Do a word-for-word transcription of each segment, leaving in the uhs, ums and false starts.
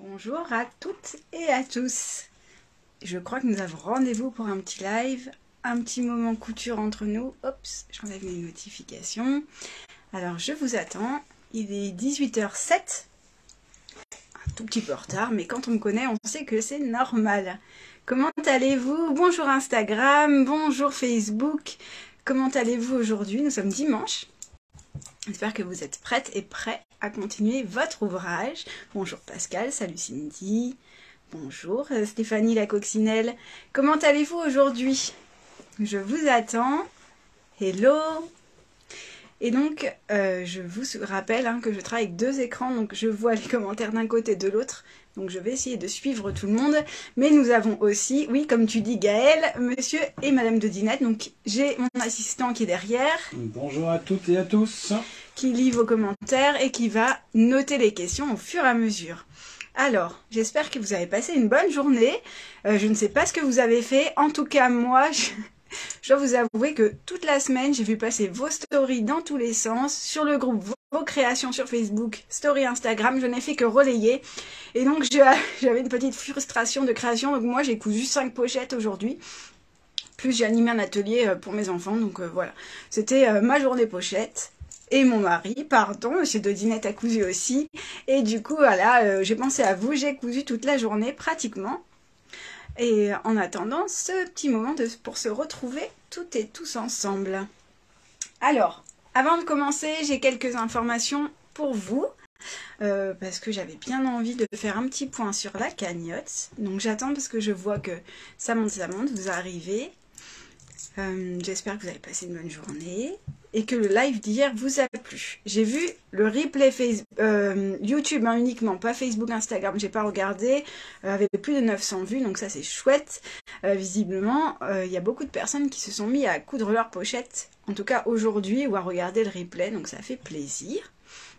Bonjour à toutes et à tous. Je crois que nous avons rendez-vous pour un petit live, un petit moment couture entre nous. Oups, j'enlève mes notifications. Alors je vous attends, il est dix-huit heures sept, un tout petit peu en retard, mais quand on me connaît, on sait que c'est normal. Comment allez-vous? Bonjour Instagram, bonjour Facebook. Comment allez-vous aujourd'hui? Nous sommes dimanche. J'espère que vous êtes prêtes et prêts à continuer votre ouvrage. Bonjour Pascal, salut Cindy. Bonjour Stéphanie la coccinelle. Comment allez-vous aujourd'hui? Je vous attends. Hello. Et donc, euh, je vous rappelle hein, que je travaille avec deux écrans, donc je vois les commentaires d'un côté et de l'autre. Donc je vais essayer de suivre tout le monde. Mais nous avons aussi, oui, comme tu dis Gaël, monsieur et madame de Dinette. Donc j'ai mon assistant qui est derrière. Bonjour à toutes et à tous. Qui lit vos commentaires et qui va noter les questions au fur et à mesure. Alors, j'espère que vous avez passé une bonne journée. Euh, je ne sais pas ce que vous avez fait. En tout cas, moi, je, je dois vous avouer que toute la semaine, j'ai vu passer vos stories dans tous les sens. Sur le groupe, vos, vos créations sur Facebook, story Instagram. Je n'ai fait que relayer. Et donc, j'avais une petite frustration de création. Donc moi, j'ai cousu cinq pochettes aujourd'hui. Plus, j'ai animé un atelier pour mes enfants. Donc euh, voilà, c'était euh, ma journée pochette. Et mon mari, pardon, monsieur Dodinette a cousu aussi. Et du coup, voilà, euh, j'ai pensé à vous, j'ai cousu toute la journée pratiquement. Et en attendant ce petit moment de, pour se retrouver toutes et tous ensemble. Alors, avant de commencer, j'ai quelques informations pour vous. Euh, parce que j'avais bien envie de faire un petit point sur la cagnotte. Donc j'attends parce que je vois que ça monte, ça monte, vous arrivez. Euh, J'espère que vous avez passé une bonne journée et que le live d'hier vous a plu. J'ai vu le replay face, euh, YouTube hein, uniquement, pas Facebook, Instagram, j'ai pas regardé, euh, avec plus de neuf cents vues, donc ça c'est chouette. Euh, visiblement, il euh, y a beaucoup de personnes qui se sont mis à coudre leur pochette, en tout cas aujourd'hui, ou à regarder le replay, donc ça fait plaisir.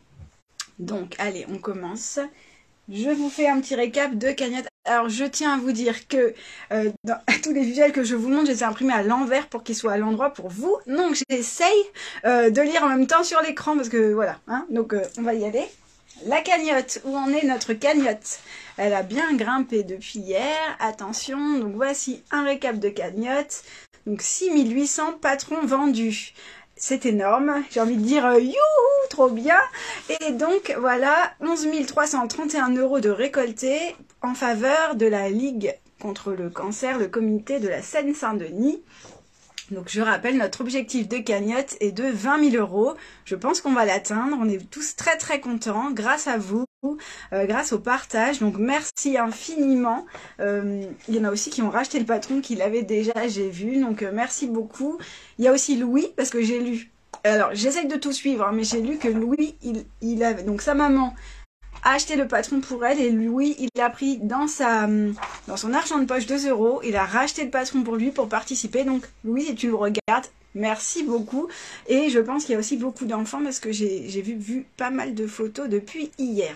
Donc allez, on commence. Je vous fais un petit récap de cagnotte. Alors je tiens à vous dire que euh, dans tous les visuels que je vous montre, je les ai imprimés à l'envers pour qu'ils soient à l'endroit pour vous. Donc j'essaye euh, de lire en même temps sur l'écran parce que voilà. Hein, donc euh, on va y aller. La cagnotte, où en est notre cagnotte? Elle a bien grimpé depuis hier. Attention, donc voici un récap de cagnotte. Donc six mille huit cents patrons vendus. C'est énorme, j'ai envie de dire euh, youhou, trop bien. Et donc voilà, onze mille trois cent trente et un euros de récoltés en faveur de la Ligue contre le cancer, le comité de la Seine-Saint-Denis. Donc je rappelle, notre objectif de cagnotte est de vingt mille euros. Je pense qu'on va l'atteindre, on est tous très très contents grâce à vous, euh, grâce au partage. Donc merci infiniment. Euh, il y en a aussi qui ont racheté le patron, qui l'avait déjà, j'ai vu. Donc euh, merci beaucoup. Il y a aussi Louis, parce que j'ai lu. Alors j'essaye de tout suivre, hein, mais j'ai lu que Louis, il, il avait donc sa maman a acheté le patron pour elle et Louis, il a pris dans sa dans son argent de poche deux euros, il a racheté le patron pour lui pour participer. Donc Louis, si tu le regardes, merci beaucoup. Et je pense qu'il y a aussi beaucoup d'enfants parce que j'ai vu, vu pas mal de photos depuis hier.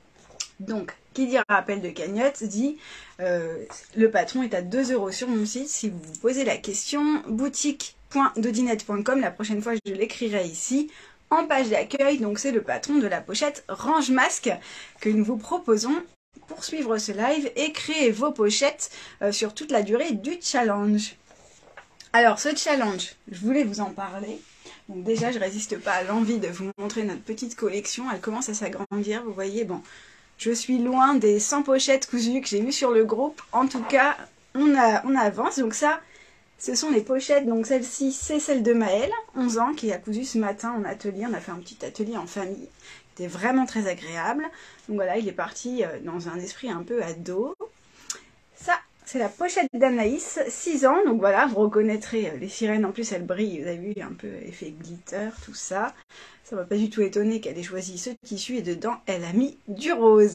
Donc, qui dit rappel de cagnotte dit euh, le patron est à deux euros sur mon site. Si vous vous posez la question, boutique point dodinette point com, la prochaine fois je l'écrirai ici. En page d'accueil, donc c'est le patron de la pochette Range Masque que nous vous proposons pour suivre ce live et créer vos pochettes euh, sur toute la durée du challenge. Alors ce challenge, je voulais vous en parler. Donc déjà, je résiste pas à l'envie de vous montrer notre petite collection. Elle commence à s'agrandir, vous voyez, bon, je suis loin des cent pochettes cousues que j'ai vues sur le groupe. En tout cas, on, a, on avance, donc ça... Ce sont les pochettes, donc celle-ci, c'est celle de Maëlle, onze ans, qui a cousu ce matin en atelier. On a fait un petit atelier en famille. C'était vraiment très agréable. Donc voilà, il est parti dans un esprit un peu ado. Ça, c'est la pochette d'Anaïs, six ans. Donc voilà, vous reconnaîtrez les sirènes. En plus, elles brillent. Vous avez vu, un peu effet glitter, tout ça. Ça ne m'a pas du tout étonné qu'elle ait choisi ce tissu. Et dedans, elle a mis du rose.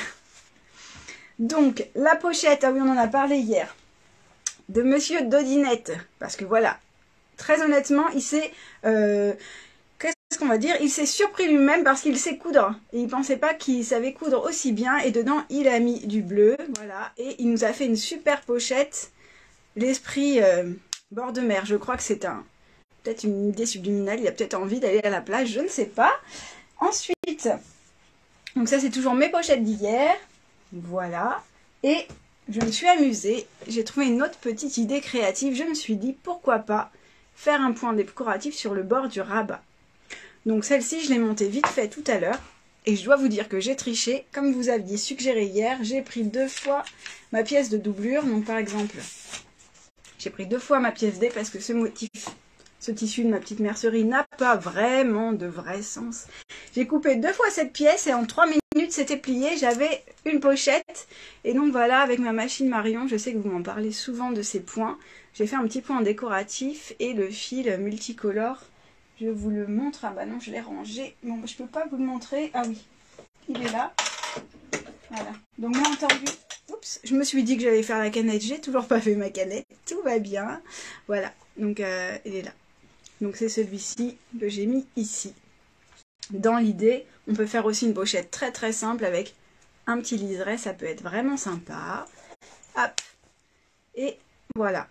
Donc, la pochette, ah oui, on en a parlé hier. De monsieur Dodinette, parce que voilà, très honnêtement, il s'est, euh, qu'est-ce qu'on va dire, il s'est surpris lui-même parce qu'il sait coudre, et il pensait pas qu'il savait coudre aussi bien, et dedans, il a mis du bleu, voilà, et il nous a fait une super pochette, l'esprit euh, bord de mer, je crois que c'est un, peut-être une idée subliminale, il a peut-être envie d'aller à la plage, je ne sais pas. Ensuite, donc ça c'est toujours mes pochettes d'hier. Voilà. Et je me suis amusée. J'ai trouvé une autre petite idée créative. Je me suis dit, pourquoi pas faire un point décoratif sur le bord du rabat. Donc celle-ci, je l'ai montée vite fait tout à l'heure. Et je dois vous dire que j'ai triché. Comme vous aviez suggéré hier, j'ai pris deux fois ma pièce de doublure. Donc par exemple, j'ai pris deux fois ma pièce D parce que ce motif, ce tissu de ma petite mercerie n'a pas vraiment de vrai sens. J'ai coupé deux fois cette pièce et en trois minutes c'était plié. J'avais une pochette. Et donc voilà, avec ma machine Marion, je sais que vous m'en parlez souvent de ces points. J'ai fait un petit point décoratif et le fil multicolore. Je vous le montre. Ah bah non, je l'ai rangé. Bon, je peux pas vous le montrer. Ah oui, il est là. Voilà. Donc, bien entendu, oups, je me suis dit que j'allais faire la canette. J'ai toujours pas fait ma canette. Tout va bien. Voilà. Donc, euh, il est là. Donc, c'est celui-ci que j'ai mis ici. Dans l'idée, on peut faire aussi une pochette très très simple avec un petit liseré. Ça peut être vraiment sympa. Hop. Et voilà.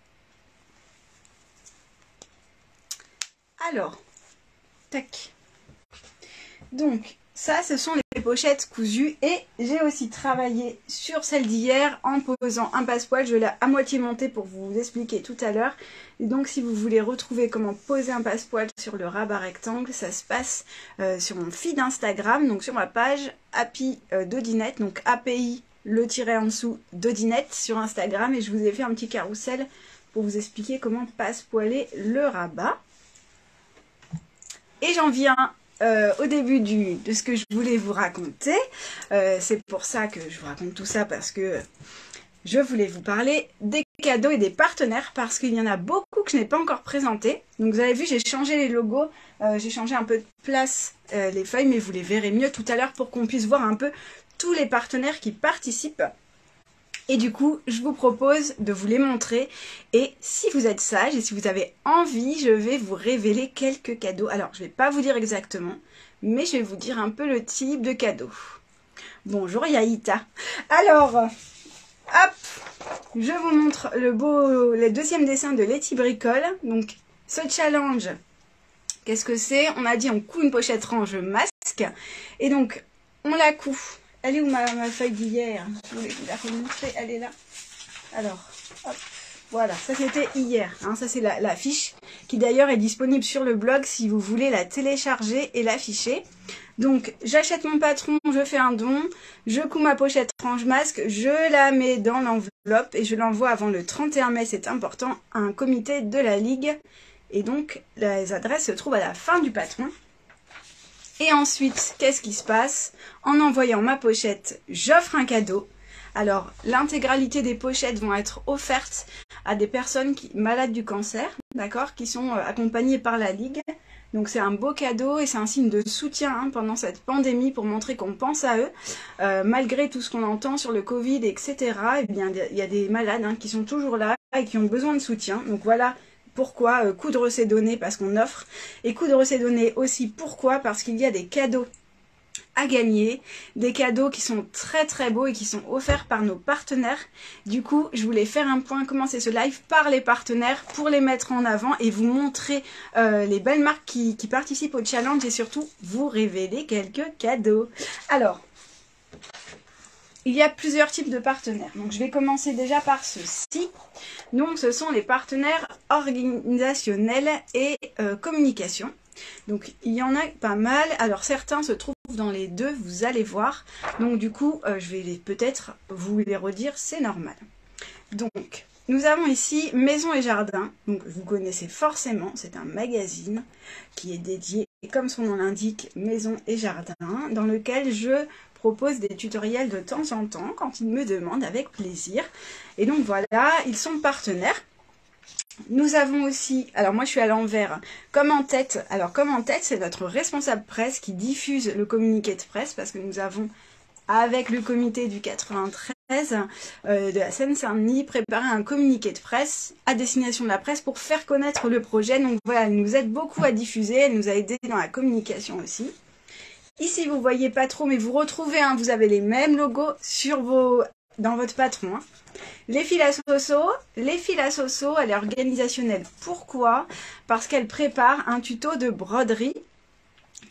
Alors. Tac. Donc, ça, ce sont les pochettes cousues. Et j'ai aussi travaillé sur celle d'hier en posant un passepoil. Je l'ai à moitié monté pour vous expliquer tout à l'heure. Et donc, si vous voulez retrouver comment poser un passepoil sur le rabat rectangle, ça se passe euh, sur mon feed Instagram, donc sur ma page Happy euh, Dodinette, donc A P I, le tiret en dessous, Dodinette sur Instagram. Et je vous ai fait un petit carrousel pour vous expliquer comment passepoiler le rabat. Et j'en viens euh, au début du, de ce que je voulais vous raconter. Euh, c'est pour ça que je vous raconte tout ça, parce que je voulais vous parler des cadeaux et des partenaires, parce qu'il y en a beaucoup que je n'ai pas encore présentés. Donc vous avez vu, j'ai changé les logos, euh, j'ai changé un peu de place euh, les feuilles, mais vous les verrez mieux tout à l'heure pour qu'on puisse voir un peu tous les partenaires qui participent. Et du coup, je vous propose de vous les montrer. Et si vous êtes sage et si vous avez envie, je vais vous révéler quelques cadeaux. Alors, je ne vais pas vous dire exactement, mais je vais vous dire un peu le type de cadeau. Bonjour Yaïta. Alors, hop, je vous montre le beau, le deuxième dessin de Letty Bricole. Donc, ce challenge, qu'est-ce que c'est? On a dit on coud une pochette range masque. Et donc, on la coud. Elle est où ma, ma feuille d'hier? Je voulais vous la remontrer, elle est là. Alors, hop, voilà, ça c'était hier. Hein, ça c'est la, la fiche qui d'ailleurs est disponible sur le blog si vous voulez la télécharger et l'afficher. Donc, j'achète mon patron, je fais un don, je couds ma pochette range masque, je la mets dans l'enveloppe et je l'envoie avant le trente et un mai, c'est important, à un comité de la Ligue. Et donc, les adresses se trouvent à la fin du patron. Et ensuite, qu'est-ce qui se passe? En envoyant ma pochette, j'offre un cadeau. Alors, l'intégralité des pochettes vont être offertes à des personnes qui, malades du cancer, d'accord, qui sont euh, accompagnées par la Ligue. Donc, c'est un beau cadeau et c'est un signe de soutien hein, pendant cette pandémie pour montrer qu'on pense à eux. Euh, malgré tout ce qu'on entend sur le Covid, et cetera, eh bien, il y a des malades hein, qui sont toujours là et qui ont besoin de soutien. Donc, voilà. Pourquoi euh, coudre ces données? Parce qu'on offre. Et coudre ces données aussi, pourquoi? Parce qu'il y a des cadeaux à gagner. Des cadeaux qui sont très très beaux et qui sont offerts par nos partenaires. Du coup, je voulais faire un point, commencer ce live par les partenaires pour les mettre en avant et vous montrer euh, les belles marques qui, qui participent au challenge et surtout vous révéler quelques cadeaux. Alors, il y a plusieurs types de partenaires. Donc, je vais commencer déjà par ceux-ci. Donc, ce sont les partenaires organisationnels et euh, communication. Donc, il y en a pas mal. Alors, certains se trouvent dans les deux, vous allez voir. Donc, du coup, euh, je vais peut-être vous les redire, c'est normal. Donc, nous avons ici Maison et Jardin. Donc, vous connaissez forcément, c'est un magazine qui est dédié, comme son nom l'indique, Maison et Jardin, dans lequel je propose des tutoriels de temps en temps quand ils me demandent avec plaisir. Et donc voilà, ils sont partenaires. Nous avons aussi, alors moi je suis à l'envers, comme en tête. Alors comme en tête, c'est notre responsable presse qui diffuse le communiqué de presse parce que nous avons, avec le comité du quatre-vingt-treize euh, de la Seine-Saint-Denis, préparé un communiqué de presse à destination de la presse pour faire connaître le projet. Donc voilà, elle nous aide beaucoup à diffuser, elle nous a aidé dans la communication aussi. Ici, vous voyez pas trop, mais vous retrouvez, hein, vous avez les mêmes logos sur vos, dans votre patron. Hein. Les fils à Soso, les fils à Soso, elle est organisationnelle. Pourquoi? Parce qu'elle prépare un tuto de broderie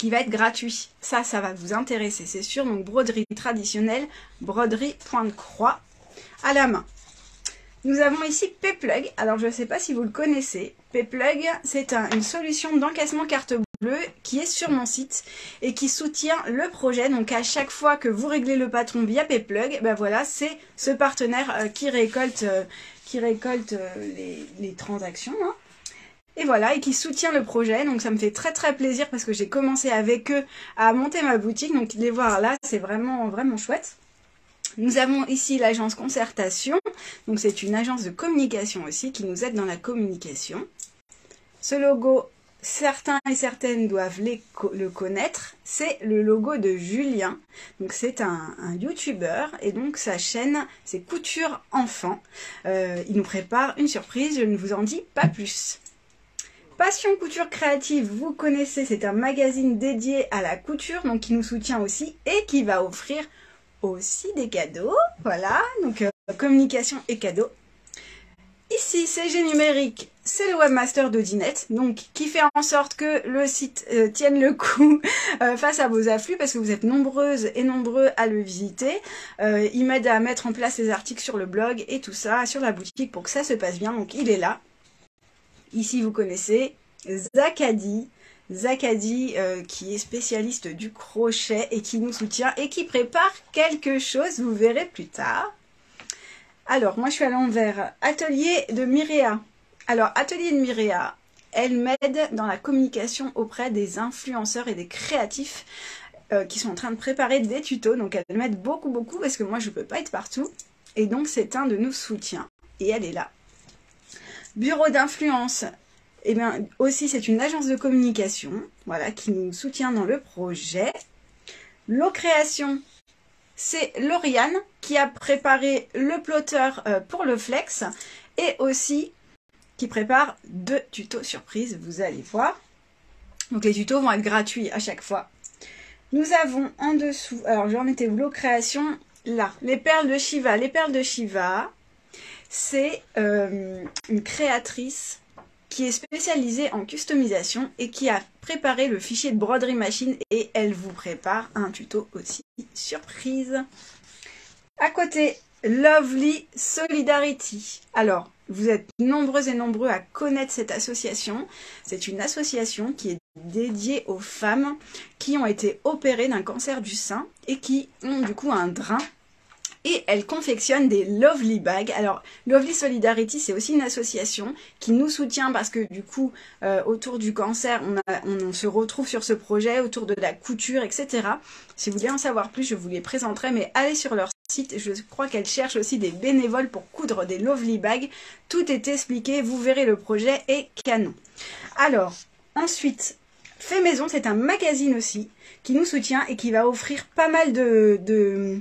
qui va être gratuit. Ça, ça va vous intéresser, c'est sûr. Donc, broderie traditionnelle, broderie point de croix à la main. Nous avons ici P-Plug. Alors, je ne sais pas si vous le connaissez. P-Plug, c'est un, une solution d'encaissement carte bleue qui est sur mon site et qui soutient le projet. Donc, à chaque fois que vous réglez le patron via P-Plug, ben voilà, c'est ce partenaire euh, qui récolte, euh, qui récolte euh, les, les transactions. Hein. Et voilà, et qui soutient le projet. Donc, ça me fait très très plaisir parce que j'ai commencé avec eux à monter ma boutique. Donc, les voir là, c'est vraiment, vraiment chouette. Nous avons ici l'agence Concertation, donc c'est une agence de communication aussi qui nous aide dans la communication. Ce logo, certains et certaines doivent les co le connaître, c'est le logo de Julien. Donc c'est un, un youtubeur et donc sa chaîne c'est Couture Enfant. Euh, il nous prépare une surprise, je ne vous en dis pas plus. Passion Couture Créative, vous connaissez, c'est un magazine dédié à la couture, donc qui nous soutient aussi et qui va offrir aussi des cadeaux, voilà, donc euh, communication et cadeaux. Ici, C G Numérique, c'est le webmaster d'Odinette, donc qui fait en sorte que le site euh, tienne le coup euh, face à vos afflux, parce que vous êtes nombreuses et nombreux à le visiter. Euh, il m'aide à mettre en place les articles sur le blog et tout ça, sur la boutique pour que ça se passe bien, donc il est là. Ici, vous connaissez Zacadi. Zacadi euh, qui est spécialiste du crochet et qui nous soutient et qui prépare quelque chose, vous verrez plus tard. Alors, moi je suis à l'envers, atelier de Myréa. Alors, atelier de Myréa, elle m'aide dans la communication auprès des influenceurs et des créatifs euh, qui sont en train de préparer des tutos. Donc, elle m'aide beaucoup, beaucoup parce que moi je ne peux pas être partout. Et donc, c'est un de nos soutiens. Et elle est là. Bureau d'influence. Eh bien, aussi, c'est une agence de communication, voilà, qui nous soutient dans le projet. L'O-Création, c'est Lauriane qui a préparé le plotter euh, pour le flex et aussi qui prépare deux tutos surprises, vous allez voir. Donc, les tutos vont être gratuits à chaque fois. Nous avons en dessous, alors j'en étais où, L'O-Création, là, les perles de Shiva. Les perles de Shiva, c'est euh, une créatrice qui est spécialisée en customisation et qui a préparé le fichier de broderie machine et elle vous prépare un tuto aussi surprise. À côté, Lovely Solidarity. Alors, vous êtes nombreux et nombreux à connaître cette association. C'est une association qui est dédiée aux femmes qui ont été opérées d'un cancer du sein et qui ont du coup un drain. Et elle confectionne des Lovely Bags. Alors, Lovely Solidarity, c'est aussi une association qui nous soutient parce que du coup, euh, autour du cancer, on, a, on, on se retrouve sur ce projet, autour de la couture, et cetera. Si vous voulez en savoir plus, je vous les présenterai, mais allez sur leur site. Je crois qu'elle cherche aussi des bénévoles pour coudre des Lovely Bags. Tout est expliqué, vous verrez, le projet est canon. Alors, ensuite, Fait Maison, c'est un magazine aussi qui nous soutient et qui va offrir pas mal de... de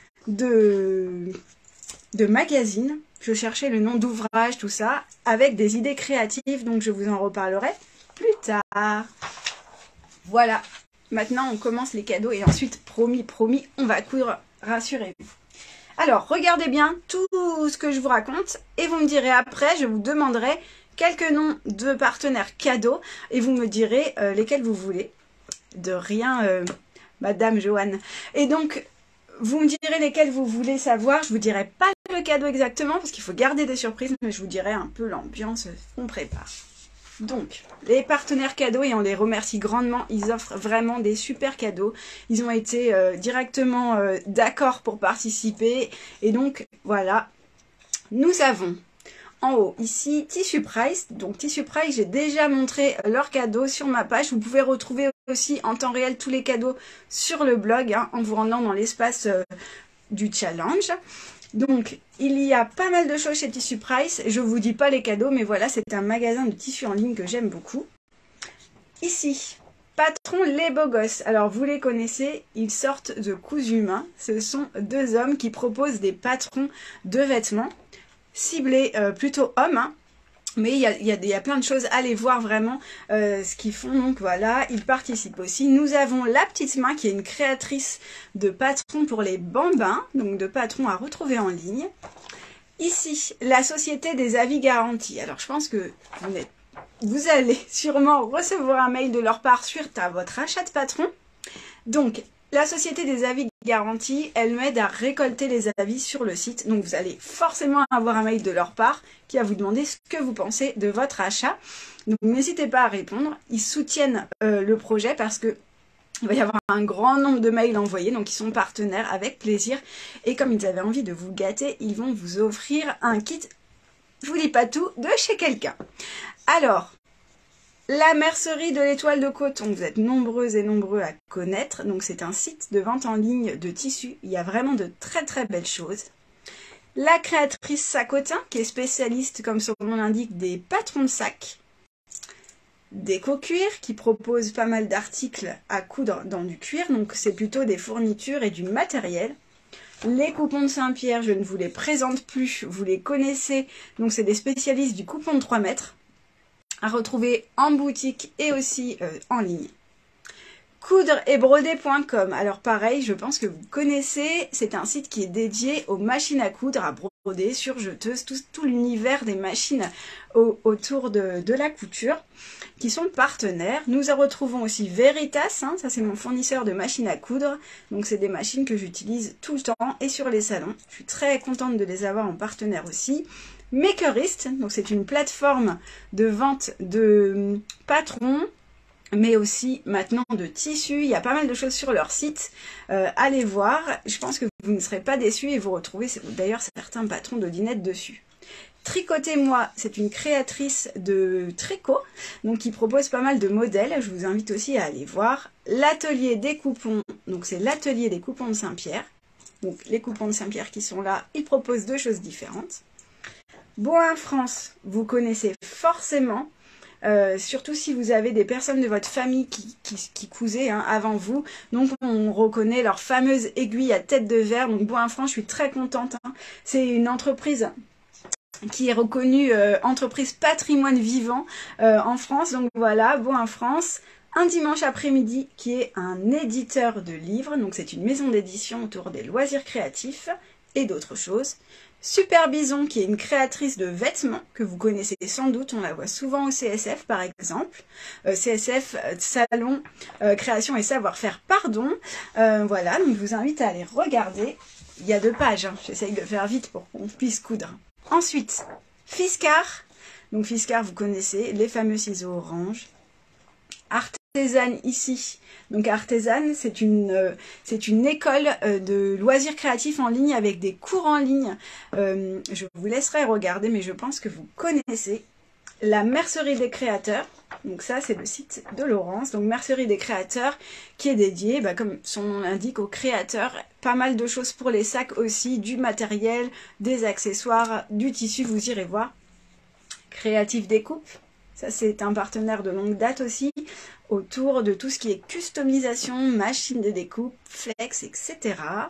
De, de magazines, je cherchais le nom d'ouvrage, tout ça, avec des idées créatives, donc je vous en reparlerai plus tard. Voilà, maintenant on commence les cadeaux et ensuite, promis, promis, on va coudre, rassurez-vous. Alors, regardez bien tout ce que je vous raconte et vous me direz après, je vous demanderai quelques noms de partenaires cadeaux et vous me direz euh, lesquels vous voulez. De rien, euh, Madame Joanne. Et donc, vous me direz lesquels vous voulez savoir. Je vous dirai pas le cadeau exactement parce qu'il faut garder des surprises, mais je vous dirai un peu l'ambiance qu'on prépare. Donc, les partenaires cadeaux, et on les remercie grandement, ils offrent vraiment des super cadeaux. Ils ont été euh, directement euh, d'accord pour participer. Et donc, voilà, nous avons en haut, ici, Tissu Price. Donc, Tissu Price, j'ai déjà montré leurs cadeaux sur ma page. Vous pouvez retrouver aussi en temps réel tous les cadeaux sur le blog hein, en vous rendant dans l'espace euh, du challenge. Donc, il y a pas mal de choses chez Tissu Price. Je vous dis pas les cadeaux, mais voilà, c'est un magasin de tissus en ligne que j'aime beaucoup. Ici, Patron Les Beaux Gosses. Alors, vous les connaissez, ils sortent de Cousu Main. Ce sont deux hommes qui proposent des patrons de vêtements ciblés euh, plutôt hommes, hein. Mais il y a, il y, a, il y a plein de choses à aller voir vraiment euh, ce qu'ils font. Donc voilà, ils participent aussi. Nous avons La Petite Main qui est une créatrice de patrons pour les bambins. Donc de patrons à retrouver en ligne. Ici, la Société des Avis Garantis. Alors je pense que vous n'êtes vous allez sûrement recevoir un mail de leur part suite à votre achat de patron. Donc, la société des avis garantis, elle m'aide à récolter les avis sur le site. Donc, vous allez forcément avoir un mail de leur part qui va vous demander ce que vous pensez de votre achat. Donc, n'hésitez pas à répondre. Ils soutiennent euh, le projet parce que il va y avoir un grand nombre de mails envoyés, donc ils sont partenaires avec plaisir. Et comme ils avaient envie de vous gâter, ils vont vous offrir un kit, je vous dis pas tout, de chez quelqu'un. Alors, la mercerie de l'étoile de coton, vous êtes nombreuses et nombreux à connaître. Donc c'est un site de vente en ligne de tissus. Il y a vraiment de très très belles choses. La créatrice Sacotin, qui est spécialiste, comme son nom l'indique, des patrons de sacs. Déco Cuir, qui propose pas mal d'articles à coudre dans du cuir. Donc c'est plutôt des fournitures et du matériel. Les coupons de Saint-Pierre, je ne vous les présente plus, vous les connaissez. Donc c'est des spécialistes du coupon de trois mètres. À retrouver en boutique et aussi euh, en ligne. coudre et broder point com. Alors pareil, je pense que vous connaissez, c'est un site qui est dédié aux machines à coudre, à broder, surjeteuses, tout, tout l'univers des machines au, autour de, de la couture, qui sont partenaires. Nous retrouvons aussi Veritas, hein, ça c'est mon fournisseur de machines à coudre, donc c'est des machines que j'utilise tout le temps et sur les salons. Je suis très contente de les avoir en partenaire aussi. Makerist, donc c'est une plateforme de vente de patrons, mais aussi maintenant de tissus. Il y a pas mal de choses sur leur site. Euh, allez voir, je pense que vous ne serez pas déçus et vous retrouvez d'ailleurs certains patrons de dinette dessus. Tricotez-moi, c'est une créatrice de tricot, donc qui propose pas mal de modèles. Je vous invite aussi à aller voir. L'atelier des coupons, donc c'est l'atelier des coupons de Saint-Pierre. Donc les coupons de Saint-Pierre qui sont là, ils proposent deux choses différentes. Boin France, vous connaissez forcément, euh, surtout si vous avez des personnes de votre famille qui, qui, qui cousaient hein, avant vous. Donc on reconnaît leur fameuse aiguille à tête de verre. Donc Boin France, je suis très contente. Hein. C'est une entreprise qui est reconnue euh, entreprise patrimoine vivant euh, en France. Donc voilà, Boin France. Un dimanche après-midi qui est un éditeur de livres. Donc c'est une maison d'édition autour des loisirs créatifs et d'autres choses. Super Bison, qui est une créatrice de vêtements que vous connaissez sans doute, on la voit souvent au C S F par exemple. Euh, C S F, euh, Salon, euh, Création et Savoir-faire, pardon. Euh, voilà, donc je vous invite à aller regarder. Il y a deux pages, hein. J'essaye de faire vite pour qu'on puisse coudre. Ensuite, Fiskars. Donc Fiskars, vous connaissez, les fameux ciseaux orange. Artesane ici. Donc Artesane, c'est une, euh, c'est une école euh, de loisirs créatifs en ligne avec des cours en ligne. Euh, je vous laisserai regarder, mais je pense que vous connaissez. La Mercerie des créateurs. Donc ça, c'est le site de Laurence. Donc Mercerie des créateurs qui est dédié, bah, comme son nom l'indique, aux créateurs. Pas mal de choses pour les sacs aussi, du matériel, des accessoires, du tissu, vous irez voir. Créatif Découpe. Ça, c'est un partenaire de longue date aussi, autour de tout ce qui est customisation, machine de découpe, flex, et cetera.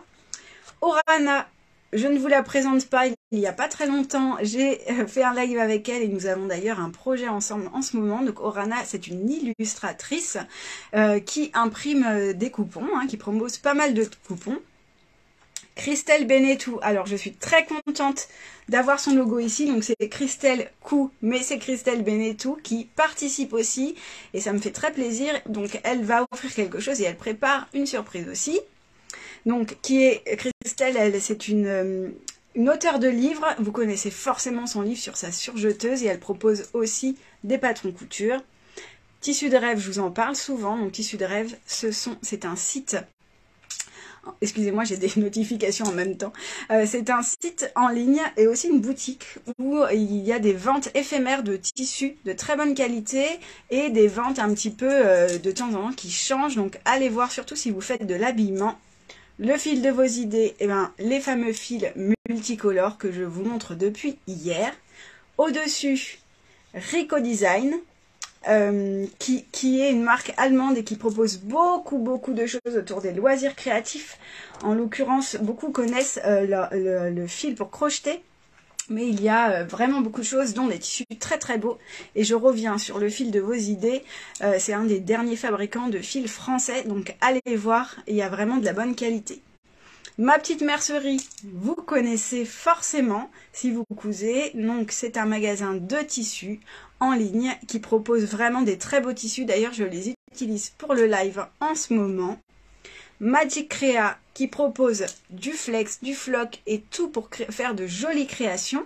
Orana, je ne vous la présente pas, il n'y a pas très longtemps, j'ai fait un live avec elle et nous avons d'ailleurs un projet ensemble en ce moment. Donc Orana, c'est une illustratrice euh, qui imprime des coupons, hein, qui propose pas mal de coupons. Christelle Benetou, alors je suis très contente d'avoir son logo ici, donc c'est Christelle Cou, mais c'est Christelle Benetou qui participe aussi, et ça me fait très plaisir, donc elle va offrir quelque chose et elle prépare une surprise aussi. Donc qui est Christelle, elle c'est une, une auteure de livres, vous connaissez forcément son livre sur sa surjeteuse, et elle propose aussi des patrons couture. Tissu de rêve, je vous en parle souvent, donc Tissu de rêve, ce sont, c'est un site... Excusez-moi, j'ai des notifications en même temps. Euh, c'est un site en ligne et aussi une boutique où il y a des ventes éphémères de tissus de très bonne qualité et des ventes un petit peu euh, de temps en temps qui changent. Donc allez voir, surtout si vous faites de l'habillement. Le fil de vos idées, eh ben, les fameux fils multicolores que je vous montre depuis hier. Au-dessus, Rico Design. Euh, qui, qui est une marque allemande et qui propose beaucoup beaucoup de choses autour des loisirs créatifs. En l'occurrence, beaucoup connaissent euh, le, le, le fil pour crocheter, mais il y a euh, vraiment beaucoup de choses, dont des tissus très très beaux. Et je reviens sur le fil de vos idées, euh, c'est un des derniers fabricants de fils français, donc allez voir, il y a vraiment de la bonne qualité. Ma petite mercerie, vous connaissez forcément si vous cousez. Donc c'est un magasin de tissus en ligne qui propose vraiment des très beaux tissus. D'ailleurs, je les utilise pour le live en ce moment. Magic Créa qui propose du flex, du floc et tout pour faire de jolies créations.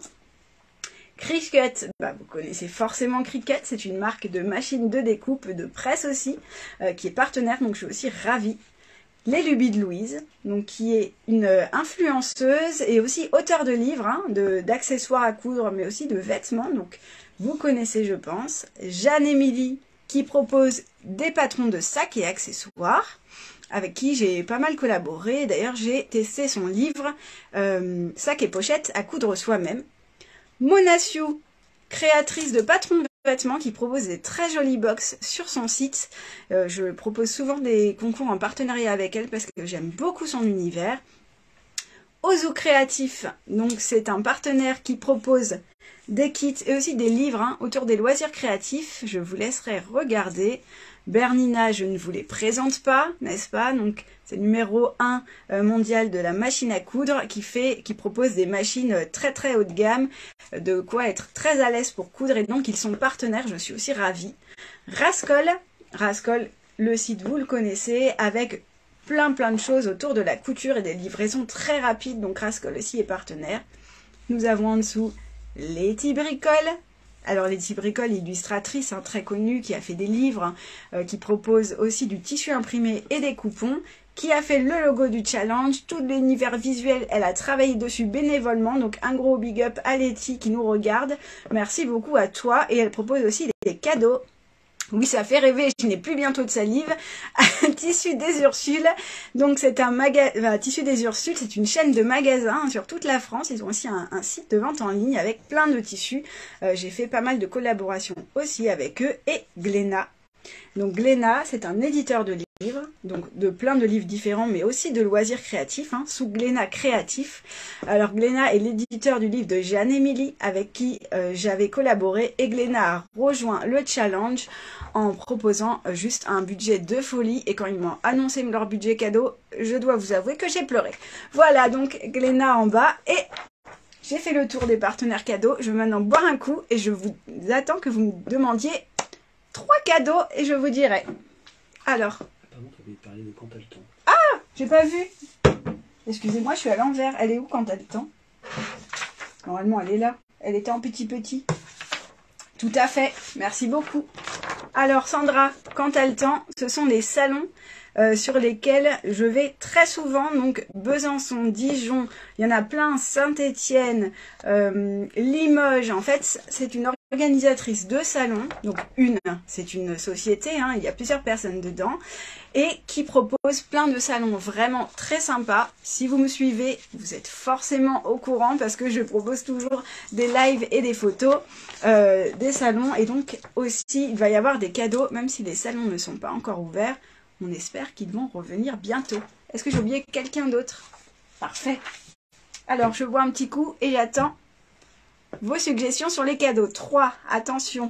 Cricut, bah vous connaissez forcément Cricut, c'est une marque de machines de découpe, de presse aussi, euh, qui est partenaire, donc je suis aussi ravie. Les Lubies de Louise, donc qui est une influenceuse et aussi auteure de livres, hein, d'accessoires à coudre, mais aussi de vêtements, donc vous connaissez je pense. Jeanne-Émilie qui propose des patrons de sacs et accessoires, avec qui j'ai pas mal collaboré. D'ailleurs j'ai testé son livre euh, Sacs et pochettes à coudre soi-même. Monasiu, créatrice de patrons de vêtements qui propose des très jolies box sur son site. Euh, je propose souvent des concours en partenariat avec elle parce que j'aime beaucoup son univers. Ozu Créatif, donc c'est un partenaire qui propose des kits et aussi des livres hein, autour des loisirs créatifs. Je vous laisserai regarder. Bernina, je ne vous les présente pas, n'est-ce pas? Donc c'est numéro un mondial de la machine à coudre qui fait, qui propose des machines très très haut de gamme, de quoi être très à l'aise pour coudre et donc ils sont partenaires, je suis aussi ravie. Rascol, Rascol, le site vous le connaissez, avec plein plein de choses autour de la couture et des livraisons très rapides, donc Rascol aussi est partenaire. Nous avons en dessous Letty Bricole. Alors Letty Bricole, illustratrice hein, très connue, qui a fait des livres, hein, euh, qui propose aussi du tissu imprimé et des coupons, qui a fait le logo du challenge, tout l'univers visuel, elle a travaillé dessus bénévolement, donc un gros big up à Letty qui nous regarde, merci beaucoup à toi, et elle propose aussi des, des cadeaux. Oui, ça fait rêver, je n'ai plus bientôt de salive. Tissu des Ursules, donc c'est un magasin, enfin, Tissu des Ursules, c'est une chaîne de magasins sur toute la France. Ils ont aussi un, un site de vente en ligne avec plein de tissus. Euh, J'ai fait pas mal de collaborations aussi avec eux et Glénat. Donc Glénat, c'est un éditeur de livres, donc de plein de livres différents, mais aussi de loisirs créatifs, hein, sous Glénat Créatif. Alors Glénat est l'éditeur du livre de Jeanne-Émilie, avec qui euh, j'avais collaboré, et Glénat a rejoint le challenge en proposant euh, juste un budget de folie, et quand ils m'ont annoncé leur budget cadeau, je dois vous avouer que j'ai pleuré. Voilà, donc Glénat en bas, et j'ai fait le tour des partenaires cadeaux, je vais maintenant boire un coup, et je vous attends que vous me demandiez trois cadeaux et je vous dirai. Alors. Pardon, tu avais parlé de quand t'as le temps. Ah, j'ai pas vu. Excusez-moi, je suis à l'envers. Elle est où quand t'as le temps? Normalement, elle est là. Elle était en petit petit. Tout à fait. Merci beaucoup. Alors, Sandra, quand t'as le temps, ce sont les salons euh, sur lesquels je vais très souvent. Donc, Besançon, Dijon, il y en a plein. Saint-Étienne, euh, Limoges. En fait, c'est une organisatrice de salons, donc une, c'est une société, hein, il y a plusieurs personnes dedans, et qui propose plein de salons vraiment très sympas. Si vous me suivez, vous êtes forcément au courant parce que je propose toujours des lives et des photos euh, des salons, et donc aussi il va y avoir des cadeaux, même si les salons ne sont pas encore ouverts, on espère qu'ils vont revenir bientôt. Est-ce que j'ai oublié quelqu'un d'autre? Parfait. Alors je bois un petit coup et j'attends vos suggestions sur les cadeaux. trois, attention.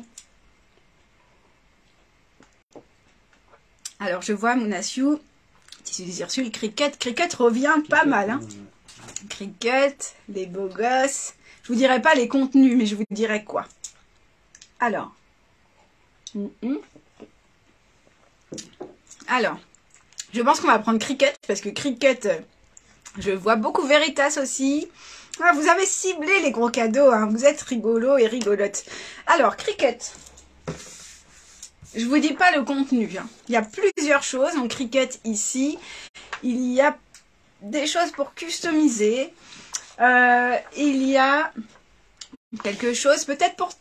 Alors, je vois Monasiu, Tissu des Ursules, Cricut. Cricut revient pas mal. Hein. Cricut, les beaux gosses. Je vous dirai pas les contenus, mais je vous dirai quoi. Alors. Mm -mm. Alors, je pense qu'on va prendre Cricut, parce que Cricut, je vois beaucoup Veritas aussi. Ah, vous avez ciblé les gros cadeaux, hein. Vous êtes rigolo et rigolote. Alors, Cricut. Je vous dis pas le contenu. Hein. Il y a plusieurs choses en Cricut ici. Il y a des choses pour customiser. Euh, il y a quelque chose peut-être pour,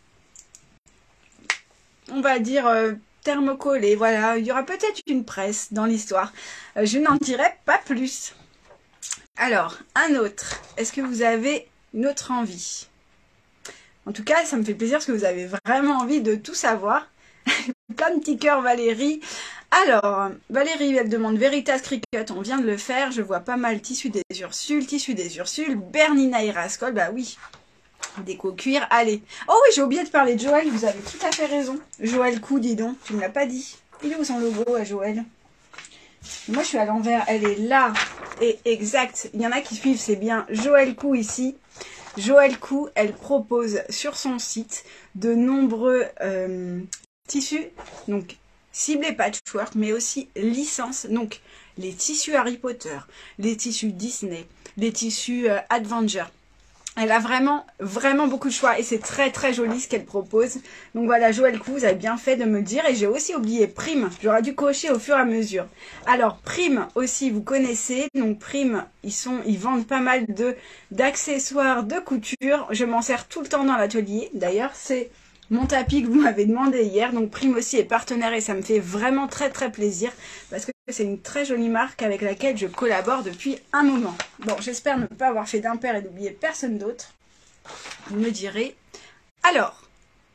on va dire, euh, thermocoller. Voilà, il y aura peut-être une presse dans l'histoire. Euh, je n'en dirai pas plus. Alors, un autre. Est-ce que vous avez une autre envie? En tout cas, ça me fait plaisir parce que vous avez vraiment envie de tout savoir. Plein de petits cœurs, Valérie. Alors, Valérie, elle demande Veritas Cricut. On vient de le faire. Je vois pas mal Tissu des Ursules, Tissu des Ursules, Bernina et Rascol. Bah oui, déco cuir. Allez. Oh oui, j'ai oublié de parler de Joël. Vous avez tout à fait raison. Joël Coup, dis donc. Tu ne l'as pas dit. Il est où son logo à Joël? Moi, je suis à l'envers. Elle est là. Et exact. Il y en a qui suivent. C'est bien Joël Cou ici. Joël Cou, elle propose sur son site de nombreux euh, tissus. Donc, ciblés patchwork, mais aussi licences. Donc, les tissus Harry Potter, les tissus Disney, les tissus euh, Adventure. Elle a vraiment, vraiment beaucoup de choix et c'est très très joli ce qu'elle propose. Donc voilà, Joël Cou, vous avez bien fait de me le dire. Et j'ai aussi oublié Prime, j'aurais dû cocher au fur et à mesure. Alors Prime aussi, vous connaissez. Donc Prime, ils, sont, ils vendent pas mal de d'accessoires de couture. Je m'en sers tout le temps dans l'atelier. D'ailleurs, c'est mon tapis que vous m'avez demandé hier. Donc Prime aussi est partenaire et ça me fait vraiment très très plaisir. Parce que c'est une très jolie marque avec laquelle je collabore depuis un moment. Bon, j'espère ne pas avoir fait d'impair et d'oublier personne d'autre. Vous me direz. Alors,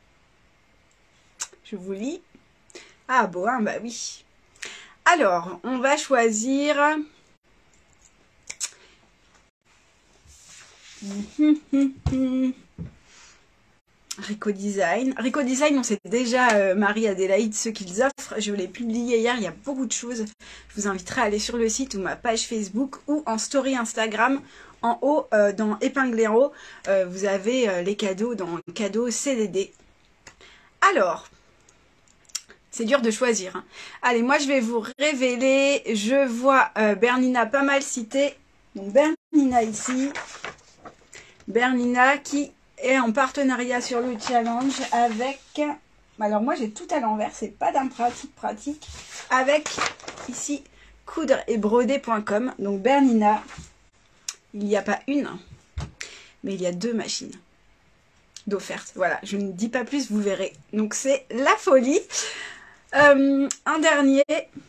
je vous lis. Ah bon, hein, bah oui. Alors, on va choisir... Rico Design. Rico Design, on sait déjà euh, Marie-Adélaïde ce qu'ils offrent. Je l'ai publié hier, il y a beaucoup de choses. Je vous inviterai à aller sur le site ou ma page Facebook ou en story Instagram. En haut, euh, dans épinglé en haut, euh, vous avez euh, les cadeaux dans cadeaux C D D. Alors, c'est dur de choisir. Hein. Allez, moi je vais vous révéler. Je vois euh, Bernina pas mal citée. Donc Bernina ici. Bernina qui... et en partenariat sur le challenge avec, alors moi j'ai tout à l'envers, c'est pas d'un pratique pratique, avec ici coudre et broder point com. Donc Bernina, il n'y a pas une, mais il y a deux machines d'offerte. Voilà, je ne dis pas plus, vous verrez. Donc c'est la folie. Euh, un dernier,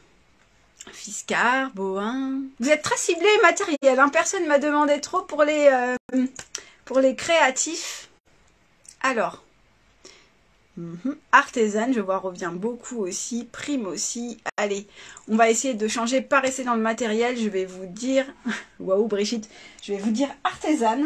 Fiscar, Bohin. Vous êtes très ciblé matériel, hein. Personne ne m'a demandé trop pour les... Euh, Pour les créatifs, alors, mm-hmm, Artisan, je vois, revient beaucoup aussi, Prime aussi. Allez, on va essayer de changer, pas rester dans le matériel. Je vais vous dire, waouh Brigitte, je vais vous dire Artisan.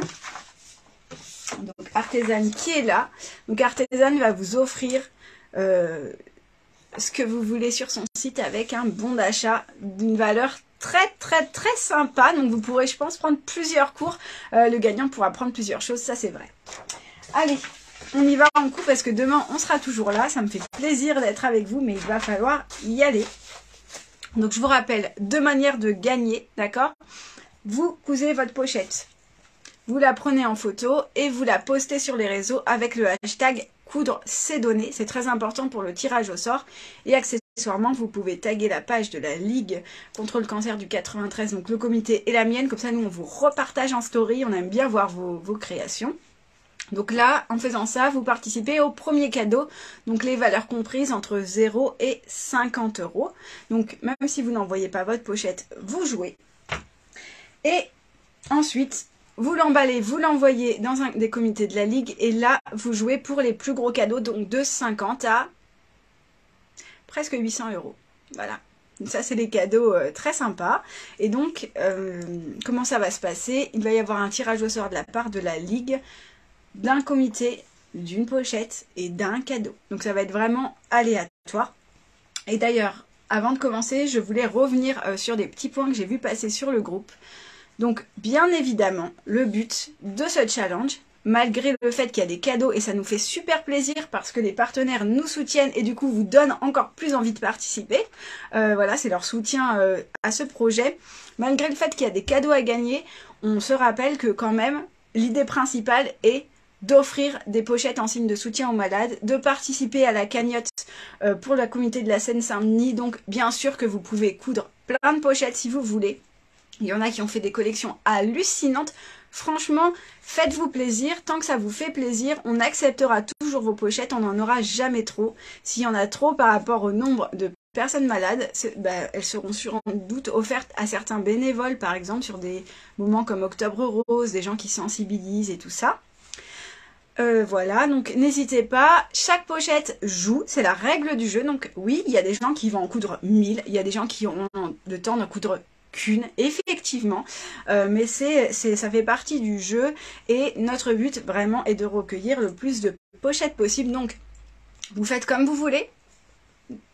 Donc Artisan qui est là. Donc Artisan va vous offrir euh, ce que vous voulez sur son site avec un bon d'achat d'une valeur très très très sympa. Donc vous pourrez, je pense, prendre plusieurs cours. Euh, le gagnant pourra prendre plusieurs choses, ça c'est vrai. Allez, on y va en coup parce que demain on sera toujours là. Ça me fait plaisir d'être avec vous, mais il va falloir y aller. Donc je vous rappelle deux manières de gagner, d'accord? Vous cousez votre pochette, vous la prenez en photo et vous la postez sur les réseaux avec le hashtag coudre c'est donné. C'est très important pour le tirage au sort. Et accessoirement, vous pouvez taguer la page de la Ligue contre le cancer du quatre-vingt-treize, donc le comité et la mienne. Comme ça, nous, on vous repartage en story. On aime bien voir vos, vos créations. Donc là, en faisant ça, vous participez au premier cadeau. Donc les valeurs comprises entre zéro et cinquante euros. Donc même si vous n'envoyez pas votre pochette, vous jouez. Et ensuite... vous l'emballez, vous l'envoyez dans un des comités de la Ligue et là, vous jouez pour les plus gros cadeaux, donc de cinquante à presque huit cents euros. Voilà. Donc ça, c'est des cadeaux euh, très sympas. Et donc, euh, comment ça va se passer? Il va y avoir un tirage au sort de la part de la Ligue, d'un comité, d'une pochette et d'un cadeau. Donc ça va être vraiment aléatoire. Et d'ailleurs, avant de commencer, je voulais revenir euh, sur des petits points que j'ai vu passer sur le groupe. Donc, bien évidemment, le but de ce challenge, malgré le fait qu'il y a des cadeaux, et ça nous fait super plaisir parce que les partenaires nous soutiennent et du coup vous donnent encore plus envie de participer. Euh, voilà, c'est leur soutien euh, à ce projet. Malgré le fait qu'il y a des cadeaux à gagner, on se rappelle que quand même, l'idée principale est d'offrir des pochettes en signe de soutien aux malades, de participer à la cagnotte euh, pour la communauté de la Seine-Saint-Denis. Donc, bien sûr que vous pouvez coudre plein de pochettes si vous voulez. Il y en a qui ont fait des collections hallucinantes. Franchement, faites-vous plaisir. Tant que ça vous fait plaisir, on acceptera toujours vos pochettes. On n'en aura jamais trop. S'il y en a trop par rapport au nombre de personnes malades, bah, elles seront sans doute offertes à certains bénévoles, par exemple, sur des moments comme Octobre Rose, des gens qui sensibilisent et tout ça. Euh, voilà, donc n'hésitez pas. Chaque pochette joue, c'est la règle du jeu. Donc oui, il y a des gens qui vont en coudre mille. Il y a des gens qui ont le temps d'en coudre qu'une, effectivement, euh, mais c'est, c'est, ça fait partie du jeu et notre but vraiment est de recueillir le plus de pochettes possible. Donc vous faites comme vous voulez,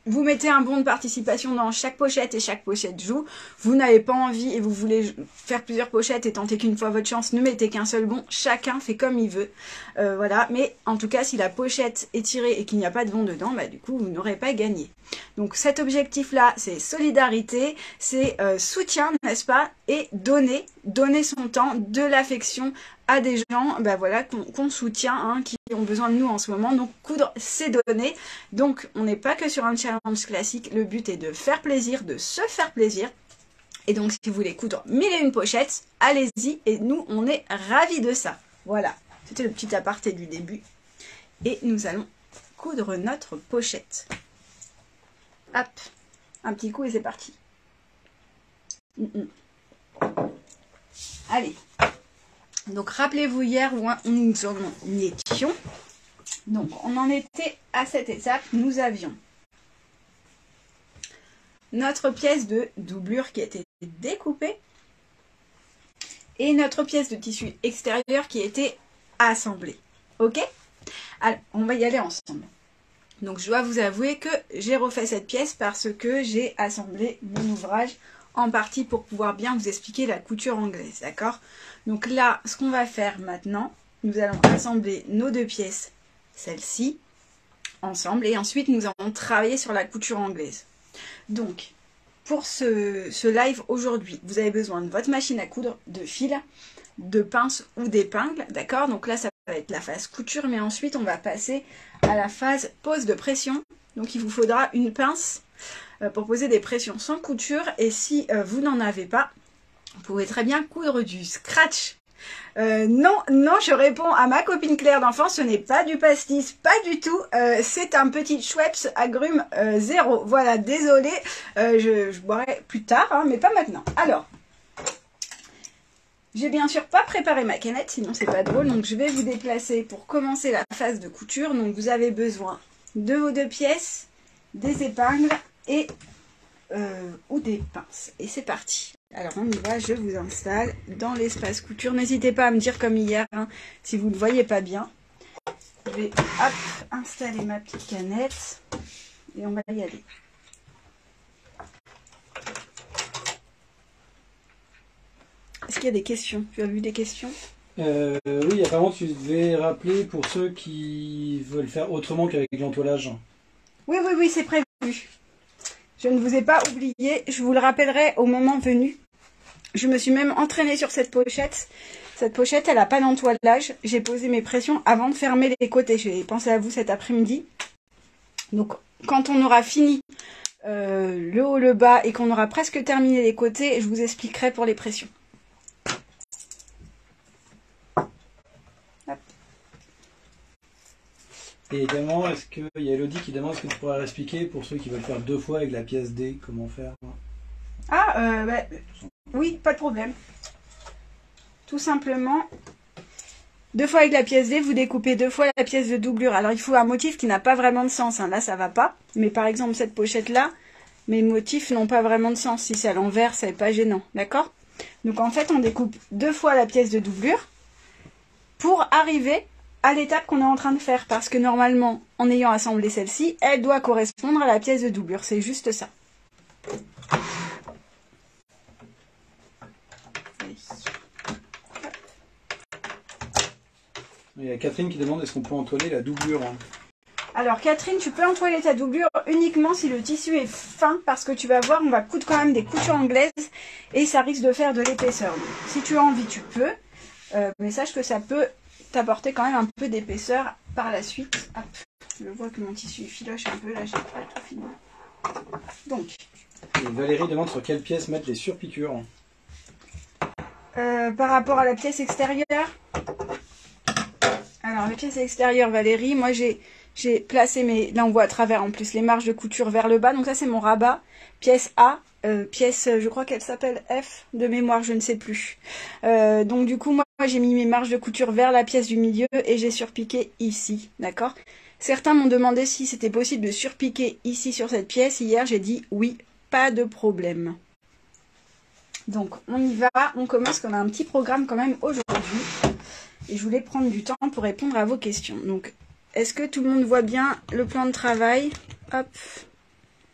vous mettez un bon de participation dans chaque pochette et chaque pochette joue. Vous n'avez pas envie et vous voulez faire plusieurs pochettes et tenter qu'une fois votre chance, ne mettez qu'un seul bon. Chacun fait comme il veut. Euh, voilà. Mais en tout cas, si la pochette est tirée et qu'il n'y a pas de bon dedans, bah, du coup, vous n'aurez pas gagné. Donc cet objectif-là, c'est solidarité, c'est euh, soutien, n'est-ce pas? Et donner, donner son temps, de l'affection à des gens bah voilà, qu'on qu'on soutient, hein, qui ont besoin de nous en ce moment. Donc coudre, c'est donner. Donc on n'est pas que sur un challenge classique. Le but est de faire plaisir, de se faire plaisir. Et donc si vous voulez coudre mille et une pochettes, allez-y. Et nous, on est ravis de ça. Voilà, c'était le petit aparté du début. Et nous allons coudre notre pochette. Hop, un petit coup et c'est parti. Mm -mm. Allez. Donc rappelez-vous hier où nous en étions. Donc on en était à cette étape. Nous avions notre pièce de doublure qui était découpée et notre pièce de tissu extérieur qui était assemblée. Ok? Alors on va y aller ensemble. Donc je dois vous avouer que j'ai refait cette pièce parce que j'ai assemblé mon ouvrage en partie pour pouvoir bien vous expliquer la couture anglaise, d'accord? Donc là, ce qu'on va faire maintenant, nous allons assembler nos deux pièces, celle-ci, ensemble, et ensuite nous allons travailler sur la couture anglaise. Donc, pour ce, ce live aujourd'hui, vous avez besoin de votre machine à coudre, de fil, de pince ou d'épingle, d'accord? Donc là, ça va être la phase couture, mais ensuite on va passer à la phase pose de pression. Donc il vous faudra une pince pour poser des pressions sans couture, et si euh, vous n'en avez pas, vous pouvez très bien coudre du scratch. Euh, non, non, je réponds à ma copine Claire d'enfance, ce n'est pas du pastis, pas du tout, euh, c'est un petit Schweppes agrumes euh, zéro. Voilà, désolé, euh, je, je boirai plus tard, hein, mais pas maintenant. Alors, j'ai bien sûr pas préparé ma canette, sinon c'est pas drôle, donc je vais vous déplacer pour commencer la phase de couture. Donc vous avez besoin de vos deux pièces, des épingles, et euh, ou des pinces. Et c'est parti. Alors on y va, je vous installe dans l'espace couture. N'hésitez pas à me dire comme hier, hein, si vous ne voyez pas bien. Je vais hop, installer ma petite canette et on va y aller. Est-ce qu'il y a des questions? Tu as vu des questions? euh, Oui, apparemment tu devais rappeler pour ceux qui veulent faire autrement qu'avec l'entoilage. Oui, oui, oui, c'est prévu. Je ne vous ai pas oublié, je vous le rappellerai au moment venu. Je me suis même entraînée sur cette pochette. Cette pochette, elle n'a pas d'entoilage. J'ai posé mes pressions avant de fermer les côtés. J'ai pensé à vous cet après-midi. Donc, quand on aura fini euh, le haut, le bas et qu'on aura presque terminé les côtés, je vous expliquerai pour les pressions. Hop. Et également, est-ce qu'il y a Elodie qui demande, est-ce que tu pourrais expliquer pour ceux qui veulent faire deux fois avec la pièce D, comment faire? Ah, euh, bah, oui, pas de problème. Tout simplement, deux fois avec la pièce D, vous découpez deux fois la pièce de doublure. Alors, il faut un motif qui n'a pas vraiment de sens, hein. Là, ça va pas. Mais par exemple, cette pochette-là, mes motifs n'ont pas vraiment de sens. Si c'est à l'envers, ça n'est pas gênant, d'accord? Donc, en fait, on découpe deux fois la pièce de doublure pour arriver à l'étape qu'on est en train de faire, parce que normalement, en ayant assemblé celle-ci, elle doit correspondre à la pièce de doublure, c'est juste ça. Il y a Catherine qui demande, est-ce qu'on peut entoiler la doublure? Alors Catherine, tu peux entoiler ta doublure uniquement si le tissu est fin, parce que tu vas voir, on va coudre quand même des coutures anglaises, et ça risque de faire de l'épaisseur. Si tu as envie, tu peux, euh, mais sache que ça peut t'apporter quand même un peu d'épaisseur par la suite. Hop, je vois que mon tissu filoche un peu, là j'ai pas tout fini. Donc. Et Valérie demande sur quelle pièce mettre les surpiqûres. Euh, par rapport à la pièce extérieure. Alors la pièce extérieure Valérie, moi j'ai j'ai placé mes, là on voit à travers en plus les marges de couture vers le bas, donc ça c'est mon rabat. Pièce A, euh, pièce, je crois qu'elle s'appelle F de mémoire, je ne sais plus. Euh, donc du coup moi j'ai mis mes marges de couture vers la pièce du milieu et j'ai surpiqué ici, d'accord? Certains m'ont demandé si c'était possible de surpiquer ici sur cette pièce. Hier j'ai dit oui, pas de problème. Donc on y va, on commence, qu'on a un petit programme quand même aujourd'hui. Et je voulais prendre du temps pour répondre à vos questions. Donc est-ce que tout le monde voit bien le plan de travail? Hop.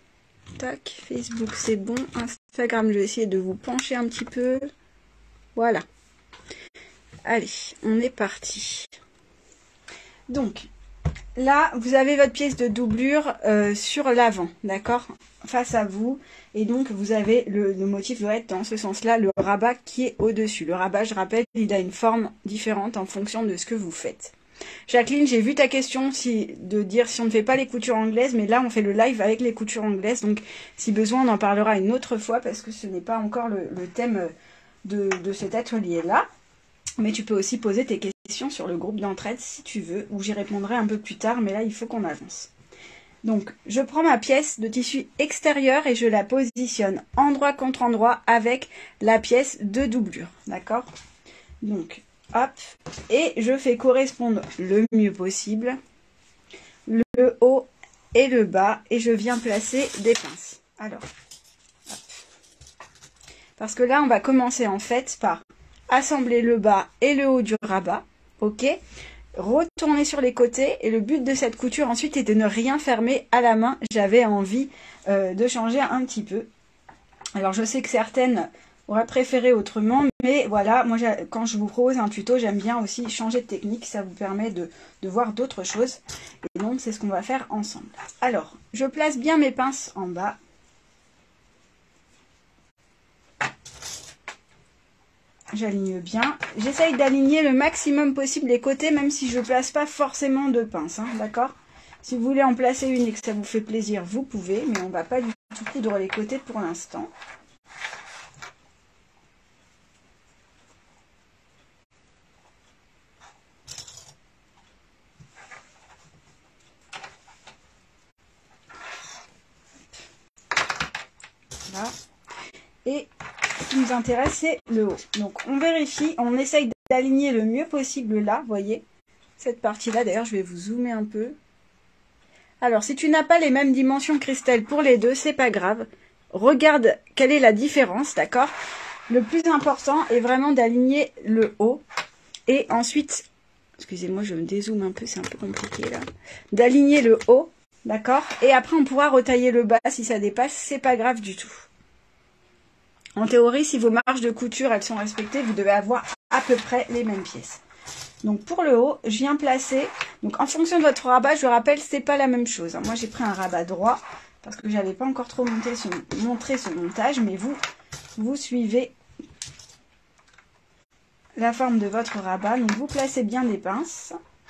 Tac, Facebook c'est bon. Instagram, je vais essayer de vous pencher un petit peu. Voilà. Allez, on est parti. Donc, là, vous avez votre pièce de doublure euh, sur l'avant, d'accord, face à vous. Et donc, vous avez le, le motif doit être dans ce sens-là, le rabat qui est au-dessus. Le rabat, je rappelle, il a une forme différente en fonction de ce que vous faites. Jacqueline, j'ai vu ta question si, de dire si on ne fait pas les coutures anglaises, mais là, on fait le live avec les coutures anglaises. Donc, si besoin, on en parlera une autre fois parce que ce n'est pas encore le, le thème de, de cet atelier-là. Mais tu peux aussi poser tes questions sur le groupe d'entraide si tu veux, ou j'y répondrai un peu plus tard, mais là, il faut qu'on avance. Donc, je prends ma pièce de tissu extérieur et je la positionne endroit contre endroit avec la pièce de doublure, d'accord? Donc, hop, et je fais correspondre le mieux possible le haut et le bas, et je viens placer des pinces. Alors, hop. Parce que là, on va commencer en fait par assembler le bas et le haut du rabat, ok, retourner sur les côtés, et le but de cette couture ensuite est de ne rien fermer à la main. J'avais envie euh, de changer un petit peu. Alors je sais que certaines auraient préféré autrement, mais voilà, moi quand je vous propose un tuto, j'aime bien aussi changer de technique, ça vous permet de, de voir d'autres choses, et donc c'est ce qu'on va faire ensemble. Alors, je place bien mes pinces en bas. J'aligne bien. J'essaye d'aligner le maximum possible les côtés, même si je ne place pas forcément de pince, hein, d'accord? Si vous voulez en placer une et que ça vous fait plaisir, vous pouvez, mais on ne va pas du tout coudre les côtés pour l'instant. Voilà. Et ce qui nous intéresse, c'est le haut. Donc, on vérifie, on essaye d'aligner le mieux possible là, vous voyez, cette partie-là. D'ailleurs, je vais vous zoomer un peu. Alors, si tu n'as pas les mêmes dimensions, Christelle, pour les deux, c'est pas grave. Regarde quelle est la différence, d'accord? Le plus important est vraiment d'aligner le haut. Et ensuite, excusez-moi, je me dézoome un peu, c'est un peu compliqué là. D'aligner le haut, d'accord? Et après, on pourra retailler le bas si ça dépasse, c'est pas grave du tout. En théorie, si vos marges de couture elles sont respectées, vous devez avoir à peu près les mêmes pièces. Donc pour le haut, je viens placer. Donc en fonction de votre rabat, je rappelle, c'est pas la même chose. Moi j'ai pris un rabat droit parce que j'avais pas encore trop monté son, montré ce montage, mais vous, vous suivez la forme de votre rabat. Donc vous placez bien des pinces.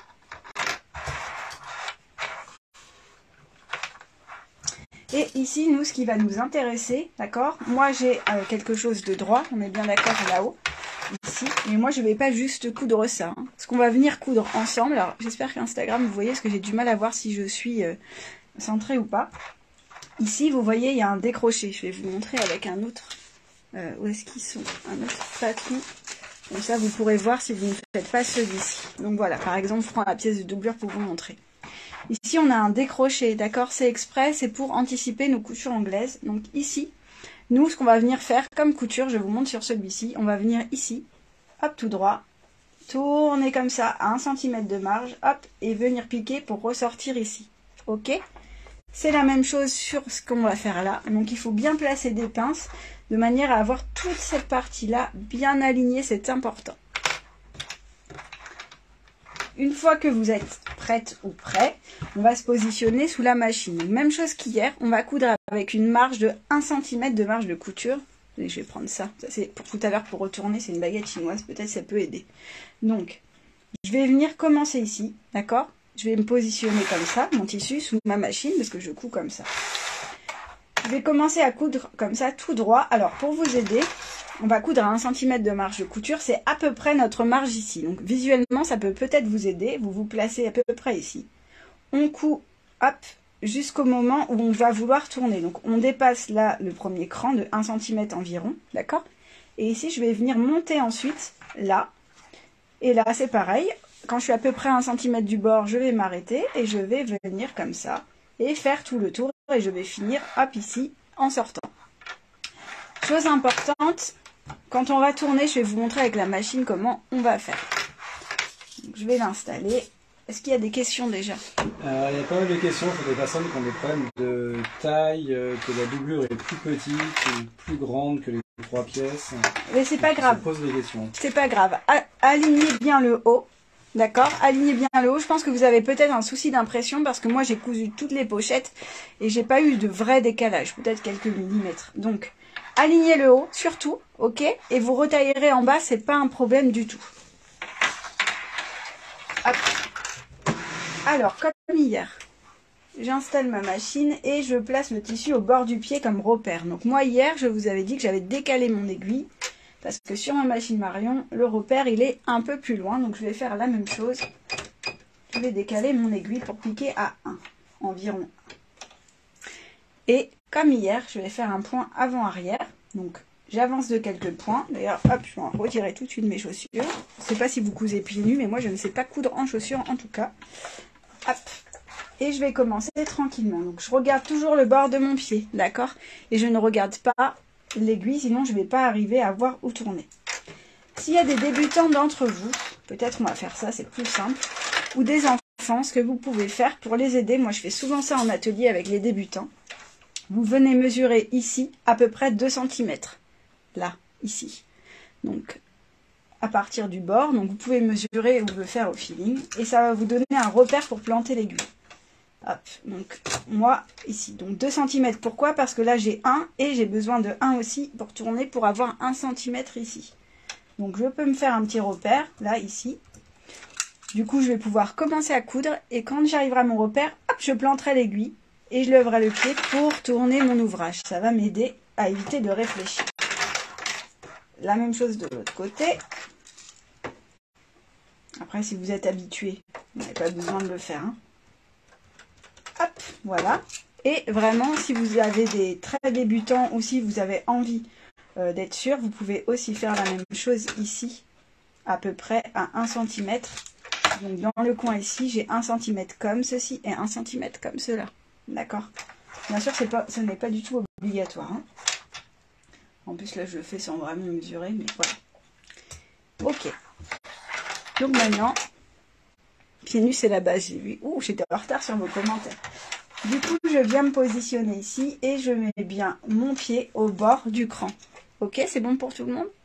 Et ici, nous, ce qui va nous intéresser, d'accord? Moi, j'ai euh, quelque chose de droit, on est bien d'accord là-haut, ici. Mais moi, je ne vais pas juste coudre ça. Hein. Ce qu'on va venir coudre ensemble, alors j'espère qu'Instagram, vous voyez, parce que j'ai du mal à voir si je suis euh, centrée ou pas. Ici, vous voyez, il y a un décroché. Je vais vous montrer avec un autre, euh, où est-ce qu'ils sont? Un autre patron. Comme ça, vous pourrez voir si vous ne faites pas celui-ci. Donc voilà, par exemple, je prends la pièce de doublure pour vous montrer. Ici, on a un décroché, d'accord? C'est exprès, c'est pour anticiper nos coutures anglaises. Donc ici, nous, ce qu'on va venir faire comme couture, je vous montre sur celui-ci, on va venir ici, hop, tout droit, tourner comme ça à un centimètre de marge, hop, et venir piquer pour ressortir ici. Ok? C'est la même chose sur ce qu'on va faire là. Donc il faut bien placer des pinces de manière à avoir toute cette partie-là bien alignée, c'est important. Une fois que vous êtes prête ou prêt, on va se positionner sous la machine. Donc, même chose qu'hier, on va coudre avec une marge de un centimètre de marge de couture. Et je vais prendre ça. Ça c'est pour tout à l'heure pour retourner, c'est une baguette chinoise, peut-être ça peut aider. Donc, je vais venir commencer ici, d'accord? Je vais me positionner comme ça, mon tissu, sous ma machine, parce que je couds comme ça. Je vais commencer à coudre comme ça, tout droit. Alors, pour vous aider, on va coudre à un centimètre de marge de couture. C'est à peu près notre marge ici. Donc, visuellement, ça peut peut-être vous aider. Vous vous placez à peu près ici. On coud, hop, jusqu'au moment où on va vouloir tourner. Donc, on dépasse là le premier cran de un centimètre environ, d'accord? Et ici, je vais venir monter ensuite, là. Et là, c'est pareil. Quand je suis à peu près à un centimètre du bord, je vais m'arrêter et je vais venir comme ça et faire tout le tour. Et je vais finir, hop, ici, en sortant. Chose importante, quand on va tourner, je vais vous montrer avec la machine comment on va faire. Donc, je vais l'installer. Est-ce qu'il y a des questions déjà? Alors, il y a pas mal de questions pour des personnes qui ont des problèmes de taille, euh, que la doublure est plus petite ou plus grande que les trois pièces. Mais c'est pas grave. Pose des questions. C'est pas grave. A- alignez bien le haut. D'accord? Alignez bien le haut. Je pense que vous avez peut-être un souci d'impression parce que moi j'ai cousu toutes les pochettes et j'ai pas eu de vrai décalage. Peut-être quelques millimètres. Donc, alignez le haut, surtout. Ok? Et vous retaillerez en bas, c'est pas un problème du tout. Hop. Alors, comme hier, j'installe ma machine et je place le tissu au bord du pied comme repère. Donc moi, hier, je vous avais dit que j'avais décalé mon aiguille parce que sur ma machine Marion, le repère, il est un peu plus loin. Donc je vais faire la même chose. Je vais décaler mon aiguille pour piquer à un, environ. Et comme hier, je vais faire un point avant-arrière. Donc j'avance de quelques points. D'ailleurs, hop, je vais retirer tout de suite mes chaussures. Je ne sais pas si vous cousez pieds nus, mais moi, je ne sais pas coudre en chaussures en tout cas. Hop. Et je vais commencer tranquillement. Donc, je regarde toujours le bord de mon pied, d'accord? Et je ne regarde pas l'aiguille, sinon je ne vais pas arriver à voir où tourner. S'il y a des débutants d'entre vous, peut-être on va faire ça, c'est plus simple, ou des enfants, ce que vous pouvez faire pour les aider, moi je fais souvent ça en atelier avec les débutants. Vous venez mesurer ici à peu près deux centimètres. Là, ici. Donc, à partir du bord, donc vous pouvez mesurer ou le faire au feeling, et ça va vous donner un repère pour planter l'aiguille. Hop, donc moi ici, donc deux centimètres, pourquoi? Parce que là j'ai un et j'ai besoin de un aussi pour tourner pour avoir un centimètre ici. Donc je peux me faire un petit repère, là, ici. Du coup je vais pouvoir commencer à coudre et quand j'arriverai à mon repère, hop, je planterai l'aiguille et je lèverai le pied pour tourner mon ouvrage. Ça va m'aider à éviter de réfléchir. La même chose de l'autre côté. Après, si vous êtes habitué, vous n'avez pas besoin de le faire. Hein. Hop, voilà. Et vraiment, si vous avez des très débutants ou si vous avez envie euh, d'être sûr, vous pouvez aussi faire la même chose ici, à peu près à un centimètre. Donc dans le coin ici, j'ai un centimètre comme ceci et un centimètre comme cela. D'accord? Bien sûr, c'est pas, ce n'est pas du tout obligatoire. Hein. En plus, là, je le fais sans vraiment mesurer, mais voilà. Ok. Donc maintenant, pieds nus, c'est la base. J'ai vu. Ouh, j'étais en retard sur vos commentaires. Du coup, je viens me positionner ici et je mets bien mon pied au bord du cran. Ok, c'est bon pour tout le monde?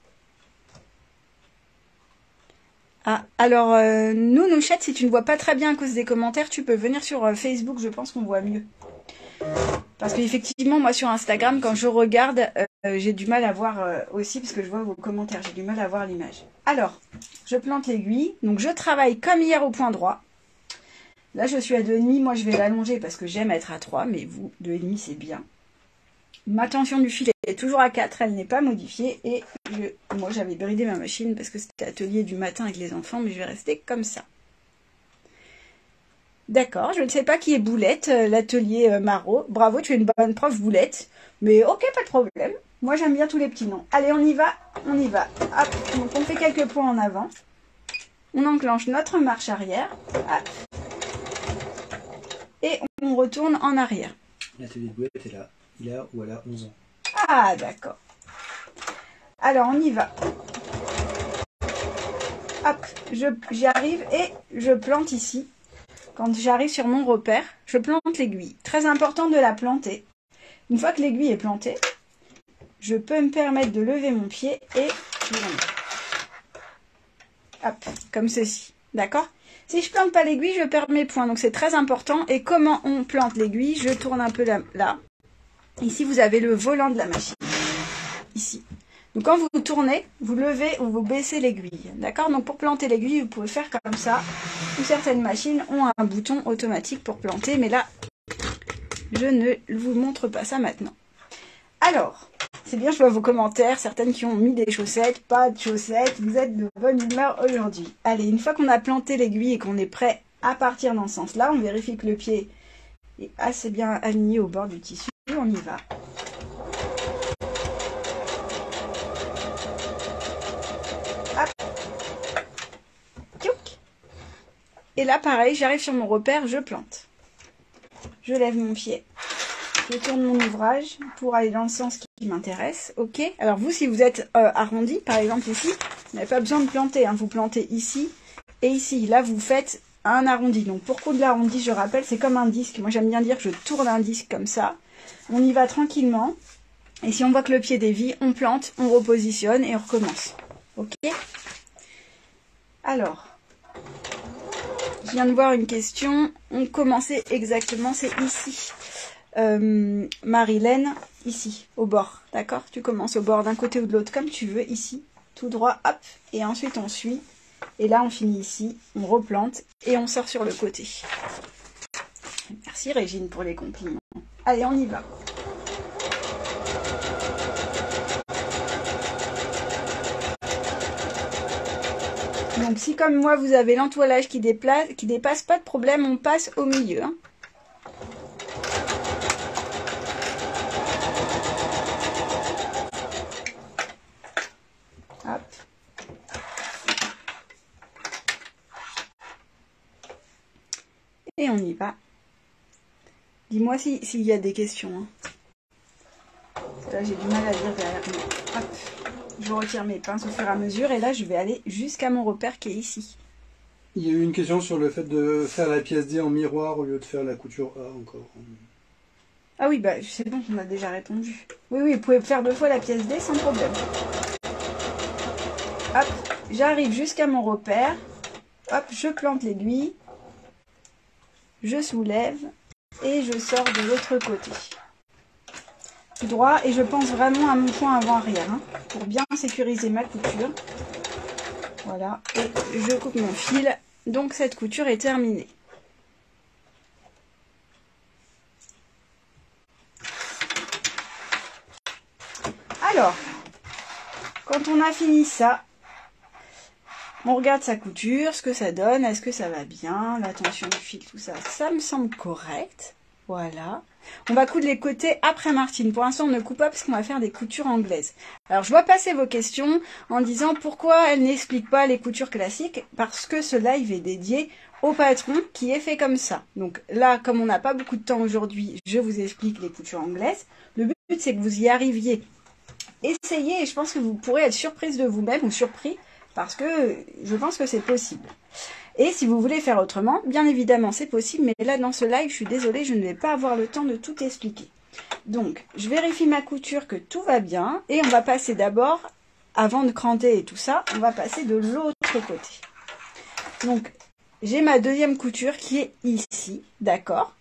Ah, alors, euh, nous, Nouchette, si tu ne vois pas très bien à cause des commentaires, tu peux venir sur euh, Facebook, je pense qu'on voit mieux. Parce qu'effectivement, moi, sur Instagram, quand je regarde, euh, j'ai du mal à voir euh, aussi, parce que je vois vos commentaires, j'ai du mal à voir l'image. Alors, je plante l'aiguille. Donc, je travaille comme hier au point droit. Là, je suis à deux virgule cinq. Moi, je vais l'allonger parce que j'aime être à trois, mais vous, deux virgule cinq, c'est bien. Ma tension du fil est toujours à quatre, elle n'est pas modifiée. Et je, moi, j'avais bridé ma machine parce que c'était atelier du matin avec les enfants, mais je vais rester comme ça. D'accord, je ne sais pas qui est Boulette, l'atelier Marot. Bravo, tu es une bonne prof, Boulette. Mais ok, pas de problème. Moi, j'aime bien tous les petits noms. Allez, on y va, on y va. Hop, donc on fait quelques points en avant. On enclenche notre marche arrière. Hop. Et on retourne en arrière. L'atelier de Boulette est là. Il a ou elle a onze ans. Ah, d'accord. Alors, on y va. Hop, j'y arrive et je plante ici. Quand j'arrive sur mon repère, je plante l'aiguille. Très important de la planter. Une fois que l'aiguille est plantée, je peux me permettre de lever mon pied et tourner. Hop, comme ceci. D'accord? Si je plante pas l'aiguille, je perds mes points. Donc c'est très important. Et comment on plante l'aiguille? Je tourne un peu là, là. Ici, vous avez le volant de la machine. Ici. Donc quand vous tournez, vous levez ou vous baissez l'aiguille. D'accord? Donc pour planter l'aiguille, vous pouvez faire comme ça. Ou certaines machines ont un bouton automatique pour planter. Mais là, je ne vous montre pas ça maintenant. Alors, c'est bien, je vois vos commentaires. Certaines qui ont mis des chaussettes, pas de chaussettes. Vous êtes de bonne humeur aujourd'hui. Allez, une fois qu'on a planté l'aiguille et qu'on est prêt à partir dans ce sens-là, on vérifie que le pied est assez bien aligné au bord du tissu. On y va. Et là, pareil, j'arrive sur mon repère, je plante. Je lève mon pied. Je tourne mon ouvrage pour aller dans le sens qui m'intéresse. Ok. Alors vous, si vous êtes euh, arrondi, par exemple ici, vous n'avez pas besoin de planter. Hein. Vous plantez ici et ici. Là, vous faites un arrondi. Donc pour coudre l'arrondi, je rappelle, c'est comme un disque. Moi j'aime bien dire que je tourne un disque comme ça. On y va tranquillement. Et si on voit que le pied dévie, on plante, on repositionne et on recommence. Ok? Alors, je viens de voir une question. On commençait exactement, c'est ici. Euh, Marilène, ici, au bord. D'accord? Tu commences au bord d'un côté ou de l'autre, comme tu veux, ici. Tout droit, hop. Et ensuite on suit. Et là, on finit ici, on replante et on sort sur le côté. Merci Régine pour les compliments. Allez, on y va. Donc si comme moi, vous avez l'entoilage qui, qui dépasse, pas de problème, on passe au milieu. Hein. Hop. Et on y va. Dis-moi s'il si y a des questions. Hein. Là, j'ai du mal à lire derrière moi. Hop. Je retire mes pinces au fur et à mesure. Et là, je vais aller jusqu'à mon repère qui est ici. Il y a eu une question sur le fait de faire la pièce D en miroir au lieu de faire la couture A encore. Ah oui, bah c'est bon, on a déjà répondu. Oui, oui, vous pouvez faire deux fois la pièce D sans problème. Hop, j'arrive jusqu'à mon repère. Hop, je plante l'aiguille. Je soulève et je sors de l'autre côté. Tout droit, et je pense vraiment à mon point avant-arrière, hein, pour bien sécuriser ma couture. Voilà, et je coupe mon fil. Donc cette couture est terminée. Alors, quand on a fini ça, on regarde sa couture, ce que ça donne, est-ce que ça va bien, la tension du fil, tout ça, ça me semble correct. Voilà. On va coudre les côtés après Martine. Pour l'instant, on ne coupe pas parce qu'on va faire des coutures anglaises. Alors, je vois passer vos questions en disant pourquoi elle n'explique pas les coutures classiques. Parce que ce live est dédié au patron qui est fait comme ça. Donc là, comme on n'a pas beaucoup de temps aujourd'hui, je vous explique les coutures anglaises. Le but, c'est que vous y arriviez. Essayez et je pense que vous pourrez être surprise de vous-même ou surpris parce que je pense que c'est possible. Et si vous voulez faire autrement, bien évidemment c'est possible, mais là dans ce live, je suis désolée, je ne vais pas avoir le temps de tout expliquer. Donc, je vérifie ma couture que tout va bien, et on va passer d'abord, avant de cranter et tout ça, on va passer de l'autre côté. Donc, j'ai ma deuxième couture qui est ici, d'accord?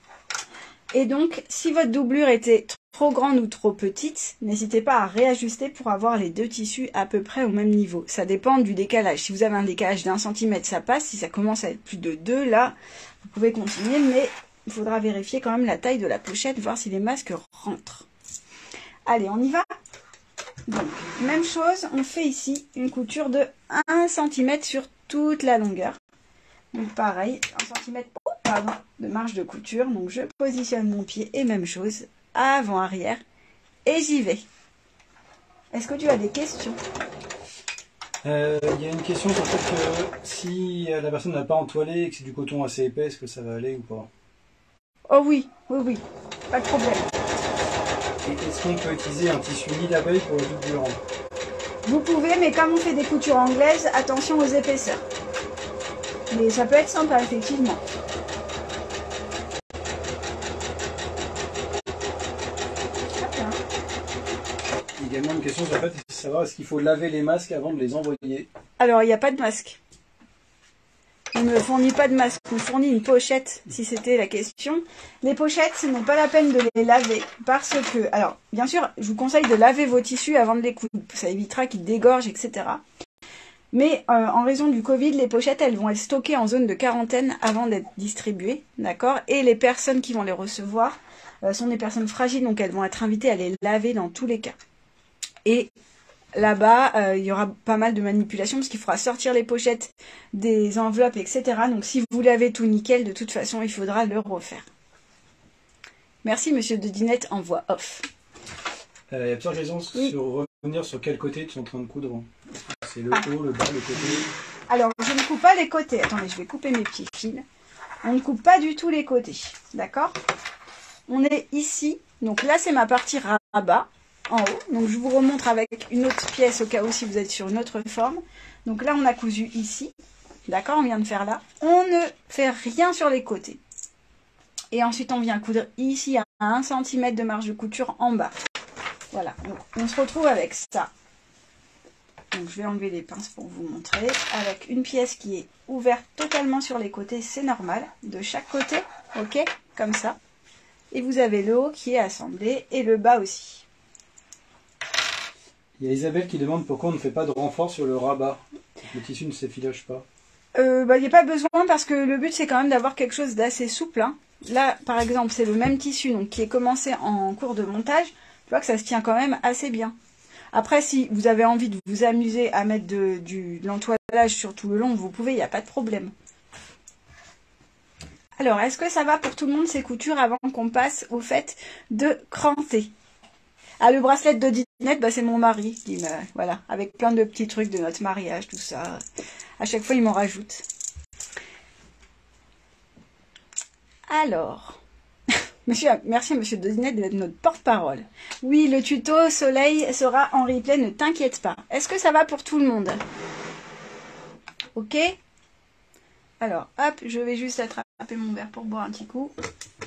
Et donc, si votre doublure était trop grande ou trop petite, n'hésitez pas à réajuster pour avoir les deux tissus à peu près au même niveau. Ça dépend du décalage. Si vous avez un décalage d'un centimètre, ça passe. Si ça commence à être plus de deux, là, vous pouvez continuer, mais il faudra vérifier quand même la taille de la pochette, voir si les masques rentrent. Allez, on y va? Donc, même chose, on fait ici une couture de un centimètre sur toute la longueur. Donc pareil, un centimètre oh, pardon, de marge de couture. Donc je positionne mon pied et même chose, avant, arrière, et j'y vais. Est-ce que tu as des questions? Euh, il y a une question sur le fait que si la personne n'a pas entoilé et que c'est du coton assez épais, est-ce que ça va aller ou pas? Oh oui, oui, oui, pas de problème. Et est-ce qu'on peut utiliser un tissu nid d'abeille pour la doublure? Vous pouvez, mais comme on fait des coutures anglaises, attention aux épaisseurs. Mais ça peut être sympa, effectivement. Il y a également une question sur le fait de savoir est-ce qu'il faut laver les masques avant de les envoyer. Alors, il n'y a pas de masque. On ne fournit pas de masque, on fournit une pochette, si c'était la question. Les pochettes, ce n'est pas la peine de les laver, parce que... Alors, bien sûr, je vous conseille de laver vos tissus avant de les coudre. Ça évitera qu'ils dégorgent, et cetera. Mais euh, en raison du Covid, les pochettes, elles vont être stockées en zone de quarantaine avant d'être distribuées, d'accord? Et les personnes qui vont les recevoir euh, sont des personnes fragiles, donc elles vont être invitées à les laver dans tous les cas. Et là-bas, euh, il y aura pas mal de manipulations, parce qu'il faudra sortir les pochettes des enveloppes, et cetera. Donc si vous l'avez tout nickel, de toute façon, il faudra le refaire. Merci, monsieur de Dinette, en voix off. Euh, il y a plusieurs raisons Oui. sur revenir sur quel côté tu es en train de coudre. C'est le Ah. haut, le bas, le côté. Alors, je ne coupe pas les côtés. Attendez, je vais couper mes pieds fils. On ne coupe pas du tout les côtés. D'accord? On est ici. Donc là, c'est ma partie rabat, en haut. Donc je vous remontre avec une autre pièce au cas où si vous êtes sur une autre forme. Donc là, on a cousu ici. d'accord, on vient de faire là. On ne fait rien sur les côtés. Et ensuite, on vient coudre ici à un centimètre de marge de couture en bas. Voilà, donc on se retrouve avec ça. Donc je vais enlever les pinces pour vous montrer. Avec une pièce qui est ouverte totalement sur les côtés, c'est normal. De chaque côté, ok, comme ça. Et vous avez le haut qui est assemblé et le bas aussi. Il y a Isabelle qui demande pourquoi on ne fait pas de renfort sur le rabat. Le tissu ne s'effiloche pas. Euh, bah, il n'y a pas besoin parce que le but c'est quand même d'avoir quelque chose d'assez souple. Hein. Là, par exemple, c'est le même tissu donc, qui est commencé en cours de montage. Tu vois que ça se tient quand même assez bien. Après, si vous avez envie de vous amuser à mettre de, du, de l'entoilage sur tout le long, vous pouvez, il n'y a pas de problème. Alors, est-ce que ça va pour tout le monde ces coutures avant qu'on passe au fait de cranter? Ah, le bracelet de Dinette, bah, c'est mon mari qui me, voilà, avec plein de petits trucs de notre mariage, tout ça. À chaque fois, il m'en rajoute. Alors, monsieur, merci Monsieur Dinette d'être notre porte-parole. Oui, le tuto soleil sera en replay, ne t'inquiète pas. Est-ce que ça va pour tout le monde? Ok. Alors, hop, je vais juste attraper mon verre pour boire un petit coup.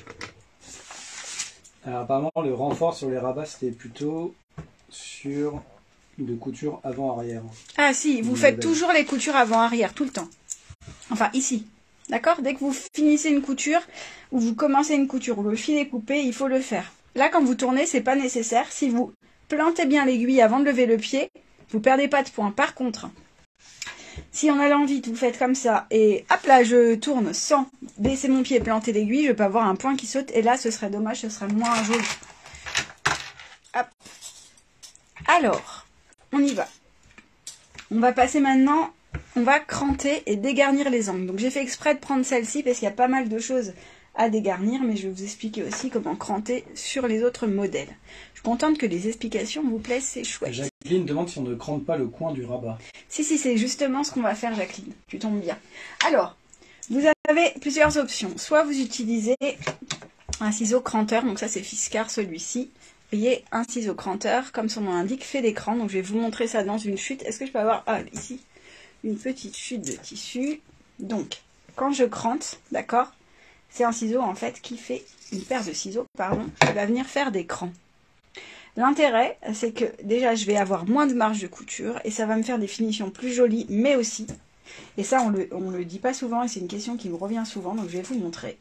Alors apparemment, le renfort sur les rabats, c'était plutôt sur de couture avant-arrière. Ah si, vous faites toujours les coutures avant-arrière, tout le temps. Enfin, ici. D'accord? Dès que vous finissez une couture, ou vous commencez une couture, ou le fil est coupé, il faut le faire. Là, quand vous tournez, c'est pas nécessaire. Si vous plantez bien l'aiguille avant de lever le pied, vous perdez pas de points. Par contre, si on a l'envie, vous faites comme ça, et hop là, je tourne sans baisser mon pied et planter l'aiguille, je peux avoir un point qui saute, et là, ce serait dommage, ce serait moins joli. Hop. Alors, on y va. On va passer maintenant, on va cranter et dégarnir les angles. Donc j'ai fait exprès de prendre celle-ci parce qu'il y a pas mal de choses à dégarnir, mais je vais vous expliquer aussi comment cranter sur les autres modèles. Je suis contente que les explications vous plaisent, c'est chouette. Jacqueline demande si on ne crante pas le coin du rabat. Si, si, c'est justement ce qu'on va faire, Jacqueline. Tu tombes bien. Alors, vous avez plusieurs options. Soit vous utilisez un ciseau cranteur, donc ça c'est Fiskars celui-ci. Vous voyez, un ciseau cranteur, comme son nom l'indique, fait des crans. Donc je vais vous montrer ça dans une chute. Est-ce que je peux avoir, ah, ici, une petite chute de tissu. Donc, quand je crante, d'accord, c'est un ciseau en fait qui fait, une paire de ciseaux, pardon, qui va venir faire des crans. L'intérêt, c'est que déjà je vais avoir moins de marge de couture et ça va me faire des finitions plus jolies, mais aussi, et ça on le, on le dit pas souvent et c'est une question qui me revient souvent, donc je vais vous montrer.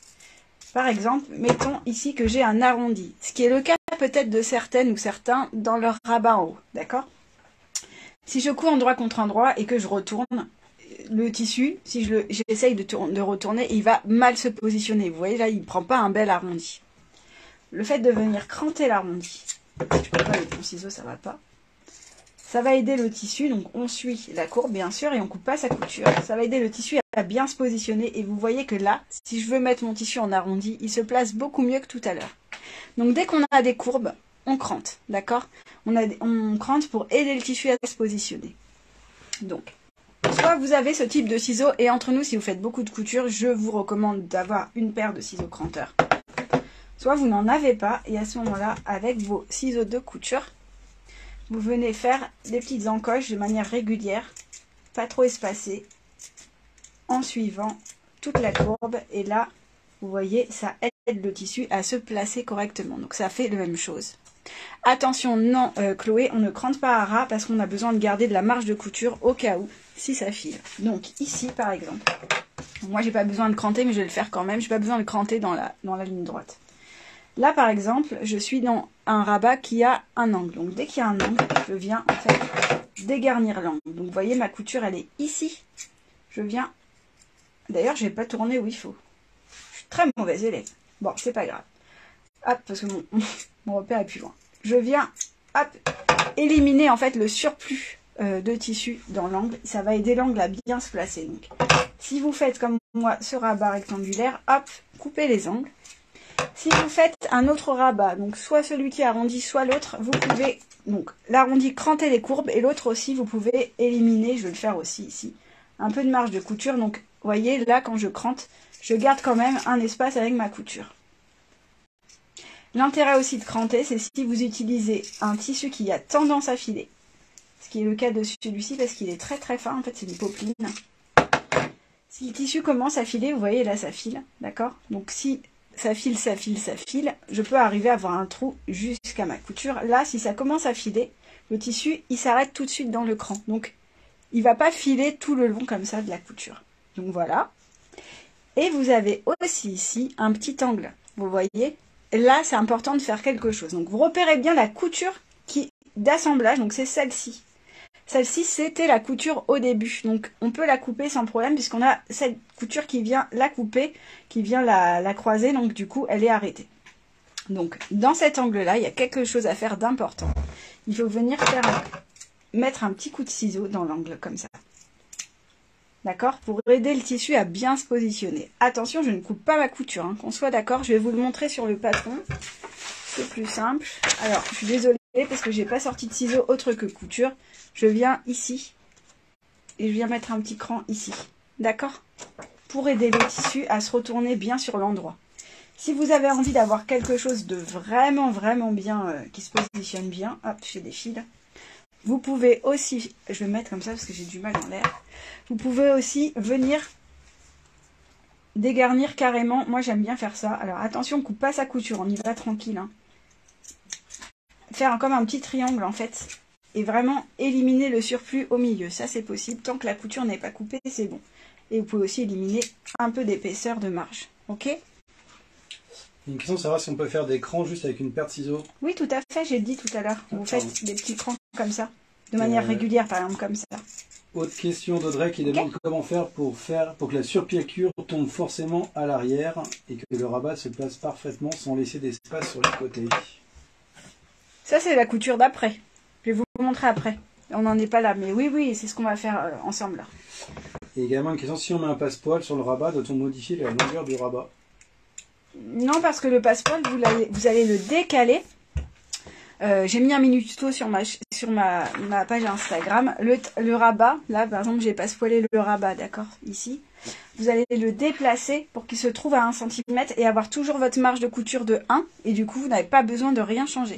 Par exemple, mettons ici que j'ai un arrondi, ce qui est le cas peut-être de certaines ou certains dans leur rabat en haut, d'accord? Si je couds endroit contre endroit et que je retourne le tissu, si je j'essaye de, de retourner, il va mal se positionner. Vous voyez là, il ne prend pas un bel arrondi. Le fait de venir cranter l'arrondi, je peux pas avec mon ciseau, ça va pas. Ça va aider le tissu, donc on suit la courbe bien sûr et on coupe pas sa couture. Ça va aider le tissu à bien se positionner et vous voyez que là, si je veux mettre mon tissu en arrondi, il se place beaucoup mieux que tout à l'heure. Donc dès qu'on a des courbes, on crante, d'accord? on, on crante pour aider le tissu à se positionner. Donc, soit vous avez ce type de ciseaux et entre nous, si vous faites beaucoup de couture, je vous recommande d'avoir une paire de ciseaux cranteurs. Soit vous n'en avez pas et à ce moment-là, avec vos ciseaux de couture, vous venez faire des petites encoches de manière régulière, pas trop espacées, en suivant toute la courbe. Et là, vous voyez, ça aide le tissu à se placer correctement. Donc ça fait la même chose. Attention, non, euh, Chloé, on ne crante pas à ras parce qu'on a besoin de garder de la marge de couture au cas où, si ça file. Donc ici, par exemple, moi j'ai pas besoin de cranter, mais je vais le faire quand même. J'ai pas besoin de cranter dans la, dans la ligne droite. Là, par exemple, je suis dans un rabat qui a un angle. Donc, dès qu'il y a un angle, je viens, en fait, dégarnir l'angle. Donc, vous voyez, ma couture, elle est ici. Je viens... D'ailleurs, je vais pas tourner où il faut. Je suis très mauvaise élève. Bon, c'est pas grave. Hop, parce que mon, mon repère est plus loin. Je viens, hop, éliminer, en fait, le surplus euh, de tissu dans l'angle. Ça va aider l'angle à bien se placer. Donc, si vous faites comme moi ce rabat rectangulaire, hop, coupez les angles. Si vous faites un autre rabat, donc soit celui qui est arrondi, soit l'autre, vous pouvez, donc l'arrondi, cranter les courbes, et l'autre aussi, vous pouvez éliminer, je vais le faire aussi ici, un peu de marge de couture. Donc, vous voyez, là, quand je crante, je garde quand même un espace avec ma couture. L'intérêt aussi de cranter, c'est si vous utilisez un tissu qui a tendance à filer, ce qui est le cas de celui-ci parce qu'il est très très fin, en fait, c'est du popeline. Si le tissu commence à filer, vous voyez là ça file, d'accord? Donc si ça file, ça file, ça file, je peux arriver à avoir un trou jusqu'à ma couture. Là, si ça commence à filer, le tissu, il s'arrête tout de suite dans le cran. Donc, il va pas filer tout le long comme ça de la couture. Donc voilà. Et vous avez aussi ici un petit angle. Vous voyez? Là, c'est important de faire quelque chose. Donc, vous repérez bien la couture qui d'assemblage. Donc, c'est celle-ci. Celle-ci, c'était la couture au début. Donc, on peut la couper sans problème puisqu'on a cette couture qui vient la couper, qui vient la, la croiser. Donc, du coup, elle est arrêtée. Donc, dans cet angle-là, il y a quelque chose à faire d'important. Il faut venir faire un, mettre un petit coup de ciseau dans l'angle comme ça. D'accord? Pour aider le tissu à bien se positionner. Attention, je ne coupe pas ma couture. Hein. Qu'on soit d'accord, je vais vous le montrer sur le patron. C'est plus simple. Alors, je suis désolée parce que j'ai pas sorti de ciseaux autre que couture. Je viens ici et je viens mettre un petit cran ici. D'accord? Pour aider le tissu à se retourner bien sur l'endroit. Si vous avez envie d'avoir quelque chose de vraiment, vraiment bien, euh, qui se positionne bien, hop, j'ai des fils. Vous pouvez aussi, je vais mettre comme ça parce que j'ai du mal en l'air. Vous pouvez aussi venir dégarnir carrément. Moi, j'aime bien faire ça. Alors, attention, on coupe pas sa couture, on y va tranquille. Hein. Faire comme un petit triangle, en fait. Et vraiment éliminer le surplus au milieu. Ça, c'est possible. Tant que la couture n'est pas coupée, c'est bon. Et vous pouvez aussi éliminer un peu d'épaisseur de marge. Ok? Une question de savoir si on peut faire des crans juste avec une paire de ciseaux. Oui, tout à fait, j'ai dit tout à l'heure. Vous faites des petits crans comme ça, de manière euh... régulière, par exemple, comme ça. Autre question d'Audrey qui demande okay. comment faire pour, faire pour que la surpiqûre tombe forcément à l'arrière et que le rabat se place parfaitement sans laisser d'espace sur les côtés. Ça, c'est la couture d'après. Je vais vous montrer après. On n'en est pas là, mais oui, oui, c'est ce qu'on va faire euh, ensemble là. Et également une question, si on met un passepoil sur le rabat, doit-on modifier la longueur du rabat? Non, parce que le passepoil, vous, vous allez le décaler. Euh, j'ai mis un minuto sur ma, sur ma, ma page Instagram. Le, le rabat, là par exemple, j'ai passepoilé le rabat, d'accord, ici. Vous allez le déplacer pour qu'il se trouve à un centimètre et avoir toujours votre marge de couture de un. Et du coup, vous n'avez pas besoin de rien changer.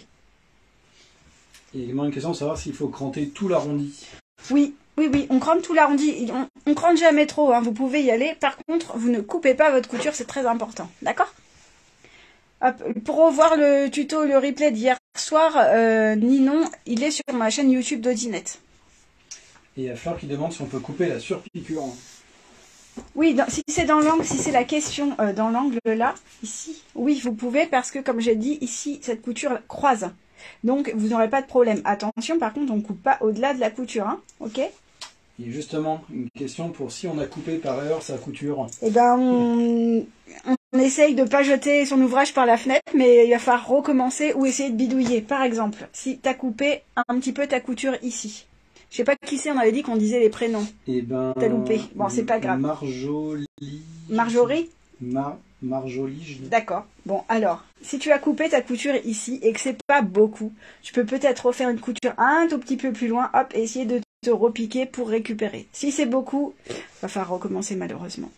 Et également une question de savoir s'il faut cranter tout l'arrondi. Oui, oui, oui, on crante tout l'arrondi. On, on crante jamais trop, hein, vous pouvez y aller. Par contre, vous ne coupez pas votre couture, c'est très important, d'accord? Hop, pour revoir le tuto, le replay d'hier soir, euh, Ninon, il est sur ma chaîne YouTube d'Odinette. Et il y a Fleur qui demande si on peut couper la surpiqûre. Oui, dans, si c'est dans l'angle, si c'est la question euh, dans l'angle là, ici, oui, vous pouvez parce que comme j'ai dit, ici, cette couture croise. Donc, vous n'aurez pas de problème. Attention, par contre, on ne coupe pas au-delà de la couture, hein, ok? Et justement, une question pour si on a coupé par erreur sa couture. Eh ben, on, on essaye de ne pas jeter son ouvrage par la fenêtre, mais il va falloir recommencer ou essayer de bidouiller. Par exemple, si tu as coupé un petit peu ta couture ici. Je sais pas qui c'est, on avait dit qu'on disait les prénoms. Eh ben... T'as loupé. Bon, c'est pas grave. Marjolie... Marjorie Mar... Marjolie, je dis. D'accord. Bon, alors, si tu as coupé ta couture ici et que c'est pas beaucoup, tu peux peut-être refaire une couture un tout petit peu plus loin, hop, et essayer de te repiquer pour récupérer. Si c'est beaucoup, va falloir recommencer malheureusement.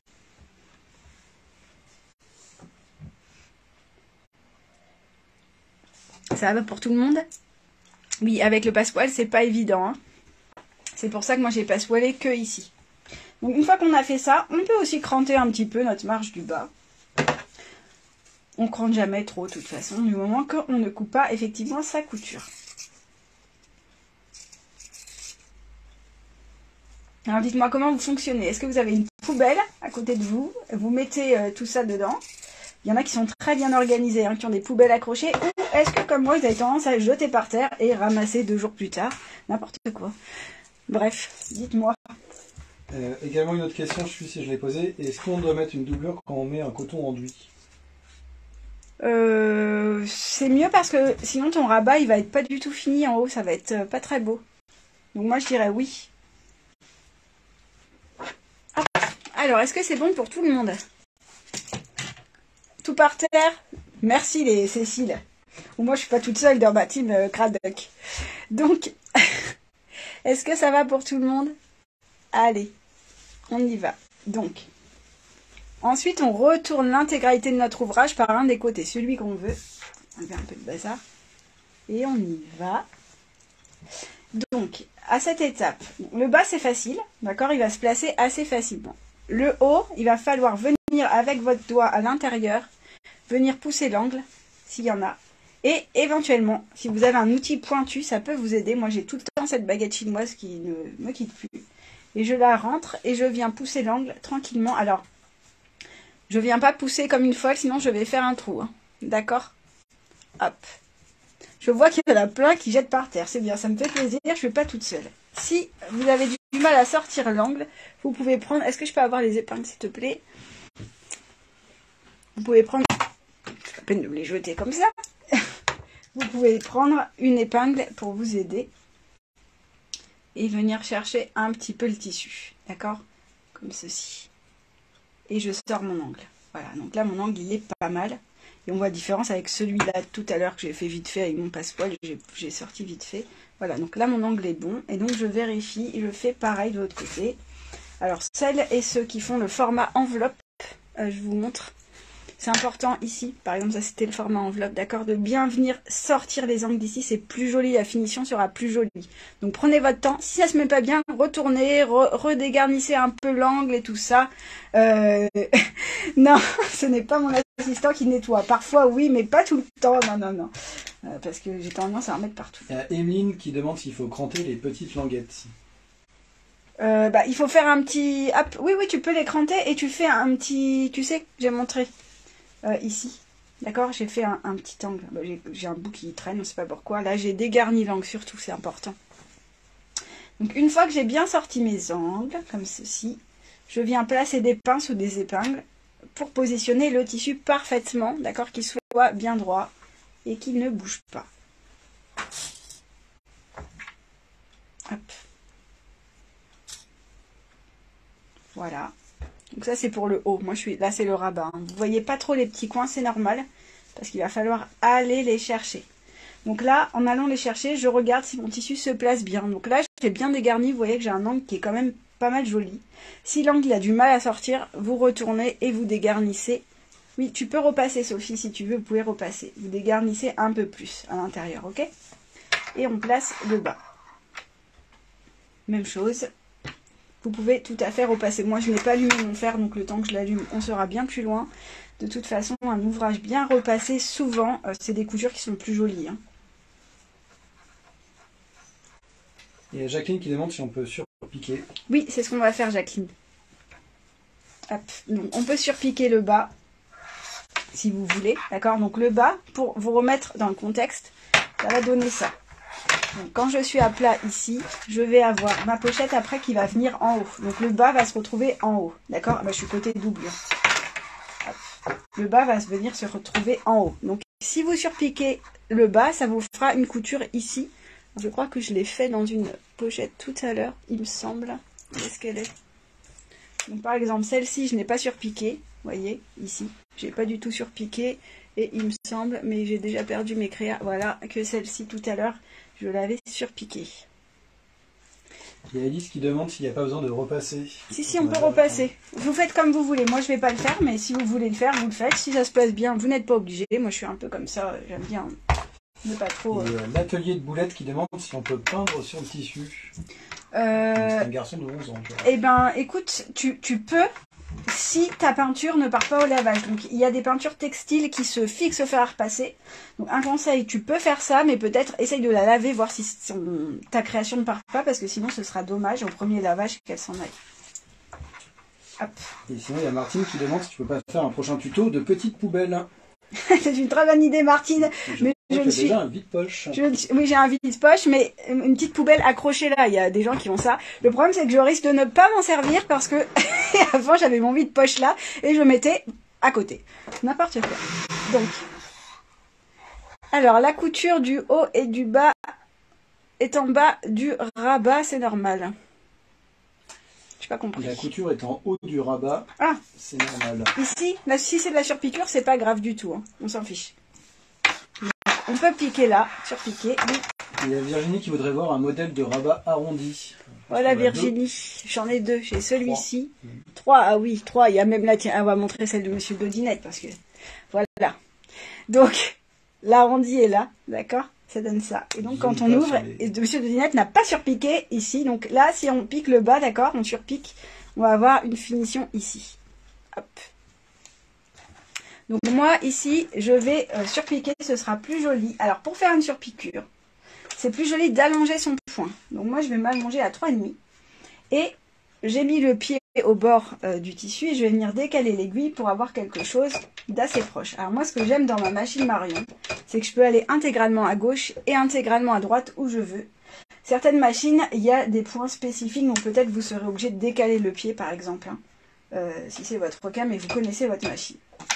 Ça va pour tout le monde? Oui, avec le passepoil, c'est pas évident. Hein. C'est pour ça que moi, j'ai passepoilé que ici. Donc, une fois qu'on a fait ça, on peut aussi cranter un petit peu notre marge du bas. On crante jamais trop, de toute façon, du moment qu'on ne coupe pas effectivement sa couture. Alors, dites-moi comment vous fonctionnez. Est-ce que vous avez une poubelle à côté de vous? Vous mettez euh, tout ça dedans. Il y en a qui sont très bien organisés, hein, qui ont des poubelles accrochées. Ou est-ce que, comme moi, vous avez tendance à le jeter par terre et ramasser deux jours plus tard? N'importe quoi. Bref, dites-moi. Euh, également une autre question, je sais si je l'ai posée. Est-ce qu'on doit mettre une doublure quand on met un coton enduit? euh, C'est mieux parce que sinon ton rabat, il va être pas du tout fini en haut. Ça va être pas très beau. Donc moi, je dirais oui. Ah. Alors, est-ce que c'est bon pour tout le monde? Tout par terre? Merci les Cécile. Ou moi, je suis pas toute seule dans ma team euh, Cradoc. Donc, est-ce que ça va pour tout le monde? Allez, on y va. Donc, ensuite, on retourne l'intégralité de notre ouvrage par un des côtés, celui qu'on veut. On fait un peu de bazar. Et on y va. Donc, à cette étape, le bas, c'est facile. D'accord? Il va se placer assez facilement. le haut, il va falloir venir avec votre doigt à l'intérieur, venir pousser l'angle, s'il y en a. Et éventuellement, si vous avez un outil pointu, ça peut vous aider. Moi, j'ai tout le temps cette baguette chinoise qui ne me quitte plus. Et je la rentre et je viens pousser l'angle tranquillement. Alors, je viens pas pousser comme une folle, sinon je vais faire un trou. Hein. D'accord? Hop. Je vois qu'il y en a plein qui jettent par terre. C'est bien, ça me fait plaisir, je ne suis pas toute seule. Si vous avez du mal à sortir l'angle, vous pouvez prendre... Est-ce que je peux avoir les épingles, s'il te plaît? Vous pouvez prendre... C'est pas la peine de me les jeter comme ça. Vous pouvez prendre une épingle pour vous aider. Et venir chercher un petit peu le tissu. D'accord? Comme ceci. Et je sors mon angle. Voilà, donc là, mon angle, il est pas mal. Et on voit la différence avec celui-là tout à l'heure que j'ai fait vite fait avec mon passepoil. J'ai sorti vite fait. Voilà, donc là, mon angle est bon. Et donc, je vérifie et je fais pareil de l'autre côté. Alors, celles et ceux qui font le format enveloppe, euh, je vous montre. C'est important ici, par exemple, ça c'était le format enveloppe, d'accord, de bien venir sortir les angles d'ici, c'est plus joli, la finition sera plus jolie. Donc prenez votre temps, si ça se met pas bien, retournez, re redégarnissez un peu l'angle et tout ça. Euh... non, ce n'est pas mon assistant qui nettoie. Parfois oui, mais pas tout le temps, non, non, non. Euh, parce que j'ai tendance à en mettre partout. Il y a Emeline qui demande s'il faut cranter les petites languettes. Euh, bah, il faut faire un petit... Hop. Oui, oui, tu peux les cranter et tu fais un petit... Tu sais, j'ai montré. Euh, ici, d'accord, j'ai fait un, un petit angle, bah, j'ai un bout qui traîne, on ne sait pas pourquoi, là j'ai dégarni l'angle surtout, c'est important. Donc une fois que j'ai bien sorti mes angles, comme ceci, je viens placer des pinces ou des épingles pour positionner le tissu parfaitement, d'accord, qu'il soit bien droit et qu'il ne bouge pas. Hop. Voilà. Donc ça c'est pour le haut, moi je suis là c'est le rabat, hein. Vous voyez pas trop les petits coins, c'est normal, parce qu'il va falloir aller les chercher. Donc là, en allant les chercher, je regarde si mon tissu se place bien. Donc là, j'ai bien dégarni, vous voyez que j'ai un angle qui est quand même pas mal joli. Si l'angle a du mal à sortir, vous retournez et vous dégarnissez. Oui, tu peux repasser Sophie, si tu veux, vous pouvez repasser. Vous dégarnissez un peu plus à l'intérieur, ok? Et on place le bas. Même chose. Vous pouvez tout à fait repasser. Moi, je n'ai pas allumé mon fer, donc le temps que je l'allume, on sera bien plus loin. De toute façon, un ouvrage bien repassé, souvent, euh, c'est des coutures qui sont plus jolies. Hein. Il y a Jacqueline qui demande si on peut surpiquer. Oui, c'est ce qu'on va faire, Jacqueline. Hop. Donc, on peut surpiquer le bas, si vous voulez. D'accord? Donc, le bas, pour vous remettre dans le contexte, ça va donner ça. Donc, quand je suis à plat ici, je vais avoir ma pochette après qui va venir en haut. Donc le bas va se retrouver en haut. D'accord? Bah, je suis côté doublure. Hop. Le bas va venir se retrouver en haut. Donc si vous surpiquez le bas, ça vous fera une couture ici. Je crois que je l'ai fait dans une pochette tout à l'heure, il me semble. Qu'est-ce qu'elle est? Donc par exemple, celle-ci, je n'ai pas surpiqué. Vous voyez, ici. J'ai pas du tout surpiqué. Et il me semble, mais j'ai déjà perdu mes créas. Voilà, que celle-ci tout à l'heure, je l'avais surpiqué. Il y a Alice qui demande s'il n'y a pas besoin de repasser. Si, si, on peut repasser. Vous faites comme vous voulez. Moi, je vais pas le faire, mais si vous voulez le faire, vous le faites. Si ça se place bien, vous n'êtes pas obligé. Moi, je suis un peu comme ça. J'aime bien ne pas trop... Euh... L'atelier de Boulette qui demande si on peut peindre sur le tissu. Euh... C'est un garçon de onze ans. Eh ben, écoute, tu, tu peux... Si ta peinture ne part pas au lavage. Donc il y a des peintures textiles qui se fixent au fer à repasser. Donc un conseil, tu peux faire ça, mais peut-être essaye de la laver, voir si son, ta création ne part pas, parce que sinon ce sera dommage au premier lavage qu'elle s'en aille. Hop. Et sinon il y a Martine qui demande si tu peux pas faire un prochain tuto de petites poubelles. C'est une très bonne idée, Martine. Je mais je ne suis... déjà un vide-poche. Je... Oui, j'ai un vide-poche, mais une petite poubelle accrochée là. Il y a des gens qui ont ça. Le problème, c'est que je risque de ne pas m'en servir parce que avant, j'avais mon vide-poche là et je mettais à côté. N'importe quoi. Donc, alors, la couture du haut et du bas est en bas du rabat, c'est normal. J'ai pas compris. La couture est en haut du rabat. Ah, c'est normal. Ici, là, si c'est de la surpiqûre, c'est pas grave du tout. Hein. On s'en fiche. On peut piquer là, surpiquer. Oui. Il y a Virginie qui voudrait voir un modèle de rabat arrondi. Voilà Virginie, j'en ai deux. J'ai celui-ci. Trois. Ah oui, trois. Il y a même la tienne. On va montrer celle de Monsieur Dodinette parce que voilà. Donc l'arrondi est là, d'accord. ça donne ça. Et donc, Je quand lis on pas ouvre, sur les- et Monsieur de Dinette n'a pas surpiqué ici. Donc là, si on pique le bas, d'accord, on surpique, on va avoir une finition ici. Hop. Donc moi, ici, je vais euh, surpiquer, ce sera plus joli. Alors, pour faire une surpiqûre, c'est plus joli d'allonger son point. Donc moi, je vais m'allonger à trois virgule cinq. Et j'ai mis le pied au bord euh, du tissu et je vais venir décaler l'aiguille pour avoir quelque chose d'assez proche. Alors moi, ce que j'aime dans ma machine Marion, c'est que je peux aller intégralement à gauche et intégralement à droite où je veux. Certaines machines, il y a des points spécifiques, donc peut-être vous serez obligé de décaler le pied, par exemple, hein, euh, si c'est votre cas, mais vous connaissez votre machine.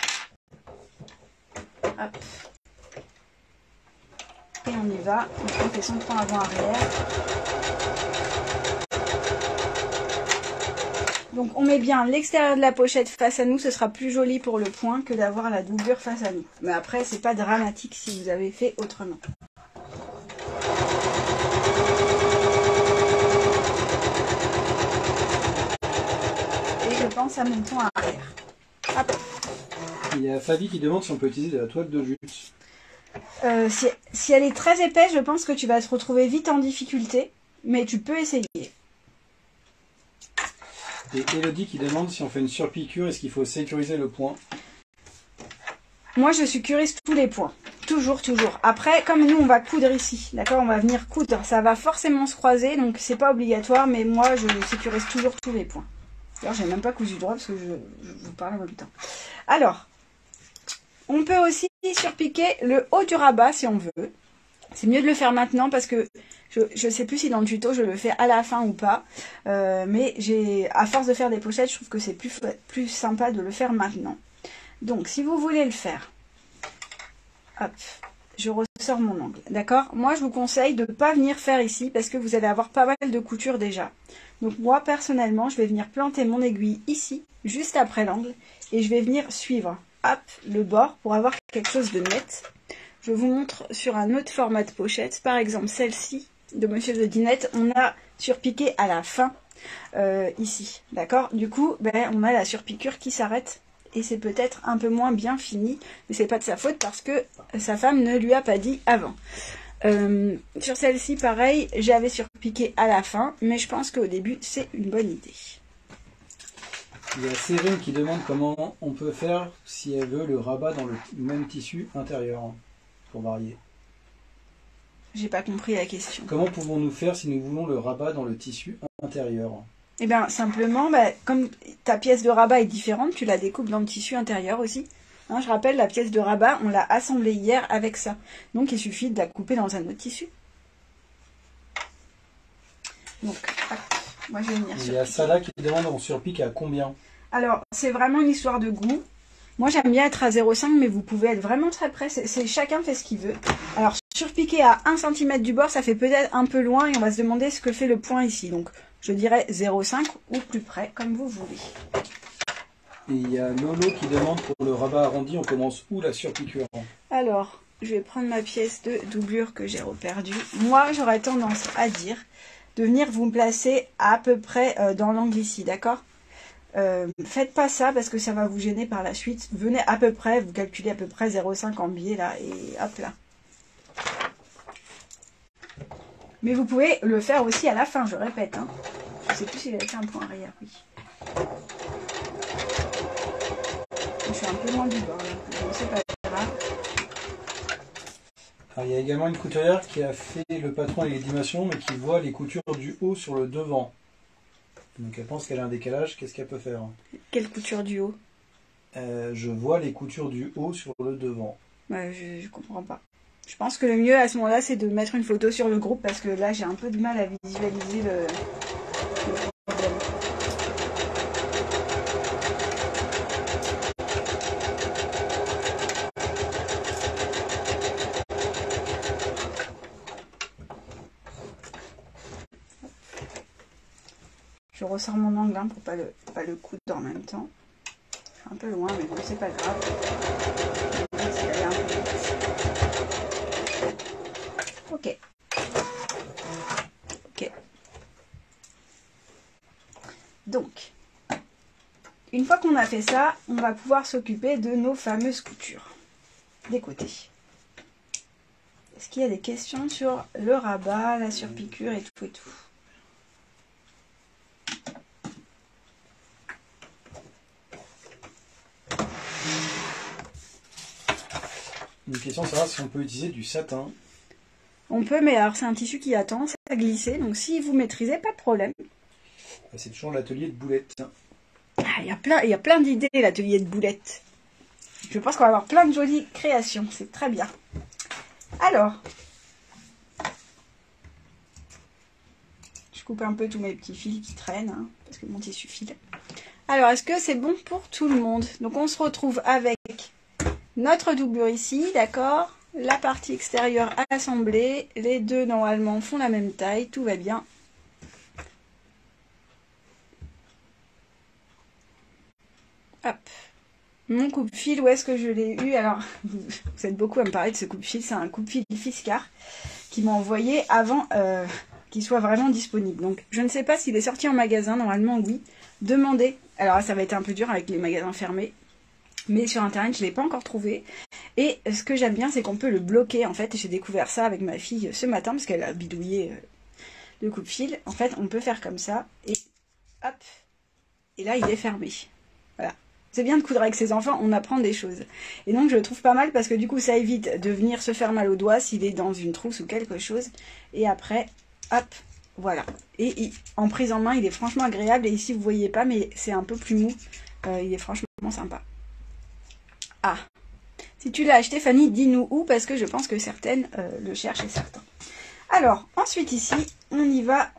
Hop. Et on y va. Donc on fait son point avant-arrière. Donc on met bien l'extérieur de la pochette face à nous, ce sera plus joli pour le point que d'avoir la doublure face à nous. Mais après, c'est pas dramatique si vous avez fait autrement. Et je pense à mon point arrière. Hop. Il y a Fabi qui demande si on peut utiliser de la toile de jute. Euh, si, si elle est très épaisse, je pense que tu vas te retrouver vite en difficulté, mais tu peux essayer. Et Elodie qui demande si on fait une surpiqûre, est-ce qu'il faut sécuriser le point? Moi, je sécurise tous les points. Toujours, toujours. Après, comme nous, on va coudre ici. D'accord? On va venir coudre. Ça va forcément se croiser, donc c'est pas obligatoire, mais moi, je sécurise toujours tous les points. D'ailleurs, j'ai même pas cousu droit parce que je, je vous parle en même temps. Alors, on peut aussi surpiquer le haut du rabat si on veut. C'est mieux de le faire maintenant parce que je ne sais plus si dans le tuto je le fais à la fin ou pas. Euh, mais j'ai, à force de faire des pochettes, je trouve que c'est plus, plus sympa de le faire maintenant. Donc, si vous voulez le faire, hop, je ressors mon angle. D'accord? Moi, je vous conseille de ne pas venir faire ici parce que vous allez avoir pas mal de coutures déjà. Donc, moi, personnellement, je vais venir planter mon aiguille ici, juste après l'angle, et je vais venir suivre, hop, le bord pour avoir quelque chose de net. Je vous montre sur un autre format de pochette, par exemple celle-ci de Monsieur de Dinette, on a surpiqué à la fin, euh, ici, d'accord? Du coup, ben, on a la surpiqûre qui s'arrête et c'est peut-être un peu moins bien fini, mais c'est pas de sa faute parce que sa femme ne lui a pas dit avant. Euh, sur celle-ci, pareil, j'avais surpiqué à la fin, mais je pense qu'au début, c'est une bonne idée. Il y a Céline qui demande comment on peut faire si elle veut le rabat dans le même tissu intérieur, pour varier. J'ai pas compris la question. Comment pouvons-nous faire si nous voulons le rabat dans le tissu intérieur? Eh bien, simplement, bah, comme ta pièce de rabat est différente, tu la découpes dans le tissu intérieur aussi. Hein, je rappelle, la pièce de rabat, on l'a assemblée hier avec ça. Donc, il suffit de la couper dans un autre tissu. Donc, hop, moi, je vais venir Il y a Salah qui demande on surpique à combien? Alors, c'est vraiment une histoire de goût. Moi, j'aime bien être à zéro virgule cinq, mais vous pouvez être vraiment très près. C'est, chacun fait ce qu'il veut. Alors, surpiquer à un centimètre du bord, ça fait peut-être un peu loin et on va se demander ce que fait le point ici. Donc, je dirais zéro virgule cinq ou plus près, comme vous voulez. Et il y a Lolo qui demande pour le rabat arrondi, on commence où la surpiqûre? Alors, je vais prendre ma pièce de doublure que j'ai reperdue. Moi, j'aurais tendance à dire de venir vous placer à peu près euh, dans l'angle ici, d'accord? Euh, faites pas ça parce que ça va vous gêner par la suite. Venez à peu près, vous calculez à peu près zéro virgule cinq en biais là et hop là. Mais vous pouvez le faire aussi à la fin, je répète. Hein. Je sais plus s'il avait fait un point arrière, oui. Je suis un peu loin du bord là, je sais pas grave. Alors, il y a également une couturière qui a fait le patron avec les dimensions mais qui voit les coutures du haut sur le devant. Donc elle pense qu'elle a un décalage, qu'est-ce qu'elle peut faire? Quelle couture du haut? euh, Je vois les coutures du haut sur le devant. Ouais, je, je comprends pas. Je pense que le mieux à ce moment-là, c'est de mettre une photo sur le groupe parce que là, j'ai un peu de mal à visualiser le, le problème. Je ressors mon angle hein, pour pas le, pas le coudre en même temps. Un peu loin, mais bon, c'est pas grave. Ok. Ok. Donc, une fois qu'on a fait ça, on va pouvoir s'occuper de nos fameuses coutures. Des côtés. Est-ce qu'il y a des questions sur le rabat, la surpiqûre et tout et tout? Une question, savoir si on peut utiliser du satin. On peut, mais alors c'est un tissu qui a tendance à glisser, donc si vous maîtrisez, pas de problème. C'est toujours l'atelier de boulettes. Ah, il y a plein, il y a plein d'idées, l'atelier de boulettes. Je pense qu'on va avoir plein de jolies créations, c'est très bien. Alors, je coupe un peu tous mes petits fils qui traînent, hein, parce que mon tissu file. Alors, est-ce que c'est bon pour tout le monde? Donc, on se retrouve avec notre doublure ici, d'accord? La partie extérieure assemblée. Les deux, normalement, font la même taille. Tout va bien. Hop. Mon coupe-fil, où est-ce que je l'ai eu? Alors, vous êtes beaucoup à me parler de ce coupe-fil. C'est un coupe-fil Fiskars qui m'a envoyé avant euh, qu'il soit vraiment disponible. Donc, je ne sais pas s'il est sorti en magasin. Normalement, oui. Demandez. Alors, ça va être un peu dur avec les magasins fermés. Mais sur internet, je ne l'ai pas encore trouvé. Et ce que j'aime bien, c'est qu'on peut le bloquer. En fait, j'ai découvert ça avec ma fille ce matin, parce qu'elle a bidouillé le coupe-fil. En fait, on peut faire comme ça. Et hop. Et là, il est fermé. Voilà. C'est bien de coudre avec ses enfants, on apprend des choses. Et donc, je le trouve pas mal, parce que du coup, ça évite de venir se faire mal au doigt s'il est dans une trousse ou quelque chose. Et après, hop, voilà. Et il, en prise en main, il est franchement agréable. Et ici, vous voyez pas, mais c'est un peu plus mou. Euh, il est franchement sympa. Ah, si tu l'as acheté, Fanny, dis-nous où, parce que je pense que certaines euh, le cherchent et certains. Alors, ensuite ici, on y va,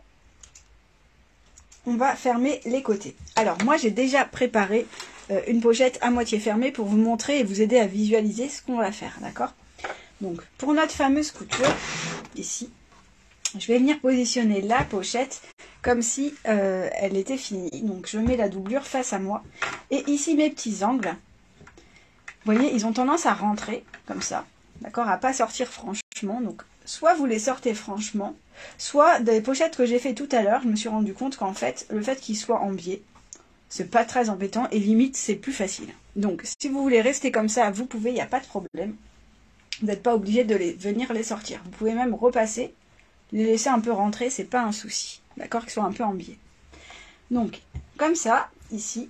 on va fermer les côtés. Alors, moi, j'ai déjà préparé euh, une pochette à moitié fermée pour vous montrer et vous aider à visualiser ce qu'on va faire, d'accord? Donc, pour notre fameuse couture, ici, je vais venir positionner la pochette comme si euh, elle était finie. Donc, je mets la doublure face à moi. Et ici, mes petits angles. Vous voyez, ils ont tendance à rentrer, comme ça, d'accord, à pas sortir franchement. Donc, soit vous les sortez franchement, soit des pochettes que j'ai fait tout à l'heure, je me suis rendu compte qu'en fait, le fait qu'ils soient en biais, c'est pas très embêtant et limite, c'est plus facile. Donc, si vous voulez rester comme ça, vous pouvez, il n'y a pas de problème. Vous n'êtes pas obligé de les, venir les sortir. Vous pouvez même repasser, les laisser un peu rentrer, c'est pas un souci, d'accord, qu'ils soient un peu en biais. Donc, comme ça, ici.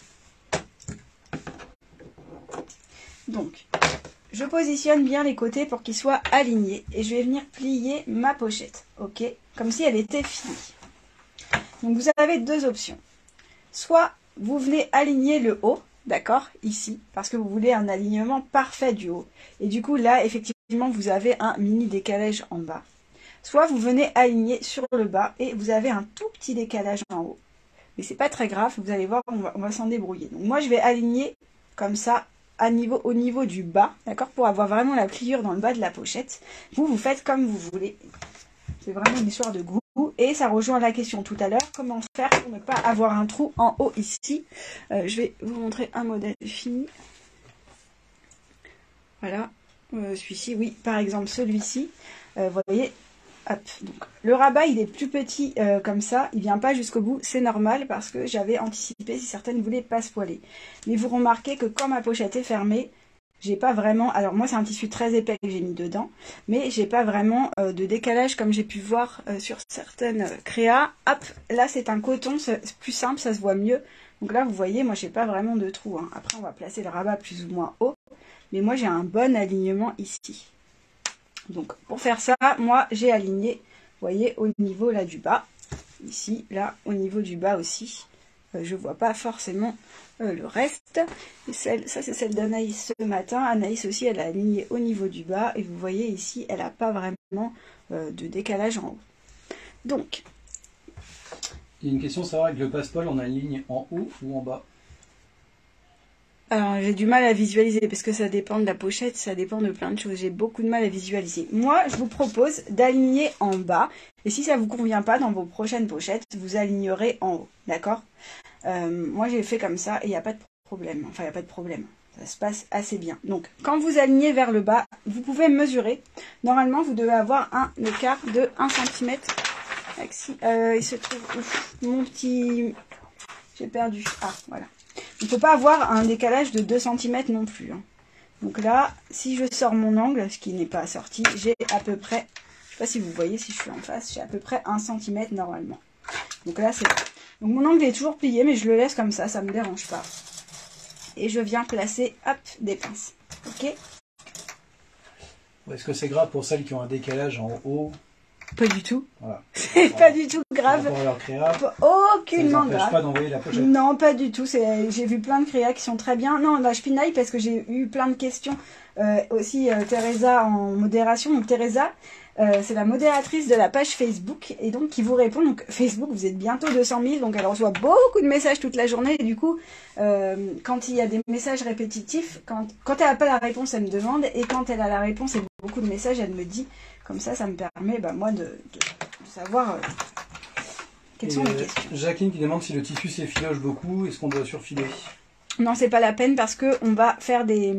Donc, je positionne bien les côtés pour qu'ils soient alignés. Et je vais venir plier ma pochette, ok? Comme si elle était finie. Donc, vous avez deux options. Soit vous venez aligner le haut, d'accord? Ici, parce que vous voulez un alignement parfait du haut. Et du coup, là, effectivement, vous avez un mini décalage en bas. Soit vous venez aligner sur le bas et vous avez un tout petit décalage en haut. Mais c'est pas très grave, vous allez voir, on va, on va s'en débrouiller. Donc, moi, je vais aligner comme ça, À niveau, au niveau du bas, d'accord, pour avoir vraiment la pliure dans le bas de la pochette. Vous, vous faites comme vous voulez. C'est vraiment une histoire de goût. Et ça rejoint la question tout à l'heure, comment faire pour ne pas avoir un trou en haut ici. Euh, je vais vous montrer un modèle fini. Voilà, euh, celui-ci, oui, par exemple celui-ci. Euh, vous voyez, hop, donc, le rabat, il est plus petit euh, comme ça, il vient pas jusqu'au bout, c'est normal parce que j'avais anticipé si certaines voulaient pas se poiler. Mais vous remarquez que quand ma pochette est fermée, j'ai pas vraiment, alors moi c'est un tissu très épais que j'ai mis dedans, mais j'ai pas vraiment euh, de décalage comme j'ai pu voir euh, sur certaines euh, créas. Hop, là c'est un coton, c'est plus simple, ça se voit mieux. Donc là vous voyez, moi j'ai pas vraiment de trou, hein. Après on va placer le rabat plus ou moins haut, mais moi j'ai un bon alignement ici. Donc pour faire ça, moi j'ai aligné, vous voyez, au niveau là du bas, ici, là, au niveau du bas aussi. Euh, je vois pas forcément euh, le reste. Et celle, ça c'est celle d'Anaïs ce matin. Anaïs aussi, elle a aligné au niveau du bas. Et vous voyez ici, elle n'a pas vraiment euh, de décalage en haut. Donc. Il y a une question, savoir avec le passe-poil, on a une ligne en haut ou en bas? Alors, j'ai du mal à visualiser parce que ça dépend de la pochette, ça dépend de plein de choses. J'ai beaucoup de mal à visualiser. Moi, je vous propose d'aligner en bas. Et si ça ne vous convient pas dans vos prochaines pochettes, vous alignerez en haut. D'accord? euh, Moi, j'ai fait comme ça et il n'y a pas de problème. Enfin, il n'y a pas de problème. Ça se passe assez bien. Donc, quand vous alignez vers le bas, vous pouvez mesurer. Normalement, vous devez avoir un écart de un centimètre. Euh, il se trouve... Ouf, mon petit... J'ai perdu. Ah, voilà. Il ne faut pas avoir un décalage de deux centimètres non plus. Hein. Donc là, si je sors mon angle, ce qui n'est pas sorti, j'ai à peu près, je sais pas si vous voyez si je suis en face, j'ai à peu près un centimètre normalement. Donc là, c'est bon. Donc mon angle est toujours plié, mais je le laisse comme ça, ça me dérange pas. Et je viens placer, hop, des pinces. Ok? Est-ce que c'est grave pour celles qui ont un décalage en haut? Pas du tout. Voilà. C'est voilà. pas du tout grave. Par rapport à leur créa, Aucunement ça grave. pas d'envoyer la pochette. Non, pas du tout. J'ai vu plein de créas qui sont très bien. Non, là, je pinaille parce que j'ai eu plein de questions. Euh, aussi, euh, Teresa en modération. Donc, Teresa, euh, c'est la modératrice de la page Facebook et donc qui vous répond. Donc, Facebook, vous êtes bientôt deux cent mille. Donc, elle reçoit beaucoup de messages toute la journée. Et du coup, euh, quand il y a des messages répétitifs, quand, quand elle n'a pas la réponse, elle me demande. Et quand elle a la réponse et beaucoup de messages, elle me dit. Comme ça, ça me permet, bah, moi, de, de, de savoir euh, quelles et sont les euh, questions. Jacqueline qui demande si le tissu s'effiloche beaucoup, est-ce qu'on doit surfiler? Non, c'est pas la peine parce que on va faire des,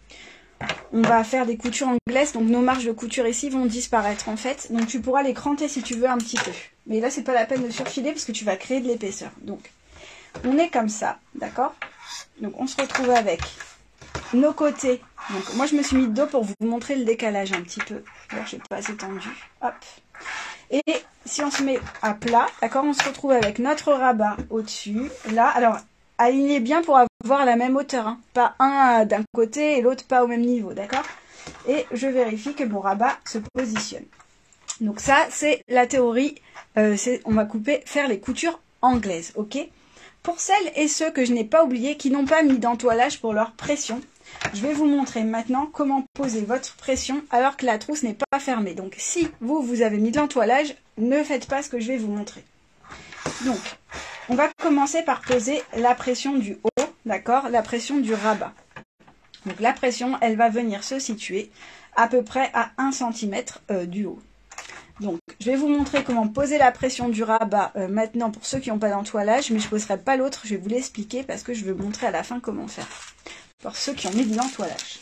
on va faire des coutures anglaises, donc nos marges de couture ici vont disparaître en fait. Donc tu pourras les cranter si tu veux un petit peu. Mais là, c'est pas la peine de surfiler parce que tu vas créer de l'épaisseur. Donc, on est comme ça, d'accord? Donc, on se retrouve avec nos côtés. Donc, moi, je me suis mis de dos pour vous montrer le décalage un petit peu. Alors, je n'ai pas assez tendu. Hop. Et si on se met à plat, d'accord, on se retrouve avec notre rabat au-dessus. Là, alors, alignez bien pour avoir la même hauteur. Hein. Pas un d'un côté et l'autre pas au même niveau, d'accord? Et je vérifie que mon rabat se positionne. Donc ça, c'est la théorie. Euh, on va couper, faire les coutures anglaises, ok? Pour celles et ceux que je n'ai pas oubliés, qui n'ont pas mis d'entoilage pour leur pression, je vais vous montrer maintenant comment poser votre pression alors que la trousse n'est pas fermée. Donc si vous, vous avez mis de l'entoilage, ne faites pas ce que je vais vous montrer. Donc, on va commencer par poser la pression du haut, d'accord? La pression du rabat. Donc la pression, elle va venir se situer à peu près à un centimètre euh, du haut. Donc, je vais vous montrer comment poser la pression du rabat euh, maintenant pour ceux qui n'ont pas d'entoilage, mais je ne poserai pas l'autre, je vais vous l'expliquer parce que je vais vous montrer à la fin comment faire. Pour ceux qui ont mis de l'entoilage.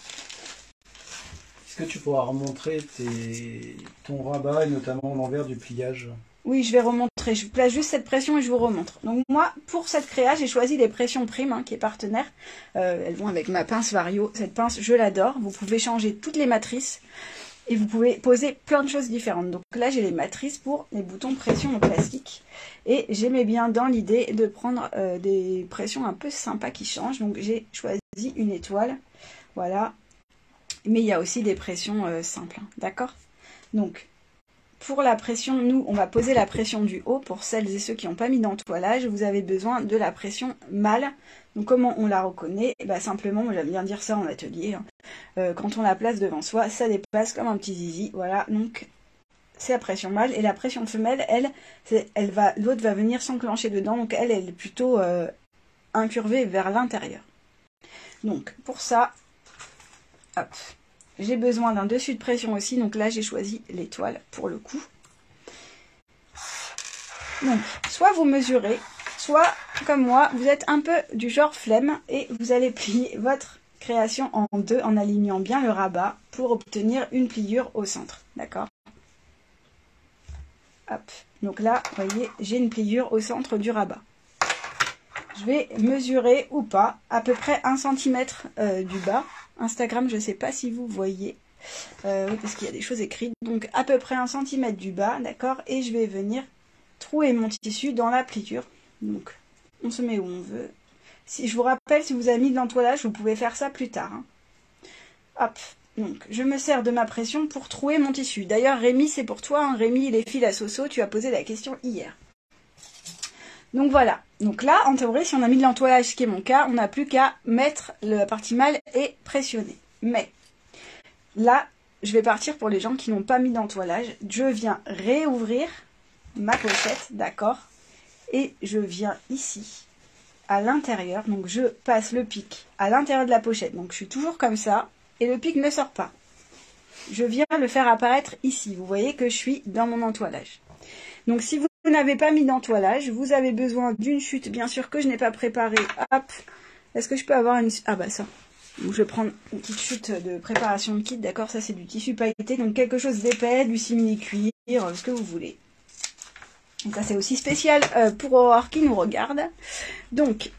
Est-ce que tu pourras remontrer tes... ton rabat et notamment l'envers du pliage? Oui, je vais remontrer. Je place juste cette pression et je vous remontre. Donc moi, pour cette créa, j'ai choisi les pressions primes, hein, qui est partenaire. Euh, elles vont avec ma pince Vario. Cette pince, je l'adore. Vous pouvez changer toutes les matrices et vous pouvez poser plein de choses différentes. Donc là, j'ai les matrices pour les boutons pression en plastique. Et j'aimais bien dans l'idée de prendre euh, des pressions un peu sympas qui changent. Donc j'ai choisi une étoile. Voilà. Mais il y a aussi des pressions euh, simples. Hein, d'accord? Donc, pour la pression, nous, on va poser la pression du haut. Pour celles et ceux qui n'ont pas mis d'entoilage, vous avez besoin de la pression mâle. Donc, comment on la reconnaît? Bah, simplement, moi j'aime bien dire ça en atelier. Hein. Euh, quand on la place devant soi, ça dépasse comme un petit zizi. Voilà, donc c'est la pression mâle. Et la pression femelle, elle, elle va, l'autre va venir s'enclencher dedans. Donc, elle, elle est plutôt euh, incurvée vers l'intérieur. Donc, pour ça, hop. J'ai besoin d'un dessus de pression aussi, donc là j'ai choisi l'étoile pour le coup. Donc, soit vous mesurez, soit comme moi, vous êtes un peu du genre flemme et vous allez plier votre création en deux en alignant bien le rabat pour obtenir une pliure au centre, d'accord? Hop, donc là, vous voyez, j'ai une pliure au centre du rabat. Je vais mesurer ou pas à peu près un centimètre euh, du bas. Instagram, je ne sais pas si vous voyez, euh, oui, parce qu'il y a des choses écrites. Donc à peu près un centimètre du bas, d'accord? Et je vais venir trouer mon tissu dans la pliure. Donc on se met où on veut. Si je vous rappelle, si vous avez mis de l'entoilage, vous pouvez faire ça plus tard. Hein. Hop, donc je me sers de ma pression pour trouer mon tissu. D'ailleurs, Rémi, c'est pour toi. Hein. Rémi, les fils à Soso, tu as posé la question hier. Donc voilà, donc là, en théorie, si on a mis de l'entoilage, ce qui est mon cas, on n'a plus qu'à mettre la partie mâle et pressionner. Mais là, je vais partir pour les gens qui n'ont pas mis d'entoilage. Je viens réouvrir ma pochette, d'accord? Et je viens ici, à l'intérieur, donc je passe le pic à l'intérieur de la pochette. Donc je suis toujours comme ça, et le pic ne sort pas. Je viens le faire apparaître ici. Vous voyez que je suis dans mon entoilage. Donc si vous Vous n'avez pas mis d'entoilage, vous avez besoin d'une chute, bien sûr, que je n'ai pas préparée. Hop, est-ce que je peux avoir une... Ah bah ça. Donc je vais prendre une petite chute de préparation de kit, d'accord? Ça c'est du tissu pailleté, donc quelque chose d'épais, du simili-cuir, ce que vous voulez. Donc ça c'est aussi spécial euh, pour Aurore qui nous regarde. Donc,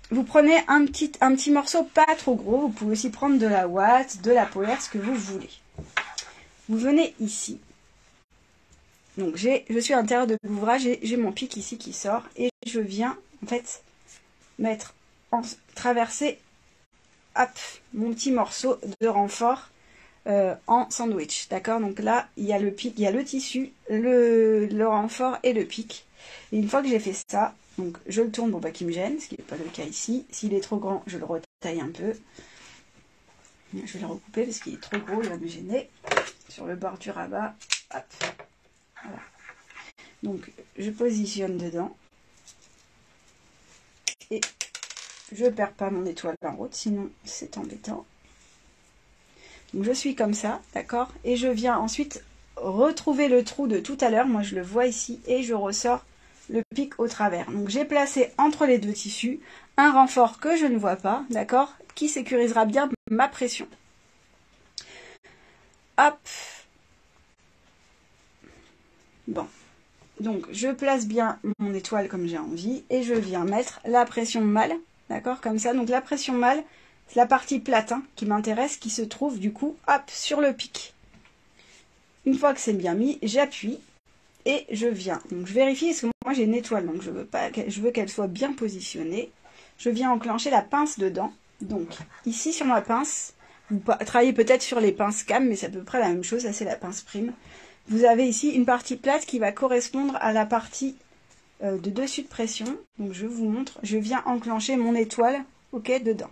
vous prenez un petit, un petit morceau pas trop gros. Vous pouvez aussi prendre de la ouate, de la polaire, ce que vous voulez. Vous venez ici. Donc j'ai, je suis à l'intérieur de l'ouvrage et j'ai mon pic ici qui sort. Et je viens en fait mettre, en, traverser hop, mon petit morceau de renfort euh, en sandwich. D'accord? Donc là, il y a le pic, il y a le tissu, le, le renfort et le pic. Et une fois que j'ai fait ça, donc je le tourne pour pas qu'il me gêne, ce qui n'est pas le cas ici. S'il est trop grand, je le retaille un peu. Je vais le recouper parce qu'il est trop gros, il va me gêner. Sur le bord du rabat, hop. Voilà. Donc je positionne dedans. Et je ne perds pas mon étoile en route, sinon c'est embêtant. Donc je suis comme ça, d'accord? Et je viens ensuite retrouver le trou de tout à l'heure. Moi je le vois ici et je ressors le pic au travers. Donc j'ai placé entre les deux tissus un renfort que je ne vois pas, d'accord? Qui sécurisera bien ma pression. Hop. Bon. Donc je place bien mon étoile comme j'ai envie et je viens mettre la pression mâle, d'accord? Comme ça. Donc la pression mâle, c'est la partie plate hein, qui m'intéresse, qui se trouve du coup, hop, sur le pic. Une fois que c'est bien mis, j'appuie et je viens. Donc je vérifie parce que moi j'ai une étoile, donc je veux pas, je veux qu'elle soit bien positionnée. Je viens enclencher la pince dedans. Donc ici sur ma pince, vous travaillez peut-être sur les pinces cam, mais c'est à peu près la même chose. Ça c'est la pince prime. Vous avez ici une partie plate qui va correspondre à la partie euh, de dessus de pression. Donc je vous montre. Je viens enclencher mon étoile, ok, dedans.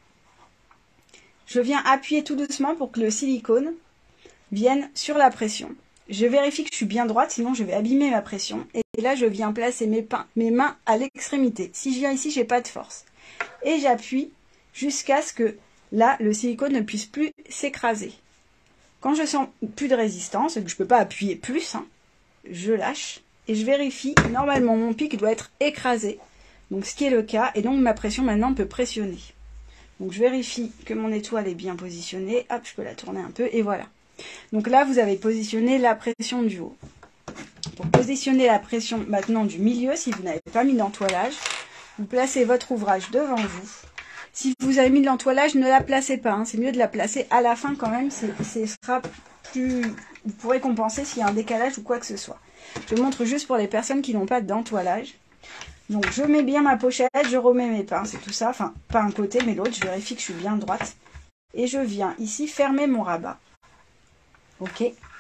Je viens appuyer tout doucement pour que le silicone vienne sur la pression. Je vérifie que je suis bien droite, sinon je vais abîmer ma pression. Et là, je viens placer mes, mes mains à l'extrémité. Si je viens ici, j'ai pas de force. Et j'appuie jusqu'à ce que là, le silicone ne puisse plus s'écraser. Quand je sens plus de résistance, et que je ne peux pas appuyer plus, hein, je lâche. Et je vérifie, normalement, mon pic doit être écrasé. Donc, ce qui est le cas. Et donc, ma pression, maintenant, peut pressionner. Donc, je vérifie que mon étoile est bien positionnée. Hop, je peux la tourner un peu. Et voilà. Donc là, vous avez positionné la pression du haut. Pour positionner la pression maintenant du milieu, si vous n'avez pas mis d'entoilage, vous placez votre ouvrage devant vous. Si vous avez mis de l'entoilage, ne la placez pas. Hein. C'est mieux de la placer à la fin quand même. Ce sera plus... Vous pourrez compenser s'il y a un décalage ou quoi que ce soit. Je montre juste pour les personnes qui n'ont pas d'entoilage. Donc je mets bien ma pochette, je remets mes pinces et tout ça. Enfin, pas un côté mais l'autre. Je vérifie que je suis bien droite. Et je viens ici fermer mon rabat. Ok.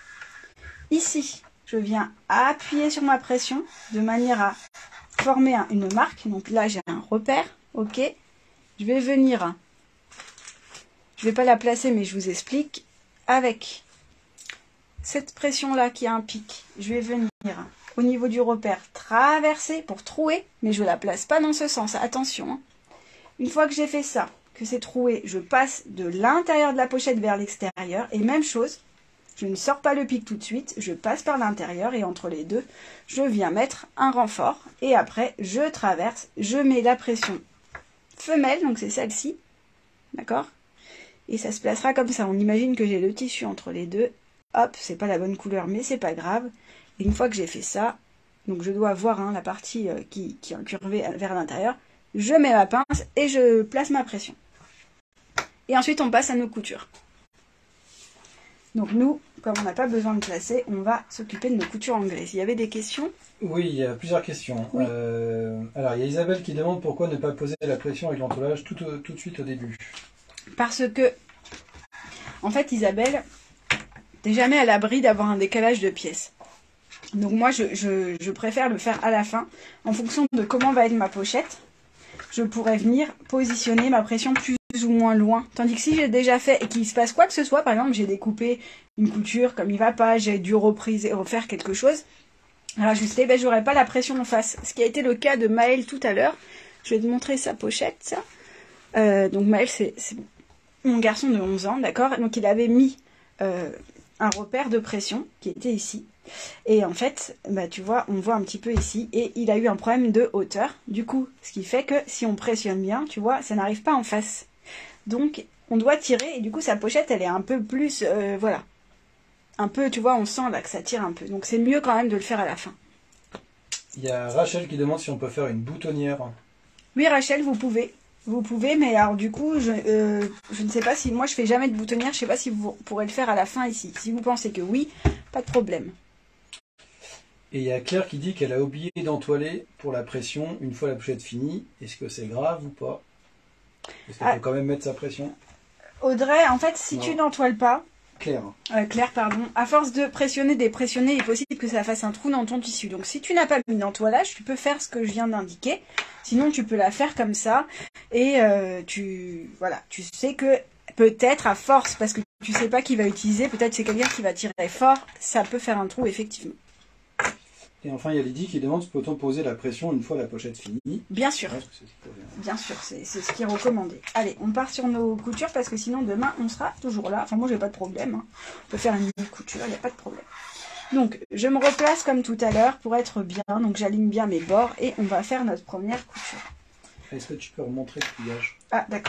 Ici, je viens appuyer sur ma pression de manière à former un, une marque. Donc là, j'ai un repère. Ok. Je vais venir, je ne vais pas la placer, mais je vous explique. Avec cette pression-là qui a un pic, je vais venir au niveau du repère traverser pour trouer, mais je ne la place pas dans ce sens. Attention. Hein. Une fois que j'ai fait ça, que c'est troué, je passe de l'intérieur de la pochette vers l'extérieur. Et même chose, je ne sors pas le pic tout de suite, je passe par l'intérieur et entre les deux, je viens mettre un renfort. Et après, je traverse, je mets la pression femelle, donc c'est celle-ci, d'accord? Et ça se placera comme ça. On imagine que j'ai le tissu entre les deux. Hop, c'est pas la bonne couleur, mais c'est pas grave. Et une fois que j'ai fait ça, donc je dois voir hein, la partie euh, qui, qui est incurvée vers l'intérieur, je mets ma pince et je place ma pression. Et ensuite, on passe à nos coutures. Donc nous, comme on n'a pas besoin de placer, on va s'occuper de nos coutures anglaises. Il y avait des questions? Oui, il y a plusieurs questions. Oui. Euh, alors, il y a Isabelle qui demande pourquoi ne pas poser la pression avec l'entoilage tout, tout de suite au début. Parce que, en fait, Isabelle, t'es jamais à l'abri d'avoir un décalage de pièces. Donc moi, je, je, je préfère le faire à la fin. En fonction de comment va être ma pochette, je pourrais venir positionner ma pression plus ou moins loin. Tandis que si j'ai déjà fait et qu'il se passe quoi que ce soit, par exemple, j'ai découpé une couture comme il va pas, j'ai dû repriser, refaire quelque chose, alors je sais, ben, j'aurai pas la pression en face. Ce qui a été le cas de Maëlle tout à l'heure. Je vais te montrer sa pochette, ça. Euh, donc Maëlle, c'est mon garçon de onze ans, d'accord? Donc il avait mis euh, un repère de pression qui était ici. Et en fait, bah, tu vois, on voit un petit peu ici. Et il a eu un problème de hauteur. Du coup, ce qui fait que si on pressionne bien, tu vois, ça n'arrive pas en face. Donc, on doit tirer. Et du coup, sa pochette, elle est un peu plus... Euh, voilà. Un peu, tu vois, on sent là que ça tire un peu. Donc, c'est mieux quand même de le faire à la fin. Il y a Rachel qui demande si on peut faire une boutonnière. Oui, Rachel, vous pouvez. Vous pouvez, mais alors du coup, je, euh, je ne sais pas si... Moi, je fais jamais de boutonnière, je ne sais pas si vous pourrez le faire à la fin ici. Si vous pensez que oui, pas de problème. Et il y a Claire qui dit qu'elle a oublié d'entoiler pour la pression une fois la pochette finie. Est-ce que c'est grave ou pas? Est-ce qu'elle ah. peut quand même mettre sa pression? Audrey, en fait, si non. tu n'entoiles pas... Claire. Euh, Claire, pardon. À force de pressionner, dépressionner, il est possible que ça fasse un trou dans ton tissu. Donc, si tu n'as pas mis d'entoilage, tu peux faire ce que je viens d'indiquer. Sinon, tu peux la faire comme ça. Et euh, tu, voilà, tu sais que peut-être à force, parce que tu sais pas qui va utiliser, peut-être c'est quelqu'un qui va tirer fort, ça peut faire un trou, effectivement. Et enfin, il y a Lydie qui demande, peut-on poser la pression une fois la pochette finie? Bien sûr. Bien sûr, c'est ce qui est recommandé. Allez, on part sur nos coutures parce que sinon demain on sera toujours là. Enfin moi j'ai pas de problème. Hein. On peut faire une mini couture, il n'y a pas de problème. Donc je me replace comme tout à l'heure pour être bien. Donc j'aligne bien mes bords et on va faire notre première couture. Est-ce que tu peux remontrer le pliage? Ah d'accord.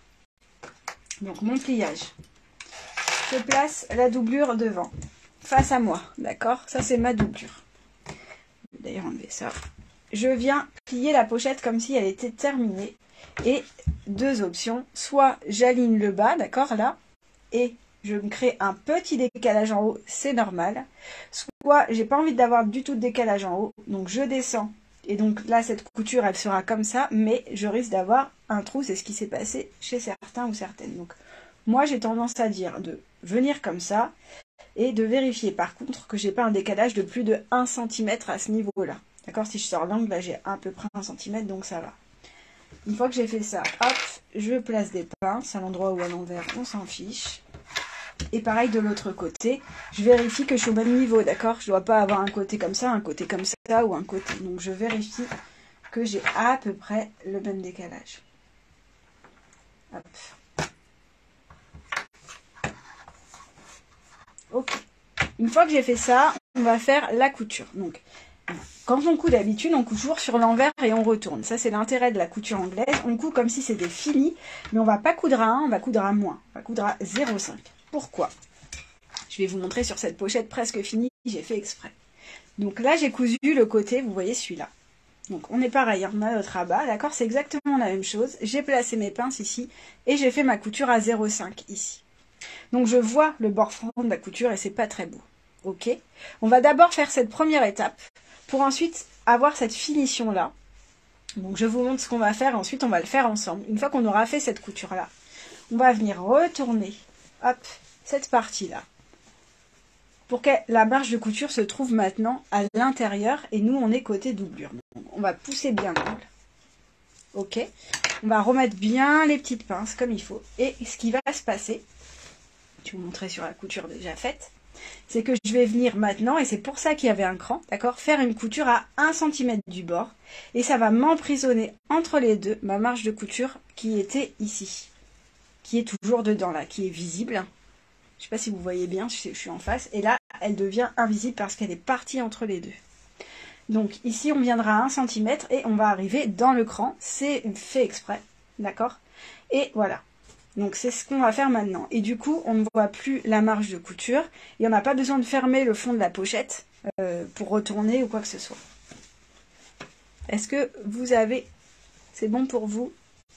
Donc mon pliage. Je place la doublure devant, face à moi. D'accord? Ça c'est ma doublure. D'ailleurs enlever ça. Je viens plier la pochette comme si elle était terminée. Et deux options. Soit j'aligne le bas, d'accord, là. Et je me crée un petit décalage en haut, c'est normal. Soit j'ai pas envie d'avoir du tout de décalage en haut. Donc je descends. Et donc là, cette couture, elle sera comme ça. Mais je risque d'avoir un trou. C'est ce qui s'est passé chez certains ou certaines. Donc moi, j'ai tendance à dire de venir comme ça. Et de vérifier par contre que j'ai pas un décalage de plus de un centimètre à ce niveau-là. D'accord? Si je sors l'angle, là j'ai à peu près un centimètre, donc ça va. Une fois que j'ai fait ça, hop, je place des pinces à l'endroit ou à l'envers, on s'en fiche. Et pareil de l'autre côté, je vérifie que je suis au même niveau, d'accord? Je dois pas avoir un côté comme ça, un côté comme ça ou un côté. Donc je vérifie que j'ai à peu près le même décalage. Hop. Ok. Une fois que j'ai fait ça, on va faire la couture. Donc, quand on coud d'habitude, on coud toujours sur l'envers et on retourne. Ça, c'est l'intérêt de la couture anglaise. On coud comme si c'était fini, mais on va pas coudre à un, on va coudre à moins. On va coudre à zéro virgule cinq. Pourquoi? Je vais vous montrer sur cette pochette presque finie, j'ai fait exprès. Donc là, j'ai cousu le côté, vous voyez celui-là. Donc on est pareil, on a notre rabat, d'accord? C'est exactement la même chose. J'ai placé mes pinces ici et j'ai fait ma couture à zéro virgule cinq ici. Donc je vois le bord front de la couture et c'est pas très beau. Ok? On va d'abord faire cette première étape pour ensuite avoir cette finition là. Donc je vous montre ce qu'on va faire, ensuite on va le faire ensemble. Une fois qu'on aura fait cette couture là, on va venir retourner, hop, cette partie là. Pour que la marge de couture se trouve maintenant à l'intérieur et nous on est côté doublure. Donc, on va pousser bien l'angle. Ok? On va remettre bien les petites pinces comme il faut. Et ce qui va se passer, je vais vous montrer sur la couture déjà faite, c'est que je vais venir maintenant, et c'est pour ça qu'il y avait un cran, d'accord, faire une couture à un centimètre du bord, et ça va m'emprisonner entre les deux ma marge de couture qui était ici, qui est toujours dedans là, qui est visible. Je ne sais pas si vous voyez bien, je suis en face, et là, elle devient invisible parce qu'elle est partie entre les deux. Donc ici, on viendra à un centimètre et on va arriver dans le cran, c'est fait exprès, d'accord, et voilà. Donc c'est ce qu'on va faire maintenant. Et du coup, on ne voit plus la marge de couture. Et on n'a pas besoin de fermer le fond de la pochette euh, pour retourner ou quoi que ce soit. Est-ce que vous avez... C'est bon pour vous?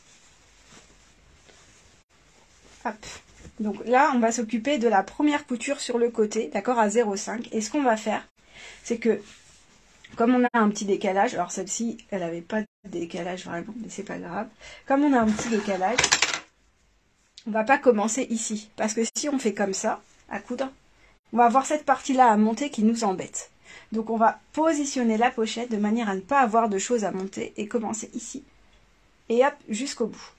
Hop. Donc là, on va s'occuper de la première couture sur le côté, d'accord, à zéro virgule cinq. Et ce qu'on va faire, c'est que, comme on a un petit décalage, alors celle-ci, elle n'avait pas de décalage vraiment, mais c'est pas grave. Comme on a un petit décalage... On va pas commencer ici, parce que si on fait comme ça, à coudre, on va avoir cette partie-là à monter qui nous embête. Donc on va positionner la pochette de manière à ne pas avoir de choses à monter et commencer ici. Et hop, jusqu'au bout.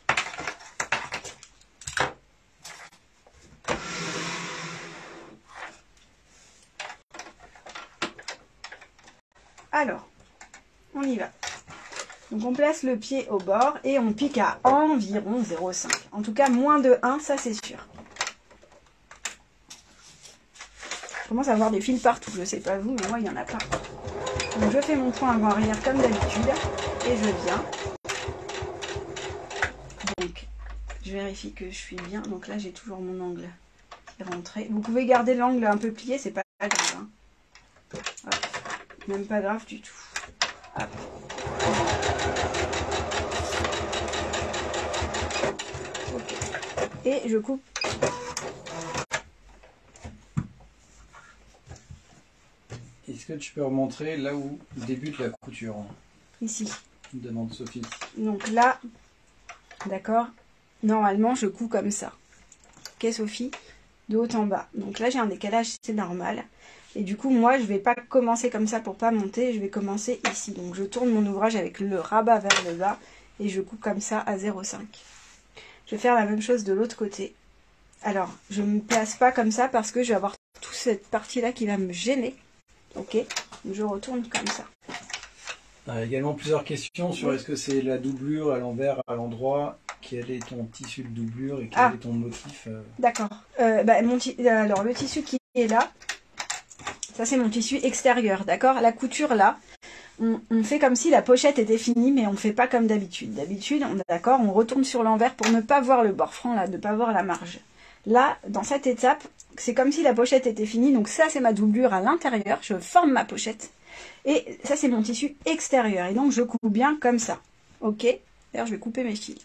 Alors, on y va. Donc on place le pied au bord et on pique à environ zéro virgule cinq. En tout cas, moins de un, ça c'est sûr. Je commence à avoir des fils partout, je sais pas vous, mais moi il n'y en a pas. Donc je fais mon point avant-arrière comme d'habitude et je viens. Donc je vérifie que je suis bien. Donc là j'ai toujours mon angle qui est rentré. Vous pouvez garder l'angle un peu plié, c'est pas grave. Hein. Hop. Même pas grave du tout. Hop. et je coupe. Est-ce que tu peux remontrer là où débute la couture? Ici. Demande Sophie. Donc là, d'accord, normalement je couds comme ça. Ok Sophie? De haut en bas. Donc là j'ai un décalage, c'est normal. Et du coup moi je vais pas commencer comme ça pour pas monter, je vais commencer ici. Donc je tourne mon ouvrage avec le rabat vers le bas et je coupe comme ça à zéro virgule cinq. Je vais faire la même chose de l'autre côté. Alors je ne me place pas comme ça parce que je vais avoir toute cette partie là qui va me gêner. Ok, donc je retourne comme ça. Il y a également plusieurs questions sur est-ce que c'est la doublure à l'envers, à l'endroit, quel est ton tissu de doublure et quel ah. est ton motif euh... D'accord. Euh, bah, mon alors le tissu qui est là, ça c'est mon tissu extérieur, d'accord. La couture là, on, on fait comme si la pochette était finie, mais on ne fait pas comme d'habitude. D'habitude, on est d'accord, on retourne sur l'envers pour ne pas voir le bord franc là, ne pas voir la marge. Là, dans cette étape, c'est comme si la pochette était finie, donc ça c'est ma doublure à l'intérieur, je forme ma pochette. Et ça, c'est mon tissu extérieur. Et donc, je coupe bien comme ça. Ok? D'ailleurs, je vais couper mes fils.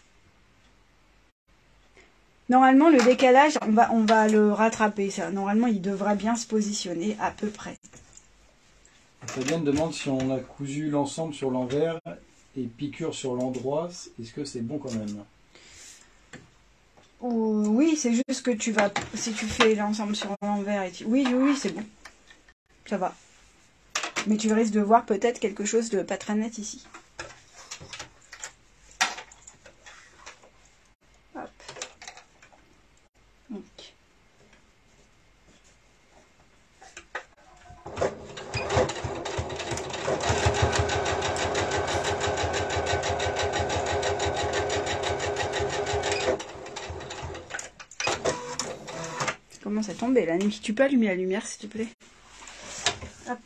Normalement, le décalage, on va, on va le rattraper. Ça. Normalement, il devrait bien se positionner à peu près. Fabienne demande si on a cousu l'ensemble sur l'envers et piqûre sur l'endroit. Est-ce que c'est bon quand même? Oui, c'est juste que tu vas... Si tu fais l'ensemble sur l'envers... Et tu... Oui, oui, oui, c'est bon. Ça va. Mais tu risques de voir peut-être quelque chose de pas très net ici. Hop. Donc. Ça commence à tomber la nuit. Tu peux allumer la lumière s'il te plaît? Hop.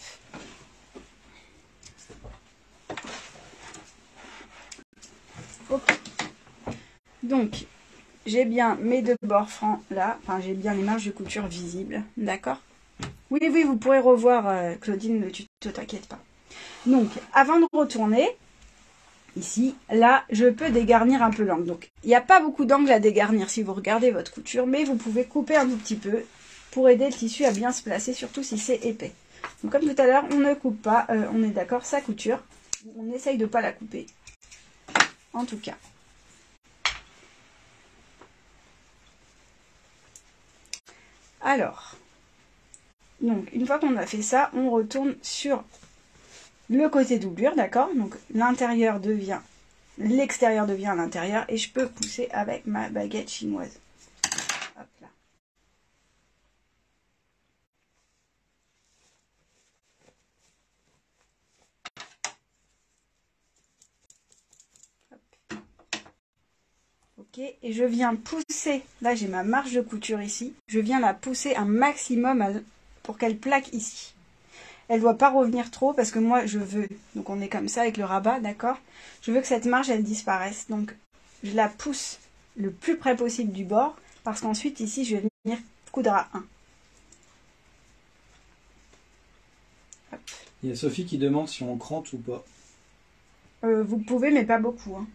Donc, j'ai bien mes deux bords francs là, enfin j'ai bien les marges de couture visibles, d'accord? Oui, oui, vous pourrez revoir, euh, Claudine, le tuto, t'inquiète pas. Donc, avant de retourner, ici, là, je peux dégarnir un peu l'angle. Donc, il n'y a pas beaucoup d'angle à dégarnir si vous regardez votre couture, mais vous pouvez couper un tout petit peu pour aider le tissu à bien se placer, surtout si c'est épais. Donc, comme tout à l'heure, on ne coupe pas, euh, on est d'accord, sa couture, on essaye de ne pas la couper, en tout cas. Alors, donc une fois qu'on a fait ça, on retourne sur le côté doublure, d'accord? Donc l'intérieur devient, l'extérieur devient l'intérieur et je peux pousser avec ma baguette chinoise. Hop là. Hop. Ok, et je viens pousser, là j'ai ma marge de couture ici, je viens la pousser un maximum à, pour qu'elle plaque ici. Elle ne doit pas revenir trop parce que moi je veux, donc on est comme ça avec le rabat, d'accord? Je veux que cette marge elle disparaisse, donc je la pousse le plus près possible du bord parce qu'ensuite ici je vais venir coudre à un. Hop. Il y a Sophie qui demande si on crante ou pas. Euh, vous pouvez mais pas beaucoup. Hein.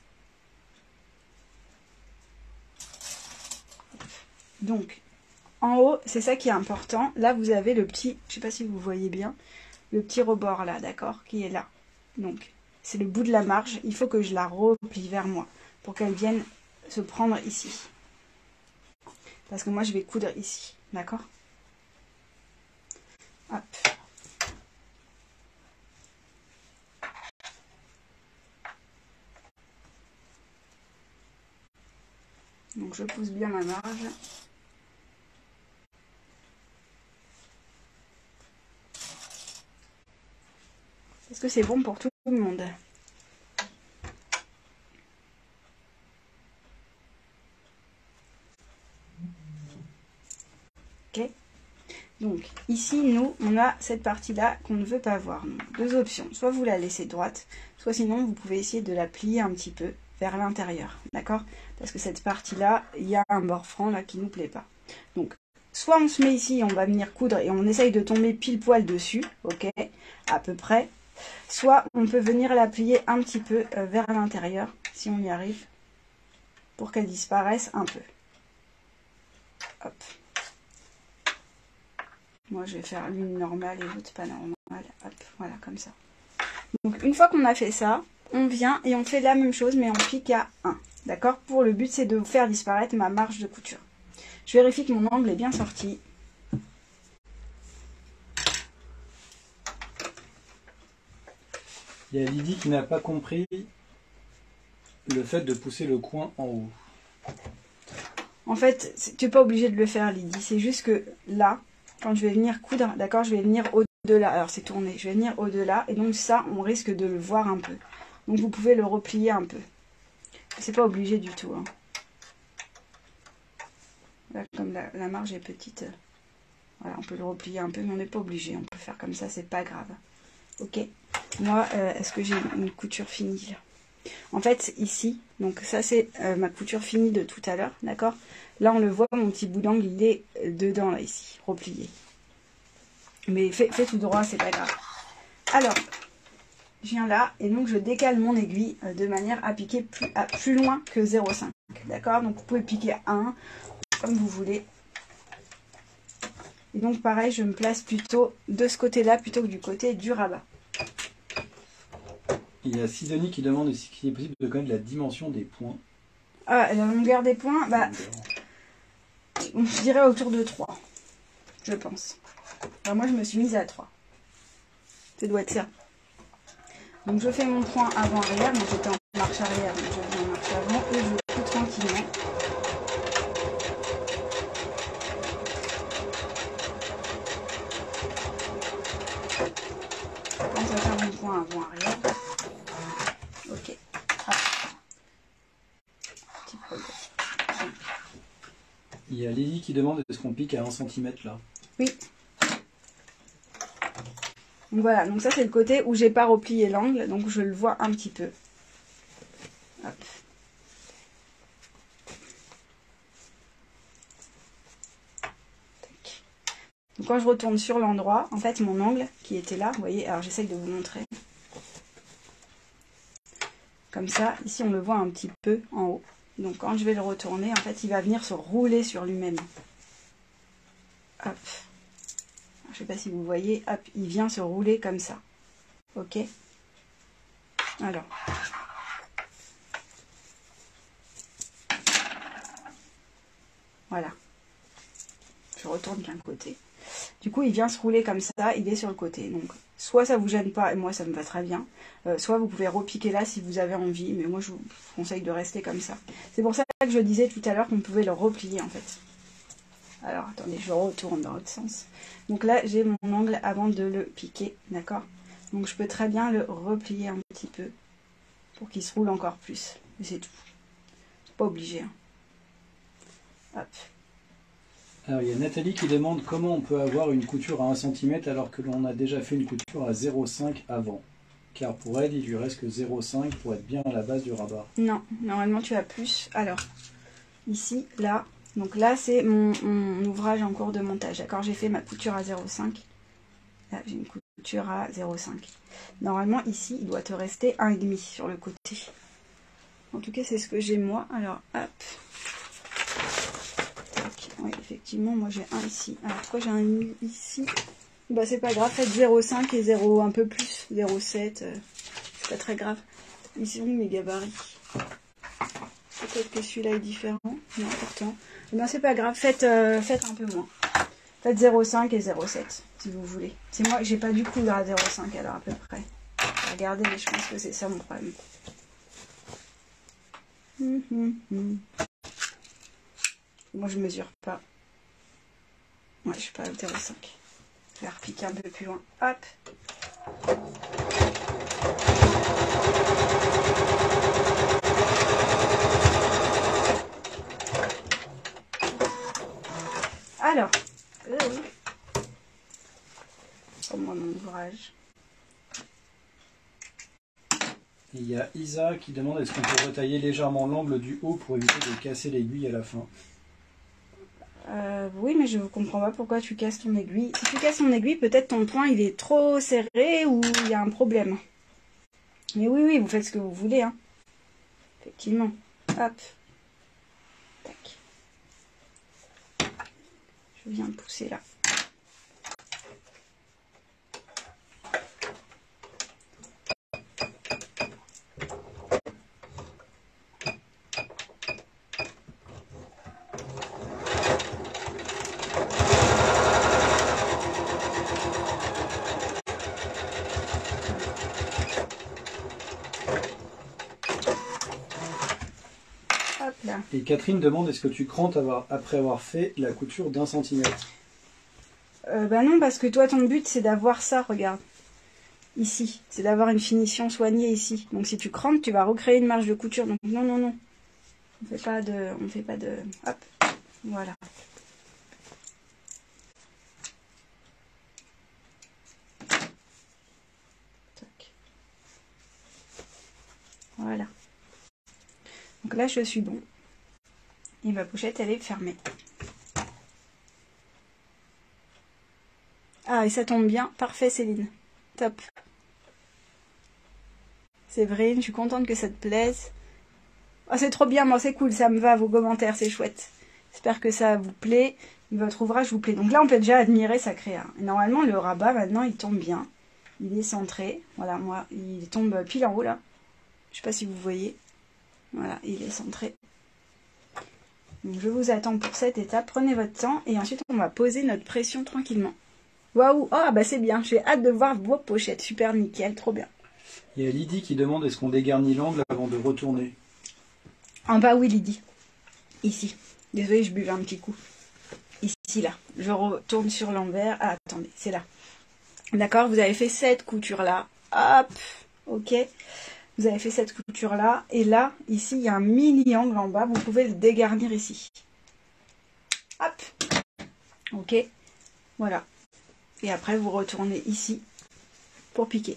Donc, en haut, c'est ça qui est important. Là, vous avez le petit, je sais pas si vous voyez bien, le petit rebord là, d'accord, qui est là. Donc, c'est le bout de la marge. Il faut que je la replie vers moi pour qu'elle vienne se prendre ici. Parce que moi, je vais coudre ici, d'accord? Hop. Donc, je pousse bien ma marge. Est-ce que c'est bon pour tout le monde? Ok. Donc, ici, nous, on a cette partie-là qu'on ne veut pas voir. Donc, deux options. Soit vous la laissez droite, soit sinon, vous pouvez essayer de la plier un petit peu vers l'intérieur. D'accord? Parce que cette partie-là, il y a un bord franc là qui ne nous plaît pas. Donc, soit on se met ici, on va venir coudre et on essaye de tomber pile poil dessus. Ok? À peu près. Soit on peut venir la plier un petit peu vers l'intérieur, si on y arrive, pour qu'elle disparaisse un peu. hop. Moi, je vais faire l'une normale et l'autre pas normale. Hop, voilà, comme ça. Donc, une fois qu'on a fait ça, on vient et on fait la même chose, mais on pique à un. D'accord? Pour le but, c'est de faire disparaître ma marge de couture. Je vérifie que mon angle est bien sorti. Il y a Lydie qui n'a pas compris le fait de pousser le coin en haut. En fait, tu n'es pas obligé de le faire, Lydie. C'est juste que là, quand je vais venir coudre, d'accord, je vais venir au-delà. Alors, c'est tourné. Je vais venir au-delà. Et donc, ça, on risque de le voir un peu. Donc, vous pouvez le replier un peu. C'est pas obligé du tout. Hein. Là, comme la, la marge est petite, voilà, on peut le replier un peu, mais on n'est pas obligé. On peut faire comme ça, c'est pas grave. Ok. Moi, euh, est-ce que j'ai une couture finie là? En fait, ici, donc ça c'est euh, ma couture finie de tout à l'heure, d'accord? Là, on le voit, mon petit bout d'angle, il est dedans, là, ici, replié. Mais fait, fait tout droit, c'est pas grave. Alors, je viens là, et donc je décale mon aiguille euh, de manière à piquer plus, à plus loin que zéro virgule cinq, d'accord? Donc vous pouvez piquer à un, comme vous voulez. Et donc pareil, je me place plutôt de ce côté-là, plutôt que du côté du rabat. Il y a Sidonie qui demande s'il est possible de connaître la dimension des points. Ah, la longueur des points, bah, je dirais autour de trois, je pense. Alors moi, je me suis mise à trois. Ça doit être ça. Donc, je fais mon point avant-arrière. Donc, j'étais en marche arrière, donc je viens en marche avant et je couds tranquillement. Je commence à faire mon point avant-arrière. Ok. Ah. Petit progrès. Il y a Lily qui demande est-ce qu'on pique à un centimètre là? Oui. Donc voilà, donc ça c'est le côté où j'ai pas replié l'angle, donc je le vois un petit peu. Hop. Donc quand je retourne sur l'endroit, en fait mon angle qui était là, vous voyez, alors j'essaye de vous montrer. Comme ça, ici on le voit un petit peu en haut. Donc quand je vais le retourner, en fait il va venir se rouler sur lui-même. Hop. Je sais pas si vous voyez, hop, il vient se rouler comme ça. Ok. Alors. Voilà. Je retourne d'un côté. Du coup, il vient se rouler comme ça, il est sur le côté. Donc, soit ça vous gêne pas, et moi ça me va très bien. Euh, soit vous pouvez repiquer là si vous avez envie, mais moi je vous conseille de rester comme ça. C'est pour ça que je disais tout à l'heure qu'on pouvait le replier en fait. Alors, attendez, je retourne dans l'autre sens. Donc là, j'ai mon angle avant de le piquer, d'accord? Donc je peux très bien le replier un petit peu pour qu'il se roule encore plus. Et c'est tout. C'est pas obligé. Hein. Hop. Alors, il y a Nathalie qui demande comment on peut avoir une couture à un centimètre alors que l'on a déjà fait une couture à zéro virgule cinq avant. Car pour elle, il lui reste que zéro virgule cinq pour être bien à la base du rabat. Non, normalement tu as plus. Alors, ici, là. Donc là, c'est mon, mon ouvrage en cours de montage. D'accord, j'ai fait ma couture à zéro virgule cinq. Là, j'ai une couture à zéro virgule cinq. Normalement, ici, il doit te rester un virgule cinq sur le côté. En tout cas, c'est ce que j'ai moi. Alors, hop. Oui, effectivement, moi j'ai un ici. Alors, pourquoi j'ai un ici? Bah, c'est pas grave, faites zéro virgule cinq et zéro, un peu plus, zéro virgule sept. Euh, c'est pas très grave. Ils sont mes gabarits. Peut-être que celui-là est différent. Non, pourtant. Eh ben, c'est pas grave, faites, euh, faites un peu moins. Faites zéro virgule cinq et zéro virgule sept, si vous voulez. C'est moi, j'ai pas du coup à zéro virgule cinq alors, à peu près. Regardez, mais je pense que c'est ça mon problème. Hum, hum, hum. Moi, je mesure pas. Ouais, je suis pas à zéro virgule cinq. Je vais repiquer un peu plus loin. Hop. Alors. Euh, oui. Pour moi, mon ouvrage. Il y a Isa qui demande est-ce qu'on peut retailler légèrement l'angle du haut pour éviter de casser l'aiguille à la fin. Euh, oui, mais je ne comprends pas pourquoi tu casses ton aiguille. Si tu casses ton aiguille, peut-être ton point il est trop serré ou il y a un problème. Mais oui, oui, vous faites ce que vous voulez. Hein. Effectivement. Hop. Tac. Je viens pousser là. Et Catherine demande, est-ce que tu crantes avoir, après avoir fait la couture d'un centimètre? euh, Bah non, parce que toi, ton but, c'est d'avoir ça, regarde. Ici. C'est d'avoir une finition soignée ici. Donc si tu crantes, tu vas recréer une marge de couture. Donc non, non, non. On fait pas de... On fait pas de... Hop. Voilà. Tac. Voilà. Donc là, je suis bon. Et ma pochette, elle est fermée. Ah, et ça tombe bien. Parfait, Céline. Top. Séverine, je suis contente que ça te plaise. Oh, c'est trop bien, moi, c'est cool. Ça me va, vos commentaires, c'est chouette. J'espère que ça vous plaît. Votre ouvrage vous plaît. Donc là, on peut déjà admirer sa créa. Et normalement, le rabat, maintenant, il tombe bien. Il est centré. Voilà, moi, il tombe pile en haut, là. Je sais pas si vous voyez. Voilà, il est centré. Donc je vous attends pour cette étape, prenez votre temps et ensuite on va poser notre pression tranquillement. Waouh, oh bah c'est bien, j'ai hâte de voir vos pochettes, super nickel, trop bien. Il y a Lydie qui demande, est-ce qu'on dégarnit l'angle avant de retourner? En bas oui Lydie, ici, désolée je buvais un petit coup, ici là, je retourne sur l'envers, ah attendez, c'est là. D'accord, vous avez fait cette couture là, hop, ok. Vous avez fait cette couture là, et là, ici, il y a un mini angle en bas, vous pouvez le dégarnir ici. Hop, ok, voilà. Et après, vous retournez ici pour piquer.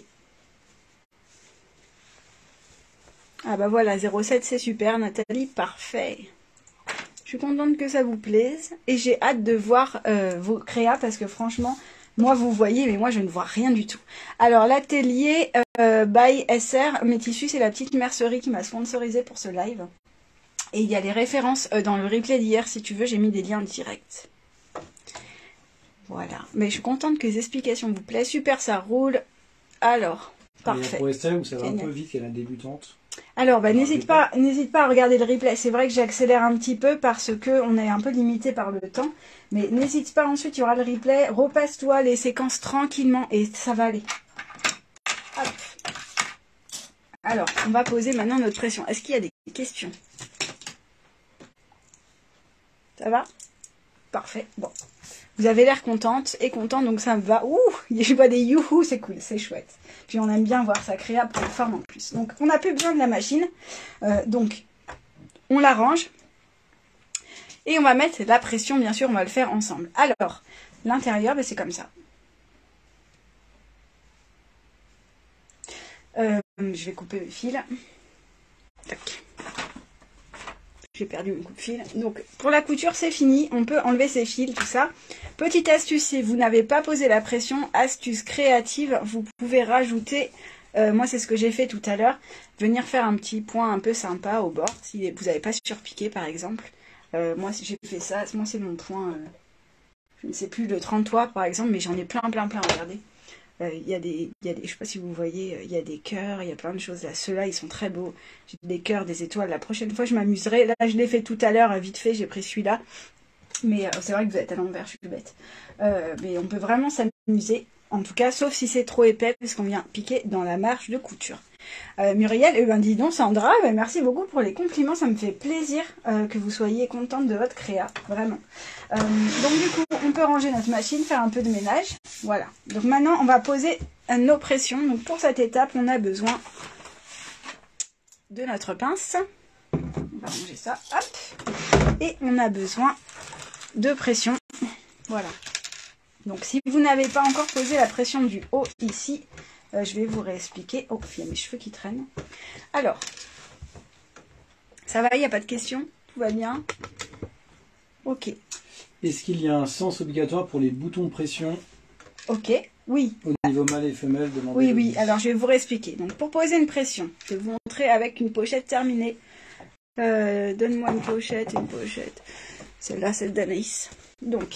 Ah bah voilà, zéro sept, c'est super, Nathalie, parfait. Je suis contente que ça vous plaise, et j'ai hâte de voir euh, vos créas, parce que franchement... Moi, vous voyez, mais moi, je ne vois rien du tout. Alors, l'atelier euh, by S R, mes tissus, c'est la petite mercerie qui m'a sponsorisé pour ce live. Et il y a les références euh, dans le replay d'hier, si tu veux, j'ai mis des liens directs. Voilà. Mais je suis contente que les explications vous plaisent. Super, ça roule. Alors, parfait. Pour Estelle, où ça va un peu vite, qu'elle est débutante. Alors, bah, n'hésite pas, n'hésite pas à regarder le replay. C'est vrai que j'accélère un petit peu parce que on est un peu limité par le temps. Mais n'hésite pas, ensuite, il y aura le replay. Repasse-toi les séquences tranquillement et ça va aller. Hop. Alors, on va poser maintenant notre pression. Est-ce qu'il y a des questions? Ça va? Parfait. Bon. Vous avez l'air contente et content, donc ça me va. Ouh, je vois des youhou, c'est cool, c'est chouette. Puis on aime bien voir ça créa pour les formes en plus. Donc on n'a plus besoin de la machine. Euh, donc on la range. Et on va mettre la pression, bien sûr, on va le faire ensemble. Alors, l'intérieur, ben, c'est comme ça. Euh, je vais couper le fil. Tac. J'ai perdu mon coup de fil. Donc, pour la couture, c'est fini. On peut enlever ses fils, tout ça. Petite astuce, si vous n'avez pas posé la pression, astuce créative, vous pouvez rajouter, euh, moi c'est ce que j'ai fait tout à l'heure, venir faire un petit point un peu sympa au bord, si vous n'avez pas surpiqué par exemple. Euh, moi j'ai fait ça, moi c'est mon point, euh, je ne sais plus, le trente-trois par exemple, mais j'en ai plein plein plein, regardez. Il euh, y a des, y a des, je sais pas si vous voyez, il y a des cœurs, il y a plein de choses là. Ceux-là, ils sont très beaux. J'ai des cœurs, des étoiles. La prochaine fois, je m'amuserai. Là, je l'ai fait tout à l'heure, vite fait, j'ai pris celui-là. Mais euh, c'est vrai que vous êtes à l'envers, je suis bête. Euh, mais on peut vraiment s'amuser. En tout cas, sauf si c'est trop épais, parce qu'on vient piquer dans la marge de couture. Euh, Muriel, eh ben dis donc Sandra, ben, merci beaucoup pour les compliments, ça me fait plaisir euh, que vous soyez contente de votre créa, vraiment. Euh, donc du coup, on peut ranger notre machine, faire un peu de ménage, voilà. Donc maintenant, on va poser nos pressions. Donc pour cette étape, on a besoin de notre pince. On va ranger ça, hop. Et on a besoin de pression, voilà. Donc si vous n'avez pas encore posé la pression du haut ici, euh, je vais vous réexpliquer. Oh, il y a mes cheveux qui traînent. Alors, ça va, il n'y a pas de questions? Tout va bien? Ok. Est-ce qu'il y a un sens obligatoire pour les boutons de pression? Ok, oui. Au niveau mâle et femelle, demandez. Oui, oui, alors je vais vous réexpliquer. Donc pour poser une pression, je vais vous montrer avec une pochette terminée. Euh, Donne-moi une pochette, une pochette. Celle-là, celle d'Anaïs. Donc,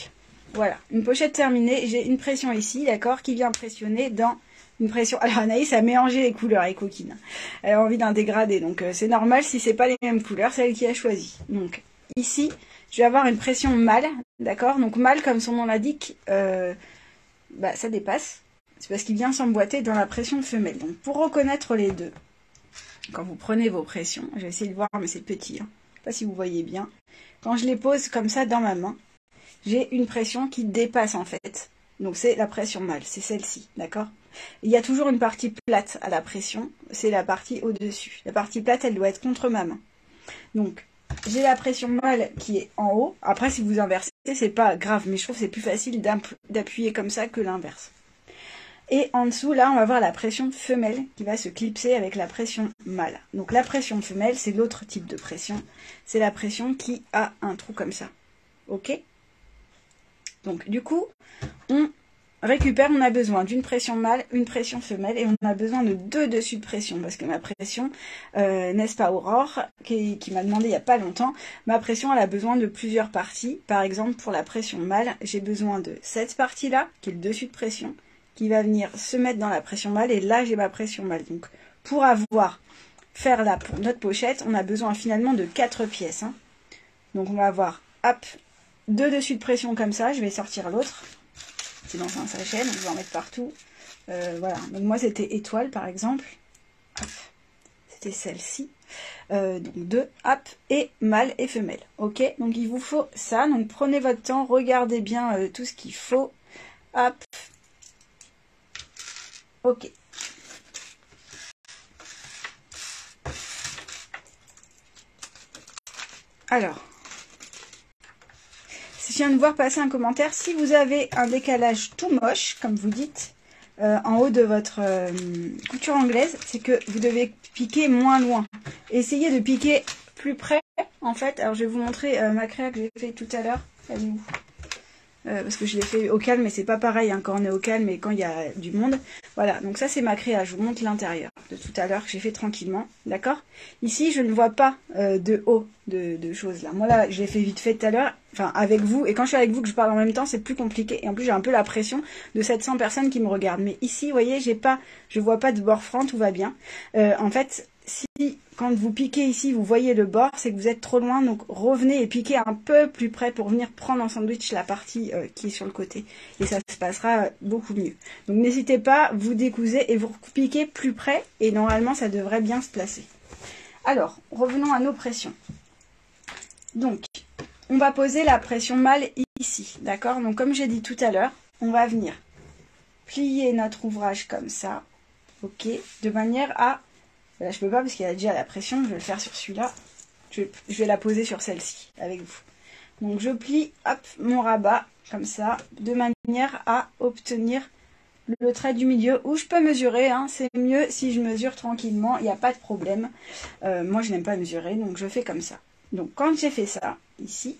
Voilà, une pochette terminée. J'ai une pression ici, d'accord, qui vient pressionner dans une pression. Alors Anaïs a mélangé les couleurs avec Coquine. Elle a envie d'un dégradé, donc euh, c'est normal si c'est pas les mêmes couleurs, c'est elle qui a choisi. Donc ici, je vais avoir une pression mâle, d'accord. Donc mâle, comme son nom l'indique, euh, bah, ça dépasse. C'est parce qu'il vient s'emboîter dans la pression femelle. Donc pour reconnaître les deux, quand vous prenez vos pressions, je vais essayer de voir, mais c'est petit, hein. Je sais pas si vous voyez bien. Quand je les pose comme ça dans ma main, j'ai une pression qui dépasse en fait. Donc c'est la pression mâle, c'est celle-ci, d'accord. Il y a toujours une partie plate à la pression, c'est la partie au-dessus. La partie plate, elle doit être contre ma main. Donc j'ai la pression mâle qui est en haut. Après, si vous inversez, c'est pas grave, mais je trouve que c'est plus facile d'appuyer comme ça que l'inverse. Et en dessous, là, on va voir la pression femelle qui va se clipser avec la pression mâle. Donc la pression femelle, c'est l'autre type de pression. C'est la pression qui a un trou comme ça. Ok? Donc du coup, on récupère, on a besoin d'une pression mâle, une pression femelle, et on a besoin de deux dessus de pression, parce que ma pression, euh, n'est-ce pas Aurore, qui, qui m'a demandé il n'y a pas longtemps, ma pression elle a besoin de plusieurs parties. Par exemple, pour la pression mâle, j'ai besoin de cette partie-là, qui est le dessus de pression, qui va venir se mettre dans la pression mâle, et là j'ai ma pression mâle. Donc pour avoir, faire là pour notre pochette, on a besoin finalement de quatre pièces. Hein. Donc on va avoir, hop, deux dessus de pression comme ça, je vais sortir l'autre. C'est dans un sachet, donc je vais en mettre partout. Euh, voilà, donc moi c'était étoile par exemple. C'était celle-ci. Euh, donc deux, hop, et mâle et femelle. Ok, donc il vous faut ça. Donc prenez votre temps, regardez bien euh, tout ce qu'il faut. Hop. Ok. Alors. Je viens de voir passer un commentaire. Si vous avez un décalage tout moche, comme vous dites, euh, en haut de votre euh, couture anglaise, c'est que vous devez piquer moins loin. Essayez de piquer plus près, en fait. Alors, je vais vous montrer euh, ma créa que j'ai fait tout à l'heure. Elle est où ? Euh, parce que je l'ai fait au calme, mais c'est pas pareil hein, quand on est au calme et quand il y a du monde. Voilà, donc ça c'est ma créa, je vous montre l'intérieur de tout à l'heure que j'ai fait tranquillement, d'accord. Ici je ne vois pas euh, de haut de, de choses là. Moi là, je l'ai fait vite fait tout à l'heure, enfin avec vous, et quand je suis avec vous que je parle en même temps, c'est plus compliqué. Et en plus j'ai un peu la pression de sept cents personnes qui me regardent. Mais ici, vous voyez, j'ai pas, je vois pas de bord franc, tout va bien. Euh, en fait, si quand vous piquez ici, vous voyez le bord, c'est que vous êtes trop loin, donc revenez et piquez un peu plus près pour venir prendre en sandwich la partie euh, qui est sur le côté. Et ça se passera beaucoup mieux. Donc n'hésitez pas, vous décousez et vous piquez plus près, et normalement ça devrait bien se placer. Alors, revenons à nos pressions. Donc, on va poser la pression mâle ici, d'accord? Donc comme j'ai dit tout à l'heure, on va venir plier notre ouvrage comme ça, ok, de manière à... Là, je peux pas parce qu'il y a déjà la pression, je vais le faire sur celui-là. Je, je vais la poser sur celle-ci avec vous. Donc je plie, hop, mon rabat, comme ça, de manière à obtenir le trait du milieu où je peux mesurer. Hein, c'est mieux si je mesure tranquillement, il n'y a pas de problème. Euh, moi, je n'aime pas mesurer, donc je fais comme ça. Donc quand j'ai fait ça, ici,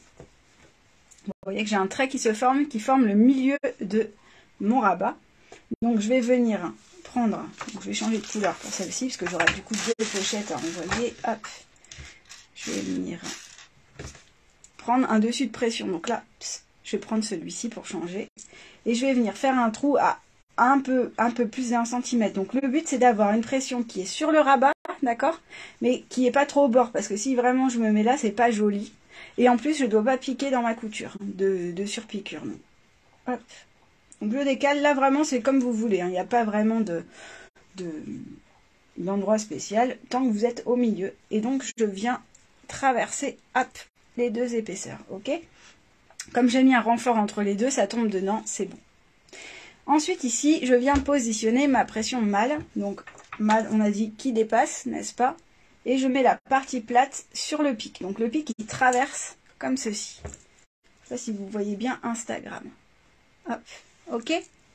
vous voyez que j'ai un trait qui se forme, qui forme le milieu de mon rabat. Donc je vais venir... prendre, donc je vais changer de couleur pour celle-ci parce que j'aurai du coup deux pochettes à envoyer. Hop, je vais venir prendre un dessus de pression. Donc là, je vais prendre celui-ci pour changer et je vais venir faire un trou à un peu, un peu plus d'un centimètre. Donc le but c'est d'avoir une pression qui est sur le rabat, d'accord, mais qui est pas trop au bord parce que si vraiment je me mets là, c'est pas joli. Et en plus, je dois pas piquer dans ma couture de, de surpiqûre. Donc, hop. Donc je décale, là vraiment c'est comme vous voulez, hein. Il n'y a pas vraiment de, de, d'endroit spécial tant que vous êtes au milieu. Et donc je viens traverser, hop, les deux épaisseurs, ok. Comme j'ai mis un renfort entre les deux, ça tombe dedans, c'est bon. Ensuite ici, je viens positionner ma pression mâle, donc mâle on a dit qui dépasse, n'est-ce pas. Et je mets la partie plate sur le pic, donc le pic il traverse comme ceci. Je ne sais pas si vous voyez bien Instagram. Hop. Ok.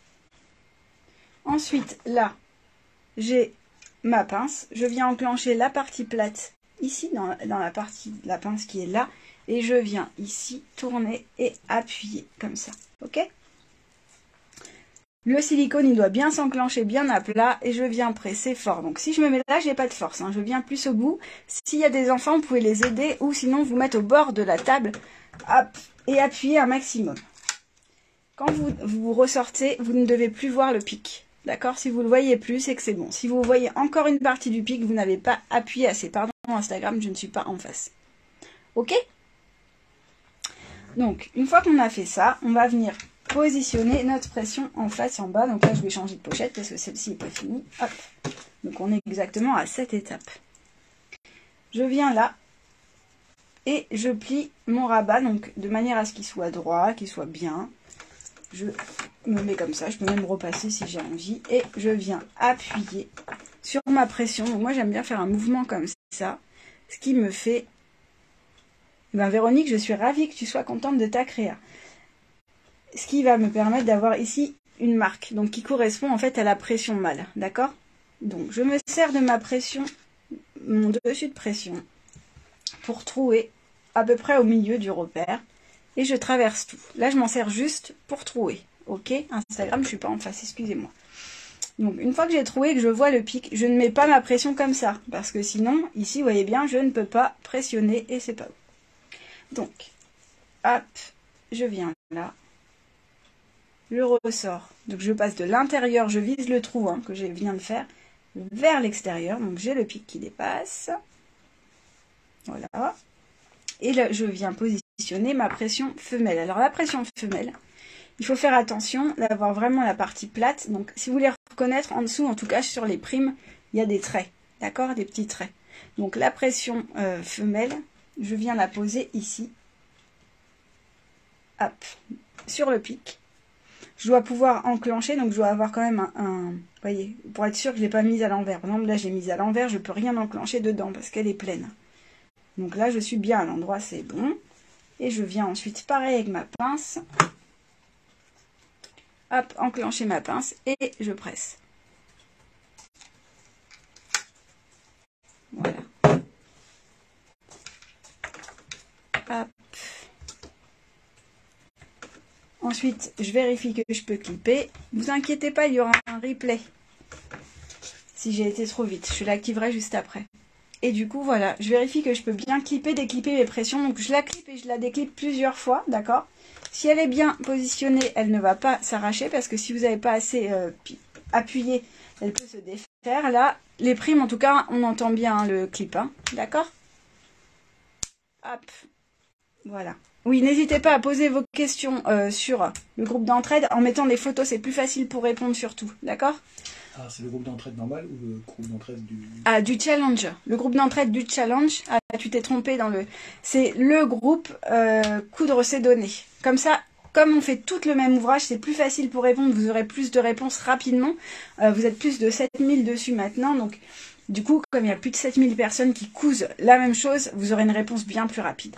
Ensuite, là, j'ai ma pince. Je viens enclencher la partie plate ici, dans, dans la partie de la pince qui est là. Et je viens ici tourner et appuyer comme ça. Ok. Le silicone, il doit bien s'enclencher bien à plat. Et je viens presser fort. Donc si je me mets là, j'ai pas de force. Hein, je viens plus au bout. S'il y a des enfants, vous pouvez les aider. Ou sinon, vous mettre au bord de la table. Hop, et appuyer un maximum. quand vous, vous ressortez, vous ne devez plus voir le pic. D'accord? Si vous le voyez plus, c'est que c'est bon. Si vous voyez encore une partie du pic, vous n'avez pas appuyé assez. Pardon, Instagram, je ne suis pas en face. Ok? Donc, une fois qu'on a fait ça, on va venir positionner notre pression en face et en bas. Donc là, je vais changer de pochette parce que celle-ci n'est pas finie. Hop. Donc, on est exactement à cette étape. Je viens là et je plie mon rabat donc de manière à ce qu'il soit droit, qu'il soit bien. Je me mets comme ça, je peux même repasser si j'ai envie. Et je viens appuyer sur ma pression. Donc moi, j'aime bien faire un mouvement comme ça. Ce qui me fait... Eh ben, Véronique, je suis ravie que tu sois contente de ta créa. Ce qui va me permettre d'avoir ici une marque. Donc qui correspond en fait à la pression mâle. D'accord? Donc je me sers de ma pression, mon dessus de pression, pour trouer à peu près au milieu du repère. Et je traverse tout. Là, je m'en sers juste pour trouer. Ok? Instagram, je suis pas en face, excusez-moi. Donc, une fois que j'ai troué et que je vois le pic, je ne mets pas ma pression comme ça. Parce que sinon, ici, vous voyez bien, je ne peux pas pressionner et c'est pas bon. Donc, hop, je viens là. Je ressors. Donc, je passe de l'intérieur, je vise le trou hein, que je viens de faire, vers l'extérieur. Donc, j'ai le pic qui dépasse. Voilà. Et là, je viens positionner ma pression femelle. Alors, la pression femelle, il faut faire attention d'avoir vraiment la partie plate. Donc, si vous voulez reconnaître, en dessous, en tout cas sur les primes, il y a des traits. D'accord? Des petits traits. Donc, la pression euh, femelle, je viens la poser ici. Hop. Sur le pic. Je dois pouvoir enclencher, donc je dois avoir quand même un... un vous voyez, pour être sûr que je ne l'ai pas mise à l'envers. Par exemple, là, j'ai mise à l'envers, je ne peux rien enclencher dedans parce qu'elle est pleine. Donc là, je suis bien à l'endroit, c'est bon. Et je viens ensuite, pareil avec ma pince. Hop, enclencher ma pince et je presse. Voilà. Hop. Ensuite, je vérifie que je peux clipper. Ne vous inquiétez pas, il y aura un replay. Si j'ai été trop vite, je l'activerai juste après. Et du coup, voilà, je vérifie que je peux bien clipper, déclipper mes pressions. Donc, je la clip et je la déclipe plusieurs fois, d'accord? Si elle est bien positionnée, elle ne va pas s'arracher parce que si vous n'avez pas assez euh, appuyé, elle peut se défaire. Là, les primes, en tout cas, on entend bien hein, le clip, hein, d'accord? Hop, voilà. Oui, n'hésitez pas à poser vos questions euh, sur le groupe d'entraide. En mettant des photos, c'est plus facile pour répondre surtout, d'accord? Ah, c'est le groupe d'entraide normal ou le groupe d'entraide du... Ah, du challenge. Le groupe d'entraide du challenge. Ah, tu t'es trompé dans le... C'est le groupe euh, coudre ses données. Comme ça, comme on fait tout le même ouvrage, c'est plus facile pour répondre. Vous aurez plus de réponses rapidement. Euh, vous êtes plus de sept mille dessus maintenant. Donc, du coup, comme il y a plus de sept mille personnes qui cousent la même chose, vous aurez une réponse bien plus rapide.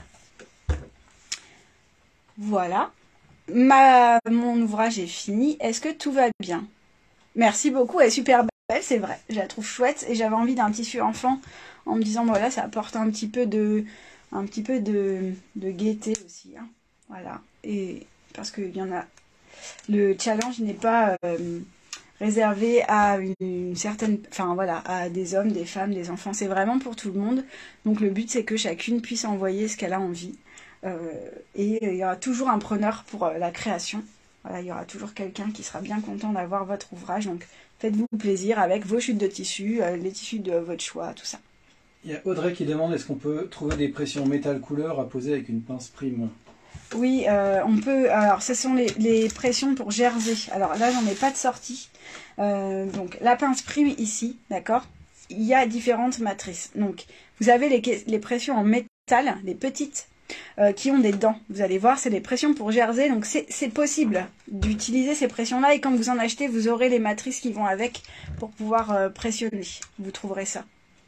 Voilà. Ma... Mon ouvrage est fini. Est-ce que tout va bien? Merci beaucoup, elle est super belle, c'est vrai. Je la trouve chouette et j'avais envie d'un tissu enfant en me disant, voilà, ça apporte un petit peu de, un petit peu de, de gaieté aussi. Hein. Voilà. Et parce qu'il y en a, le challenge n'est pas euh, réservé à une, une certaine, enfin voilà, à des hommes, des femmes, des enfants. C'est vraiment pour tout le monde. Donc le but c'est que chacune puisse envoyer ce qu'elle a envie. Euh, et il y aura toujours un preneur pour euh, la création. Voilà, il y aura toujours quelqu'un qui sera bien content d'avoir votre ouvrage. Donc, faites-vous plaisir avec vos chutes de tissu, euh, les tissus de votre choix, tout ça. Il y a Audrey qui demande, est-ce qu'on peut trouver des pressions métal couleur à poser avec une pince prime? Oui, euh, on peut... Alors, ce sont les, les pressions pour jersey. Alors là, j'en ai pas de sortie. Euh, donc, la pince prime ici, d'accord? Il y a différentes matrices. Donc, vous avez les, les pressions en métal, les petites, Euh, qui ont des dents. Vous allez voir, c'est des pressions pour jersey. Donc c'est possible d'utiliser ces pressions-là. Et quand vous en achetez, vous aurez les matrices qui vont avec pour pouvoir euh, pressionner. Vous trouverez ça.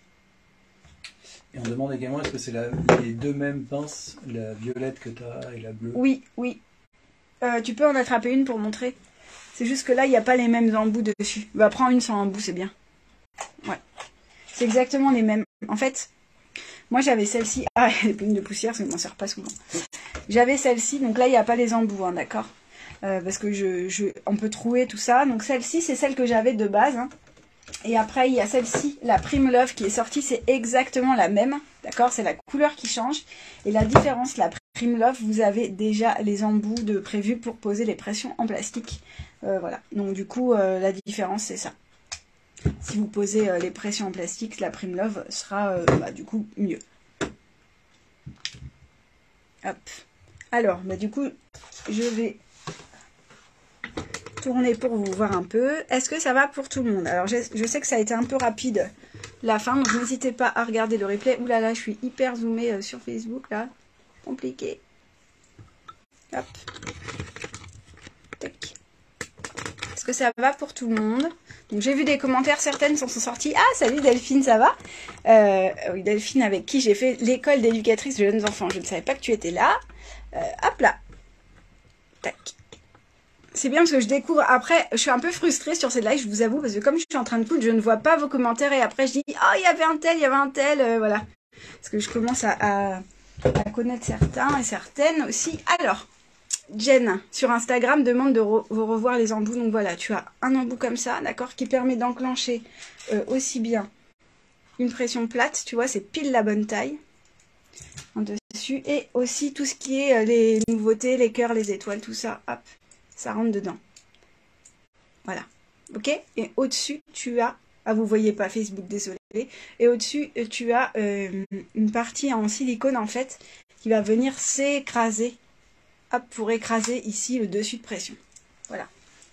Et on demande également, est-ce que c'est les deux mêmes pinces, la violette que tu as et la bleue? Oui, oui. Euh, tu peux en attraper une pour montrer. C'est juste que là, il n'y a pas les mêmes embouts dessus. Bah, prends une sans embout, c'est bien. Ouais. C'est exactement les mêmes. En fait... Moi, j'avais celle-ci. Ah, elle est pleine de poussière, parce que je m'en sers pas souvent. J'avais celle-ci, donc là, il n'y a pas les embouts, hein, d'accord euh, parce que je, je, on peut trouer tout ça. Donc celle-ci, c'est celle que j'avais de base. Hein. Et après, il y a celle-ci, la Prime Love, qui est sortie. C'est exactement la même, d'accord? C'est la couleur qui change. Et la différence, la Primlove, vous avez déjà les embouts de prévus pour poser les pressions en plastique. Euh, voilà, donc du coup, euh, la différence, c'est ça. Si vous posez euh, les pressions en plastique, la Primlove sera euh, bah, du coup mieux. Hop. Alors, bah, du coup, je vais tourner pour vous voir un peu. Est-ce que ça va pour tout le monde? Alors, je, je sais que ça a été un peu rapide la fin, donc n'hésitez pas à regarder le replay. Ouh là là, je suis hyper zoomée euh, sur Facebook, là. Compliqué. Hop. Tac. Est-ce que ça va pour tout le monde? Donc j'ai vu des commentaires, certaines s'en sont sorties. Ah, salut Delphine, ça va? euh, Oui, Delphine, avec qui j'ai fait l'école d'éducatrice de jeunes enfants. Je ne savais pas que tu étais là. Euh, hop là. Tac. C'est bien parce que je découvre. Après, je suis un peu frustrée sur ces lives, je vous avoue, parce que comme je suis en train de coudre, je ne vois pas vos commentaires et après je dis, oh, il y avait un tel, il y avait un tel, euh, voilà. Parce que je commence à, à, à connaître certains et certaines aussi. Alors, Jen, sur Instagram, demande de re vous revoir les embouts. Donc voilà, tu as un embout comme ça, d'accord, qui permet d'enclencher euh, aussi bien une pression plate, tu vois, c'est pile la bonne taille en dessus. Et aussi tout ce qui est euh, les nouveautés, les cœurs, les étoiles, tout ça, hop, ça rentre dedans. Voilà, ok. Et au-dessus, tu as, ah vous voyez pas Facebook, désolé. Et au-dessus, tu as euh, une partie en silicone en fait, qui va venir s'écraser. Hop, pour écraser ici le dessus de pression. Voilà.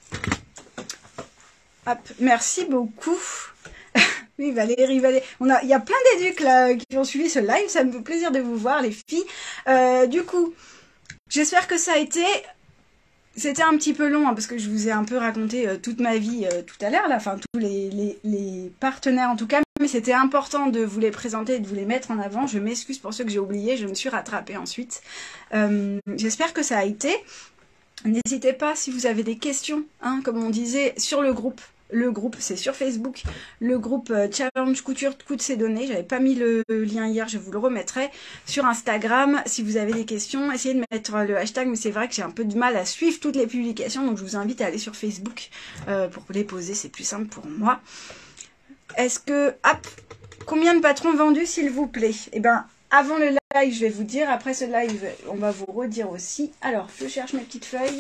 Hop, merci beaucoup. Oui, Valérie, Valérie. On a, il y a plein d'éducs là qui ont suivi ce live. Ça me fait plaisir de vous voir, les filles. Euh, du coup, j'espère que ça a été. C'était un petit peu long hein, parce que je vous ai un peu raconté euh, toute ma vie euh, tout à l'heure, là, enfin tous les, les, les partenaires en tout cas, mais c'était important de vous les présenter et de vous les mettre en avant. Je m'excuse pour ceux que j'ai oubliés, je me suis rattrapée ensuite. Euh, J'espère que ça a été. N'hésitez pas si vous avez des questions, hein, comme on disait, sur le groupe. Le groupe, c'est sur Facebook, le groupe euh, Challenge Couture, toutes ces données. J'avais pas mis le lien hier, je vous le remettrai. Sur Instagram, si vous avez des questions, essayez de mettre le hashtag, mais c'est vrai que j'ai un peu de mal à suivre toutes les publications, donc je vous invite à aller sur Facebook euh, pour les poser, c'est plus simple pour moi. Est-ce que... Hop, combien de patrons vendus, s'il vous plaît? Eh bien, avant le live, je vais vous dire. Après ce live, on va vous redire aussi. Alors, je cherche mes petites feuilles.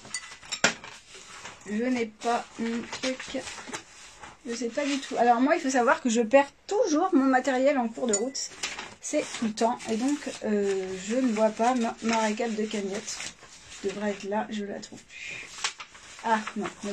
Je n'ai pas mon truc. Je sais pas du tout. Alors moi, il faut savoir que je perds toujours mon matériel en cours de route. C'est tout le temps. Et donc, euh, je ne vois pas ma, ma récap de cagnotte. Je devrais être là. Je la trouve plus. Ah, non, même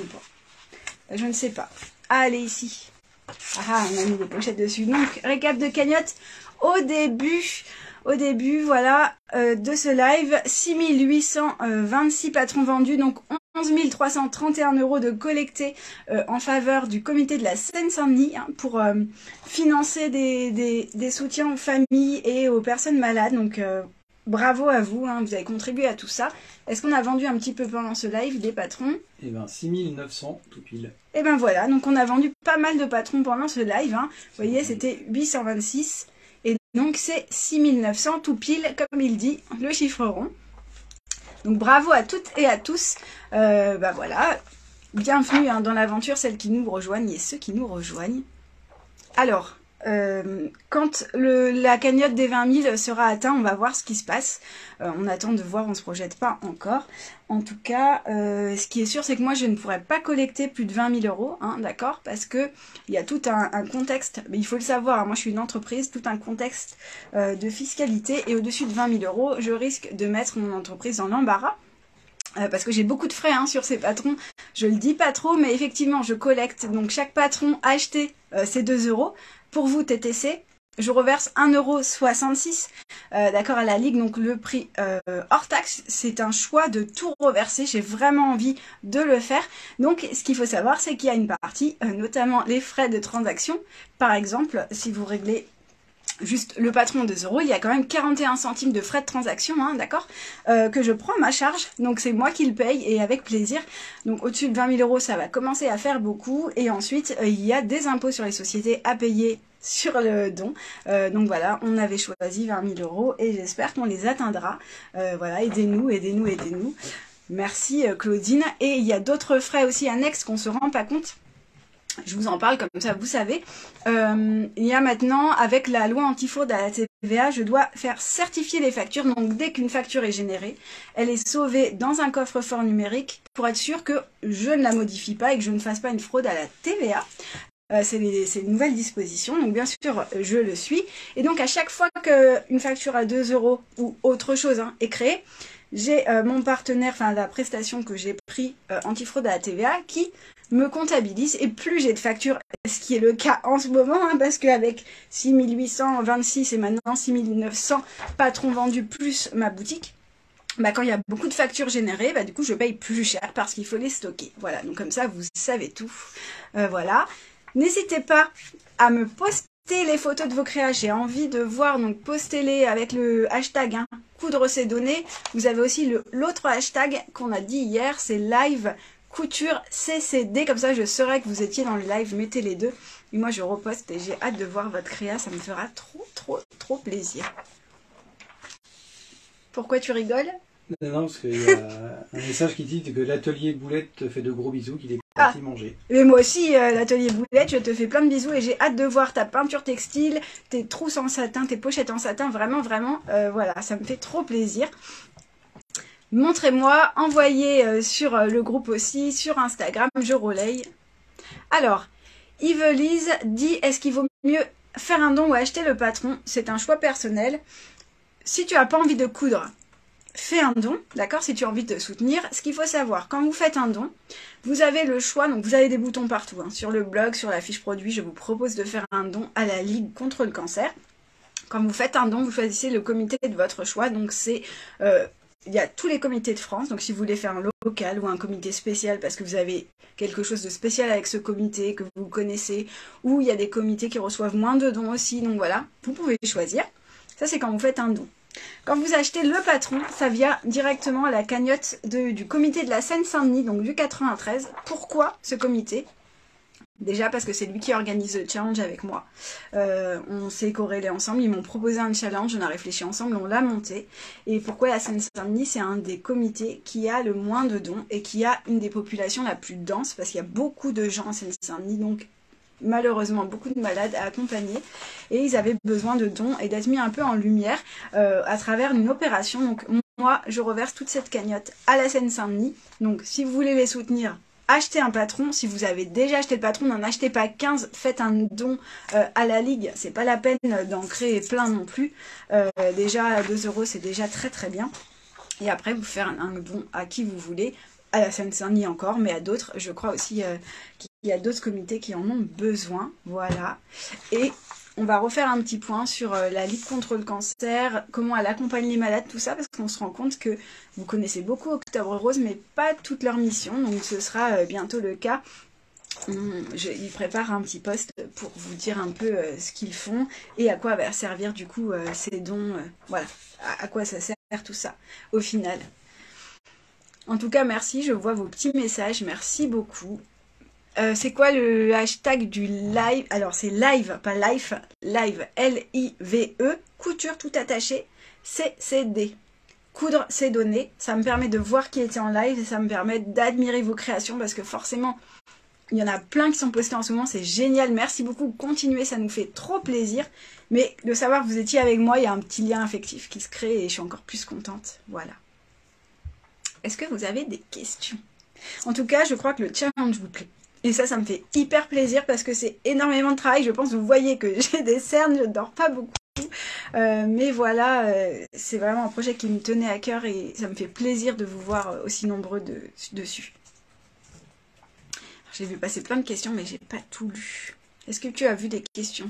pas. Je ne sais pas. Ah, elle est ici. Ah, on a mis des pochettes dessus. Donc, récap de cagnotte au début. Au début, voilà, euh, de ce live. six mille huit cent vingt-six patrons vendus. Donc, onze mille trois cent trente et un euros de collectés euh, en faveur du comité de la Seine-Saint-Denis hein, pour euh, financer des, des, des soutiens aux familles et aux personnes malades. Donc, euh, bravo à vous, hein, vous avez contribué à tout ça. Est-ce qu'on a vendu un petit peu pendant ce live des patrons? Eh bien, six mille neuf cents, tout pile. Et ben voilà, donc on a vendu pas mal de patrons pendant ce live. Hein. Vous voyez, c'était huit cent vingt-six. Et donc, c'est six mille neuf cents, tout pile, comme il dit, le chiffre rond. Donc bravo à toutes et à tous. Euh, bah voilà, bienvenue hein, dans l'aventure, celles qui nous rejoignent et ceux qui nous rejoignent. Alors, euh, quand le, la cagnotte des vingt mille sera atteinte, on va voir ce qui se passe. Euh, on attend de voir, on ne se projette pas encore. En tout cas, euh, ce qui est sûr, c'est que moi, je ne pourrais pas collecter plus de vingt mille euros, hein, d'accord? Parce que il y a tout un, un contexte, mais il faut le savoir, hein, moi je suis une entreprise, tout un contexte euh, de fiscalité, et au-dessus de vingt mille euros, je risque de mettre mon entreprise dans l'embarras. Euh, parce que j'ai beaucoup de frais hein, sur ces patrons, je le dis pas trop, mais effectivement je collecte, donc chaque patron acheté euh, c'est deux euros. Pour vous T T C, je reverse un euro soixante-six, euh, d'accord, à la Ligue, donc le prix euh, hors taxe, c'est un choix de tout reverser, j'ai vraiment envie de le faire. Donc ce qu'il faut savoir, c'est qu'il y a une partie, euh, notamment les frais de transaction, par exemple, si vous réglez juste le patron deux euros, il y a quand même quarante et un centimes de frais de transaction, hein, d'accord, euh, que je prends à ma charge, donc c'est moi qui le paye et avec plaisir. Donc au-dessus de vingt mille euros, ça va commencer à faire beaucoup, et ensuite euh, il y a des impôts sur les sociétés à payer sur le don, euh, donc voilà, on avait choisi vingt mille euros et j'espère qu'on les atteindra. Euh, voilà, aidez-nous, aidez-nous, aidez-nous. Merci euh, Claudine. Et il y a d'autres frais aussi annexes qu'on se rend pas compte. Je vous en parle comme ça, vous savez. Euh, il y a maintenant, avec la loi anti-fraude à la T V A, je dois faire certifier les factures. Donc dès qu'une facture est générée, elle est sauvée dans un coffre-fort numérique pour être sûr que je ne la modifie pas et que je ne fasse pas une fraude à la T V A. Euh, c'est une nouvelle disposition, donc bien sûr je le suis. Et donc à chaque fois qu'une facture à deux euros ou autre chose hein, est créée, j'ai euh, mon partenaire, enfin la prestation que j'ai pris euh, antifraude à la T V A qui me comptabilise. Et plus j'ai de factures, ce qui est le cas en ce moment, hein, parce qu'avec six mille huit cent vingt-six et maintenant six mille neuf cents patrons vendus plus ma boutique, bah, quand il y a beaucoup de factures générées, bah, du coup je paye plus cher parce qu'il faut les stocker. Voilà, donc comme ça vous savez tout. Euh, voilà. N'hésitez pas à me poster les photos de vos créas, j'ai envie de voir, donc postez-les avec le hashtag hein, coudre ces données. Vous avez aussi l'autre hashtag qu'on a dit hier, c'est live couture C C D, comme ça je saurai que vous étiez dans le live, mettez les deux. Et moi je reposte et j'ai hâte de voir votre créa, ça me fera trop trop trop plaisir. Pourquoi tu rigoles? Non, non, parce qu'il y a un message qui dit que l'atelier Boulette te fait de gros bisous, qu'il est parti ah. manger. Mais moi aussi, euh, l'atelier Boulette, je te fais plein de bisous et j'ai hâte de voir ta peinture textile, tes trousses en satin, tes pochettes en satin, vraiment, vraiment, euh, voilà, ça me fait trop plaisir. Montrez-moi, envoyez euh, sur euh, le groupe aussi, sur Instagram, je relaye. Alors, Yvelise dit, est-ce qu'il vaut mieux faire un don ou acheter le patron? C'est un choix personnel. Si tu n'as pas envie de coudre, fais un don, d'accord, si tu as envie de te soutenir. Ce qu'il faut savoir, quand vous faites un don, vous avez le choix, donc vous avez des boutons partout, hein, sur le blog, sur la fiche produit, je vous propose de faire un don à la Ligue contre le cancer. Quand vous faites un don, vous choisissez le comité de votre choix, donc c'est, euh, il y a tous les comités de France, donc si vous voulez faire un local ou un comité spécial, parce que vous avez quelque chose de spécial avec ce comité, que vous connaissez, ou il y a des comités qui reçoivent moins de dons aussi, donc voilà, vous pouvez choisir. Ça c'est quand vous faites un don. Quand vous achetez le patron, ça vient directement à la cagnotte de, du comité de la Seine-Saint-Denis, donc du quatre-vingt-treize. Pourquoi ce comité? Déjà parce que c'est lui qui organise le challenge avec moi. Euh, on s'est corrélés ensemble, ils m'ont proposé un challenge, on a réfléchi ensemble, on l'a monté. Et pourquoi la Seine-Saint-Denis? C'est un des comités qui a le moins de dons et qui a une des populations la plus dense, parce qu'il y a beaucoup de gens à Seine-Saint-Denis, donc malheureusement beaucoup de malades à accompagner et ils avaient besoin de dons et d'être mis un peu en lumière euh, à travers une opération. Donc moi je reverse toute cette cagnotte à la Seine-Saint-Denis. Donc si vous voulez les soutenir, achetez un patron. Si vous avez déjà acheté le patron, n'en achetez pas quinze, faites un don euh, à la Ligue, c'est pas la peine d'en créer plein non plus. Euh, déjà deux euros c'est déjà très très bien. Et après vous faire un, un don à qui vous voulez, à la Seine-Saint-Denis encore, mais à d'autres, je crois aussi euh, qu'il y a d'autres comités qui en ont besoin, voilà. Et on va refaire un petit point sur euh, la Ligue contre le cancer, comment elle accompagne les malades, tout ça, parce qu'on se rend compte que vous connaissez beaucoup Octobre Rose, mais pas toute leur mission, donc ce sera euh, bientôt le cas. Hum, je, ils préparent un petit post pour vous dire un peu euh, ce qu'ils font et à quoi va servir du coup euh, ces dons, euh, voilà, à, à quoi ça sert tout ça au final. En tout cas, merci, je vois vos petits messages, merci beaucoup. Euh, c'est quoi le hashtag du live? Alors, c'est live, pas live, live, L I V E, couture tout attaché, C C D. Coudre ces données, ça me permet de voir qui était en live et ça me permet d'admirer vos créations parce que forcément, il y en a plein qui sont postées en ce moment, c'est génial, merci beaucoup, continuez, ça nous fait trop plaisir. Mais de savoir que vous étiez avec moi, il y a un petit lien affectif qui se crée et je suis encore plus contente, voilà. Est-ce que vous avez des questions? En tout cas, je crois que le challenge vous plaît. Et ça, ça me fait hyper plaisir parce que c'est énormément de travail. Je pense que vous voyez que j'ai des cernes, je ne dors pas beaucoup. Euh, mais voilà, euh, c'est vraiment un projet qui me tenait à cœur et ça me fait plaisir de vous voir aussi nombreux de, dessus. J'ai vu passer plein de questions, mais j'ai pas tout lu. Est-ce que tu as vu des questions?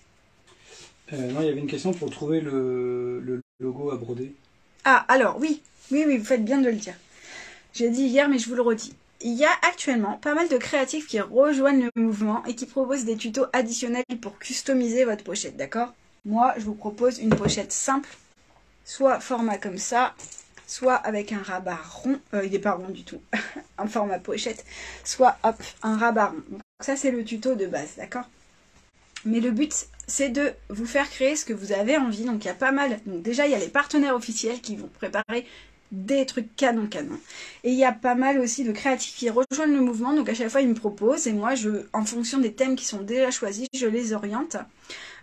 euh, Non, il y avait une question pour trouver le, le logo à broder. Ah, alors oui, oui, oui, vous faites bien de le dire. J'ai dit hier, mais je vous le redis. Il y a actuellement pas mal de créatifs qui rejoignent le mouvement et qui proposent des tutos additionnels pour customiser votre pochette, d'accord? Moi, je vous propose une pochette simple, soit format comme ça, soit avec un rabat rond, euh, il n'est pas rond du tout, un format pochette, soit hop, un rabat rond. Donc, ça, c'est le tuto de base, d'accord? Mais le but, c'est de vous faire créer ce que vous avez envie. Donc, il y a pas mal. Donc, déjà, il y a les partenaires officiels qui vont préparer des trucs canon canon. Et il y a pas mal aussi de créatifs qui rejoignent le mouvement. Donc, à chaque fois, ils me proposent. Et moi, je, en fonction des thèmes qui sont déjà choisis, je les oriente.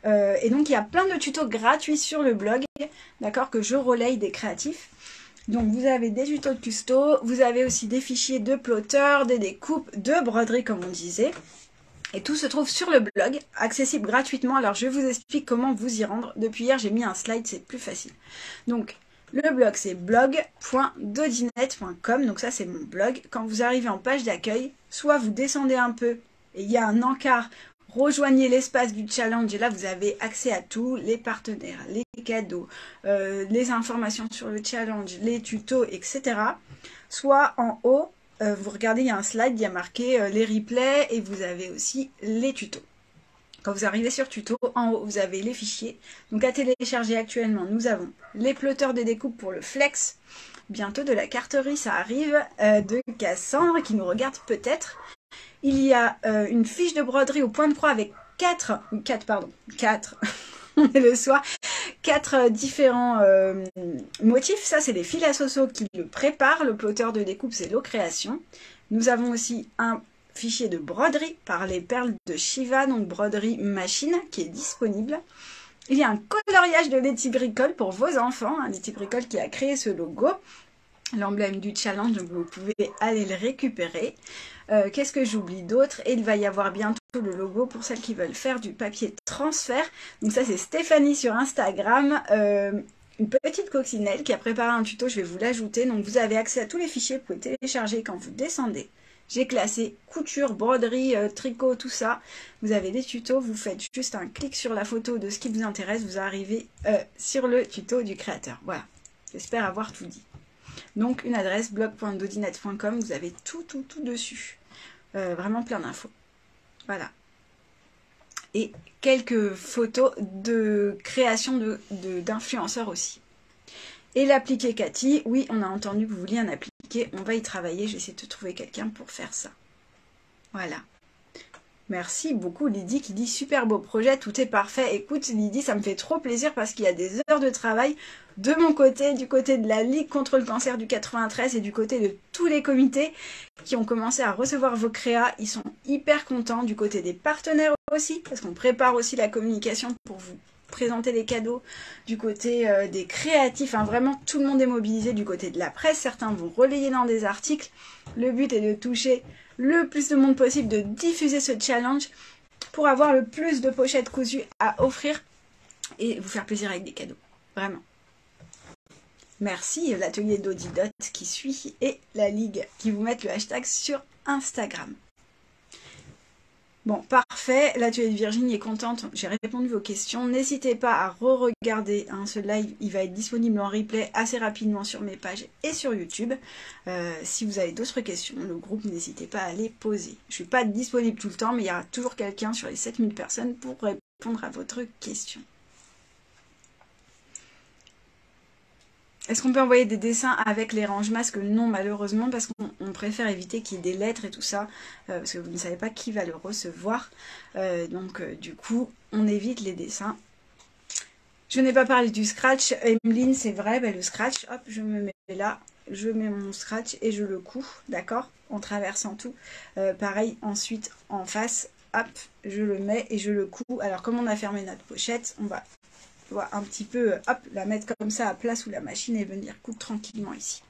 Euh, et donc il y a plein de tutos gratuits sur le blog, d'accord, que je relaye des créatifs. Donc vous avez des tutos de custo, vous avez aussi des fichiers de plotter, des découpes, de broderie comme on disait. Et tout se trouve sur le blog, accessible gratuitement. Alors je vous explique comment vous y rendre. Depuis hier j'ai mis un slide, c'est plus facile. Donc le blog c'est blog point dodinette point com, donc ça c'est mon blog. Quand vous arrivez en page d'accueil, soit vous descendez un peu et il y a un encart, rejoignez l'espace du challenge et là vous avez accès à tout, les partenaires, les cadeaux, euh, les informations sur le challenge, les tutos, et cetera. Soit en haut, euh, vous regardez, il y a un slide, il y a marqué euh, les replays et vous avez aussi les tutos. Quand vous arrivez sur tuto, en haut vous avez les fichiers. Donc à télécharger actuellement, nous avons les plotteurs de découpe pour le flex. Bientôt de la carterie, ça arrive, euh, de Cassandre qui nous regarde peut-être. Il y a euh, une fiche de broderie au point de croix avec quatre, quatre pardon, quatre, on est le soir, quatre euh, différents euh, motifs. Ça, c'est les fils à Soso qui le préparent. Le plotteur de découpe, c'est l'eau création. Nous avons aussi un fichier de broderie par les perles de Shiva, donc broderie machine, qui est disponible. Il y a un coloriage de Letty Bricole pour vos enfants, hein, Letty Bricole qui a créé ce logo, l'emblème du challenge, donc vous pouvez aller le récupérer. Euh, Qu'est-ce que j'oublie d'autre? Et il va y avoir bientôt le logo pour celles qui veulent faire du papier transfert. Donc ça c'est Stéphanie sur Instagram, euh, une petite coccinelle qui a préparé un tuto, je vais vous l'ajouter. Donc vous avez accès à tous les fichiers, vous pouvez télécharger quand vous descendez. J'ai classé couture, broderie, euh, tricot, tout ça. Vous avez des tutos, vous faites juste un clic sur la photo de ce qui vous intéresse, vous arrivez euh, sur le tuto du créateur. Voilà, j'espère avoir tout dit. Donc une adresse blog point dodinette point com, vous avez tout, tout, tout dessus. Euh, vraiment plein d'infos. Voilà. Et quelques photos de création de, de, d'influenceurs aussi. Et l'appliqué Cathy, oui, on a entendu que vous vouliez un appliqué, on va y travailler, je vais essayer de trouver quelqu'un pour faire ça. Voilà. Merci beaucoup Lydie qui dit super beau projet, tout est parfait. Écoute Lydie, ça me fait trop plaisir parce qu'il y a des heures de travail de mon côté, du côté de la Ligue contre le cancer du quatre-vingt-treize et du côté de tous les comités qui ont commencé à recevoir vos créas. Ils sont hyper contents, du côté des partenaires aussi, parce qu'on prépare aussi la communication pour vous présenter les cadeaux, du côté euh, des créatifs, hein, vraiment tout le monde est mobilisé, du côté de la presse, certains vont relayer dans des articles. Le but est de toucher le plus de monde possible, de diffuser ce challenge pour avoir le plus de pochettes cousues à offrir et vous faire plaisir avec des cadeaux, vraiment. Merci l'atelier d'Audidot qui suit et la Ligue qui vous mettent le hashtag sur Instagram. Bon, parfait. L'atelier de Virginie est contente. J'ai répondu à vos questions. N'hésitez pas à re-regarder hein, ce live. Il va être disponible en replay assez rapidement sur mes pages et sur YouTube. Euh, si vous avez d'autres questions, le groupe, n'hésitez pas à les poser. Je ne suis pas disponible tout le temps, mais il y aura toujours quelqu'un sur les sept mille personnes pour répondre à votre question. Est-ce qu'on peut envoyer des dessins avec les range-masques? Non, malheureusement, parce qu'on préfère éviter qu'il y ait des lettres et tout ça, euh, parce que vous ne savez pas qui va le recevoir. Euh, donc, euh, du coup, on évite les dessins. Je n'ai pas parlé du scratch. Emeline, c'est vrai, ben, le scratch, hop, je me mets là, je mets mon scratch et je le couds, d'accord, en traversant tout. Euh, pareil, ensuite, en face, hop, je le mets et je le couds. Alors, comme on a fermé notre pochette, on va... un petit peu, hop, la mettre comme ça à plat sous la machine et venir coudre tranquillement ici.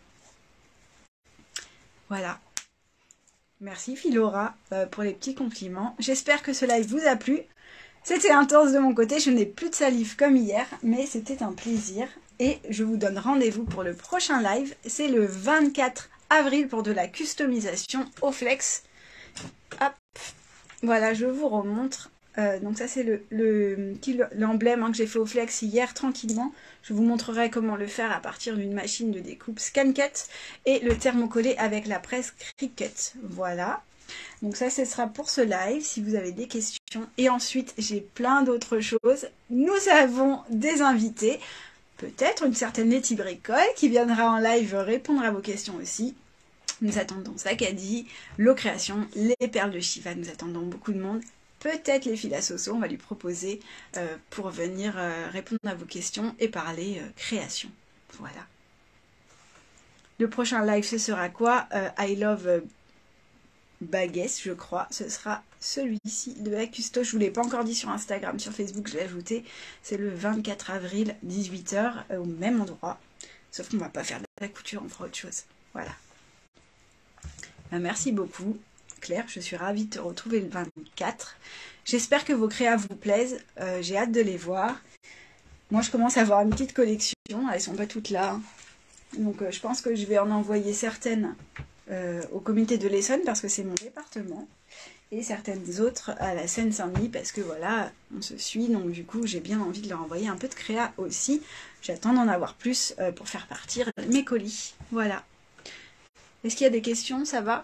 Voilà. Merci Philora euh, pour les petits compliments. J'espère que ce live vous a plu. C'était intense de mon côté, je n'ai plus de salive comme hier, mais c'était un plaisir. Et je vous donne rendez-vous pour le prochain live. C'est le vingt-quatre avril pour de la customisation au flex. Hop, voilà, je vous remontre. Euh, donc ça c'est le, le, l'emblème hein, que j'ai fait au flex hier tranquillement. Je vous montrerai comment le faire à partir d'une machine de découpe ScanCut et le thermocollé avec la presse Cricut. Voilà. Donc ça ce sera pour ce live si vous avez des questions. Et ensuite j'ai plein d'autres choses. Nous avons des invités. Peut-être une certaine Letty Bricole qui viendra en live répondre à vos questions aussi. Nous attendons Zakadi, l'eau création, les perles de Shiva. Nous attendons beaucoup de monde. Peut-être les fils à Soso, on va lui proposer euh, pour venir euh, répondre à vos questions et parler euh, création. Voilà. Le prochain live, ce sera quoi euh, I love euh, Baguette, je crois. Ce sera celui-ci de la Custo. Je vous l'ai pas encore dit sur Instagram, sur Facebook je l'ai ajouté. C'est le vingt-quatre avril, dix-huit heures, au même endroit. Sauf qu'on va pas faire de la couture, on fera autre chose. Voilà. Ben, merci beaucoup Claire, je suis ravie de te retrouver le vingt-quatre. J'espère que vos créas vous plaisent, euh, j'ai hâte de les voir. Moi je commence à avoir une petite collection, elles sont pas toutes là. Hein. Donc euh, je pense que je vais en envoyer certaines euh, au comité de l'Essonne parce que c'est mon département. Et certaines autres à la Seine-Saint-Denis parce que voilà, on se suit. Donc du coup j'ai bien envie de leur envoyer un peu de créa aussi. J'attends d'en avoir plus euh, pour faire partir mes colis. Voilà. Est-ce qu'il y a des questions? Ça va?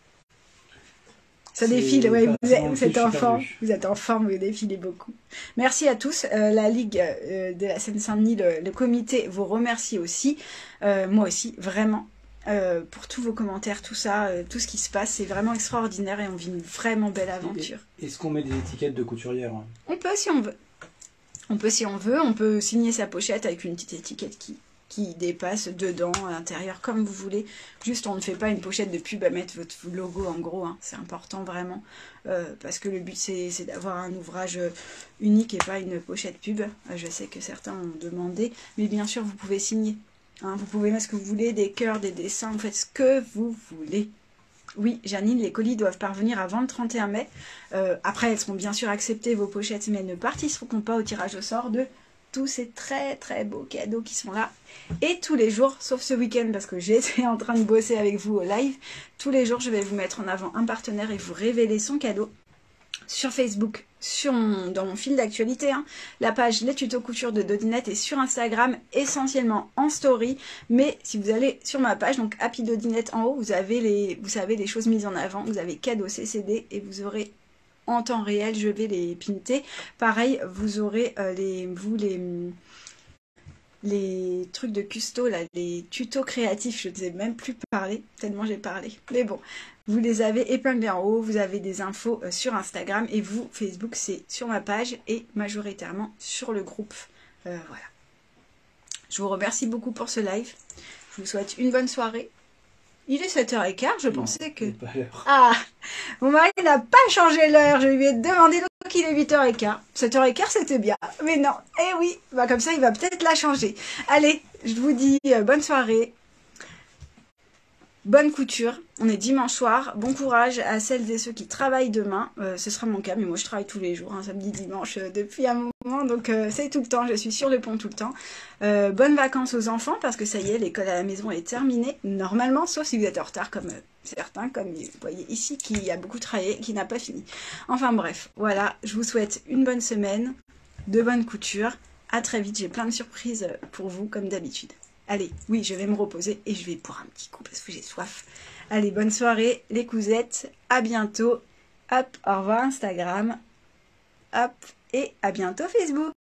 Ça défile, ouais, vous êtes, vous êtes en forme, vous êtes en forme, vous défilez beaucoup. Merci à tous, euh, la Ligue euh, de la Seine-Saint-Denis, le, le comité vous remercie aussi, euh, moi aussi, vraiment, euh, pour tous vos commentaires, tout ça, euh, tout ce qui se passe, c'est vraiment extraordinaire et on vit une vraiment belle aventure. Est-ce qu'on met des étiquettes de couturière? On peut si on veut. On peut si on veut, on peut signer sa pochette avec une petite étiquette qui... qui dépasse dedans, à l'intérieur, comme vous voulez. Juste, on ne fait pas une pochette de pub à mettre votre logo en gros, hein. C'est important vraiment, euh, parce que le but c'est d'avoir un ouvrage unique et pas une pochette pub. Je sais que certains ont demandé, mais bien sûr, vous pouvez signer. Hein. Vous pouvez mettre ce que vous voulez, des cœurs, des dessins, vous faites ce que vous voulez. Oui, Janine, les colis doivent parvenir avant le trente et un mai. Euh, après, elles seront bien sûr acceptées, vos pochettes, mais elles ne participeront pas au tirage au sort de tous ces très très beaux cadeaux qui sont là. Et tous les jours, sauf ce week-end parce que j'étais en train de bosser avec vous au live, tous les jours je vais vous mettre en avant un partenaire et vous révéler son cadeau sur Facebook, sur mon, dans mon fil d'actualité, hein. La page Les Tutos Couture de Dodinette est sur Instagram, essentiellement en story, mais si vous allez sur ma page, donc Happy Dodinette en haut, vous avez les, vous savez, les choses mises en avant, vous avez cadeau C C D et vous aurez en temps réel, je vais les pinter. Pareil, vous aurez euh, les, vous les, les trucs de custo, là, les tutos créatifs, je ne sais même plus parler, tellement j'ai parlé. Mais bon, vous les avez épinglés en haut, vous avez des infos euh, sur Instagram et vous, Facebook, c'est sur ma page et majoritairement sur le groupe. Euh, voilà. Je vous remercie beaucoup pour ce live. Je vous souhaite une bonne soirée. Il est sept heures quinze, je non, pensais que... Pas l'heure. Ah, mon mari n'a pas changé l'heure, je lui ai demandé donc il est huit heures quinze. sept heures quinze c'était bien, mais non, eh oui, bah comme ça il va peut-être la changer. Allez, je vous dis euh, bonne soirée, bonne couture, on est dimanche soir, bon courage à celles et ceux qui travaillent demain, euh, ce sera mon cas, mais moi je travaille tous les jours, hein, samedi, dimanche, euh, depuis un moment, donc euh, c'est tout le temps, je suis sur le pont tout le temps. Euh, bonnes vacances aux enfants, parce que ça y est, l'école à la maison est terminée, normalement, sauf si vous êtes en retard comme euh, certains, comme vous voyez ici, qui a beaucoup travaillé, qui n'a pas fini. Enfin bref, voilà, je vous souhaite une bonne semaine, de bonnes coutures, à très vite, j'ai plein de surprises pour vous, comme d'habitude. Allez, oui, je vais me reposer et je vais boire un petit coup parce que j'ai soif. Allez, bonne soirée les cousettes, à bientôt. Hop, au revoir Instagram. Hop, et à bientôt Facebook.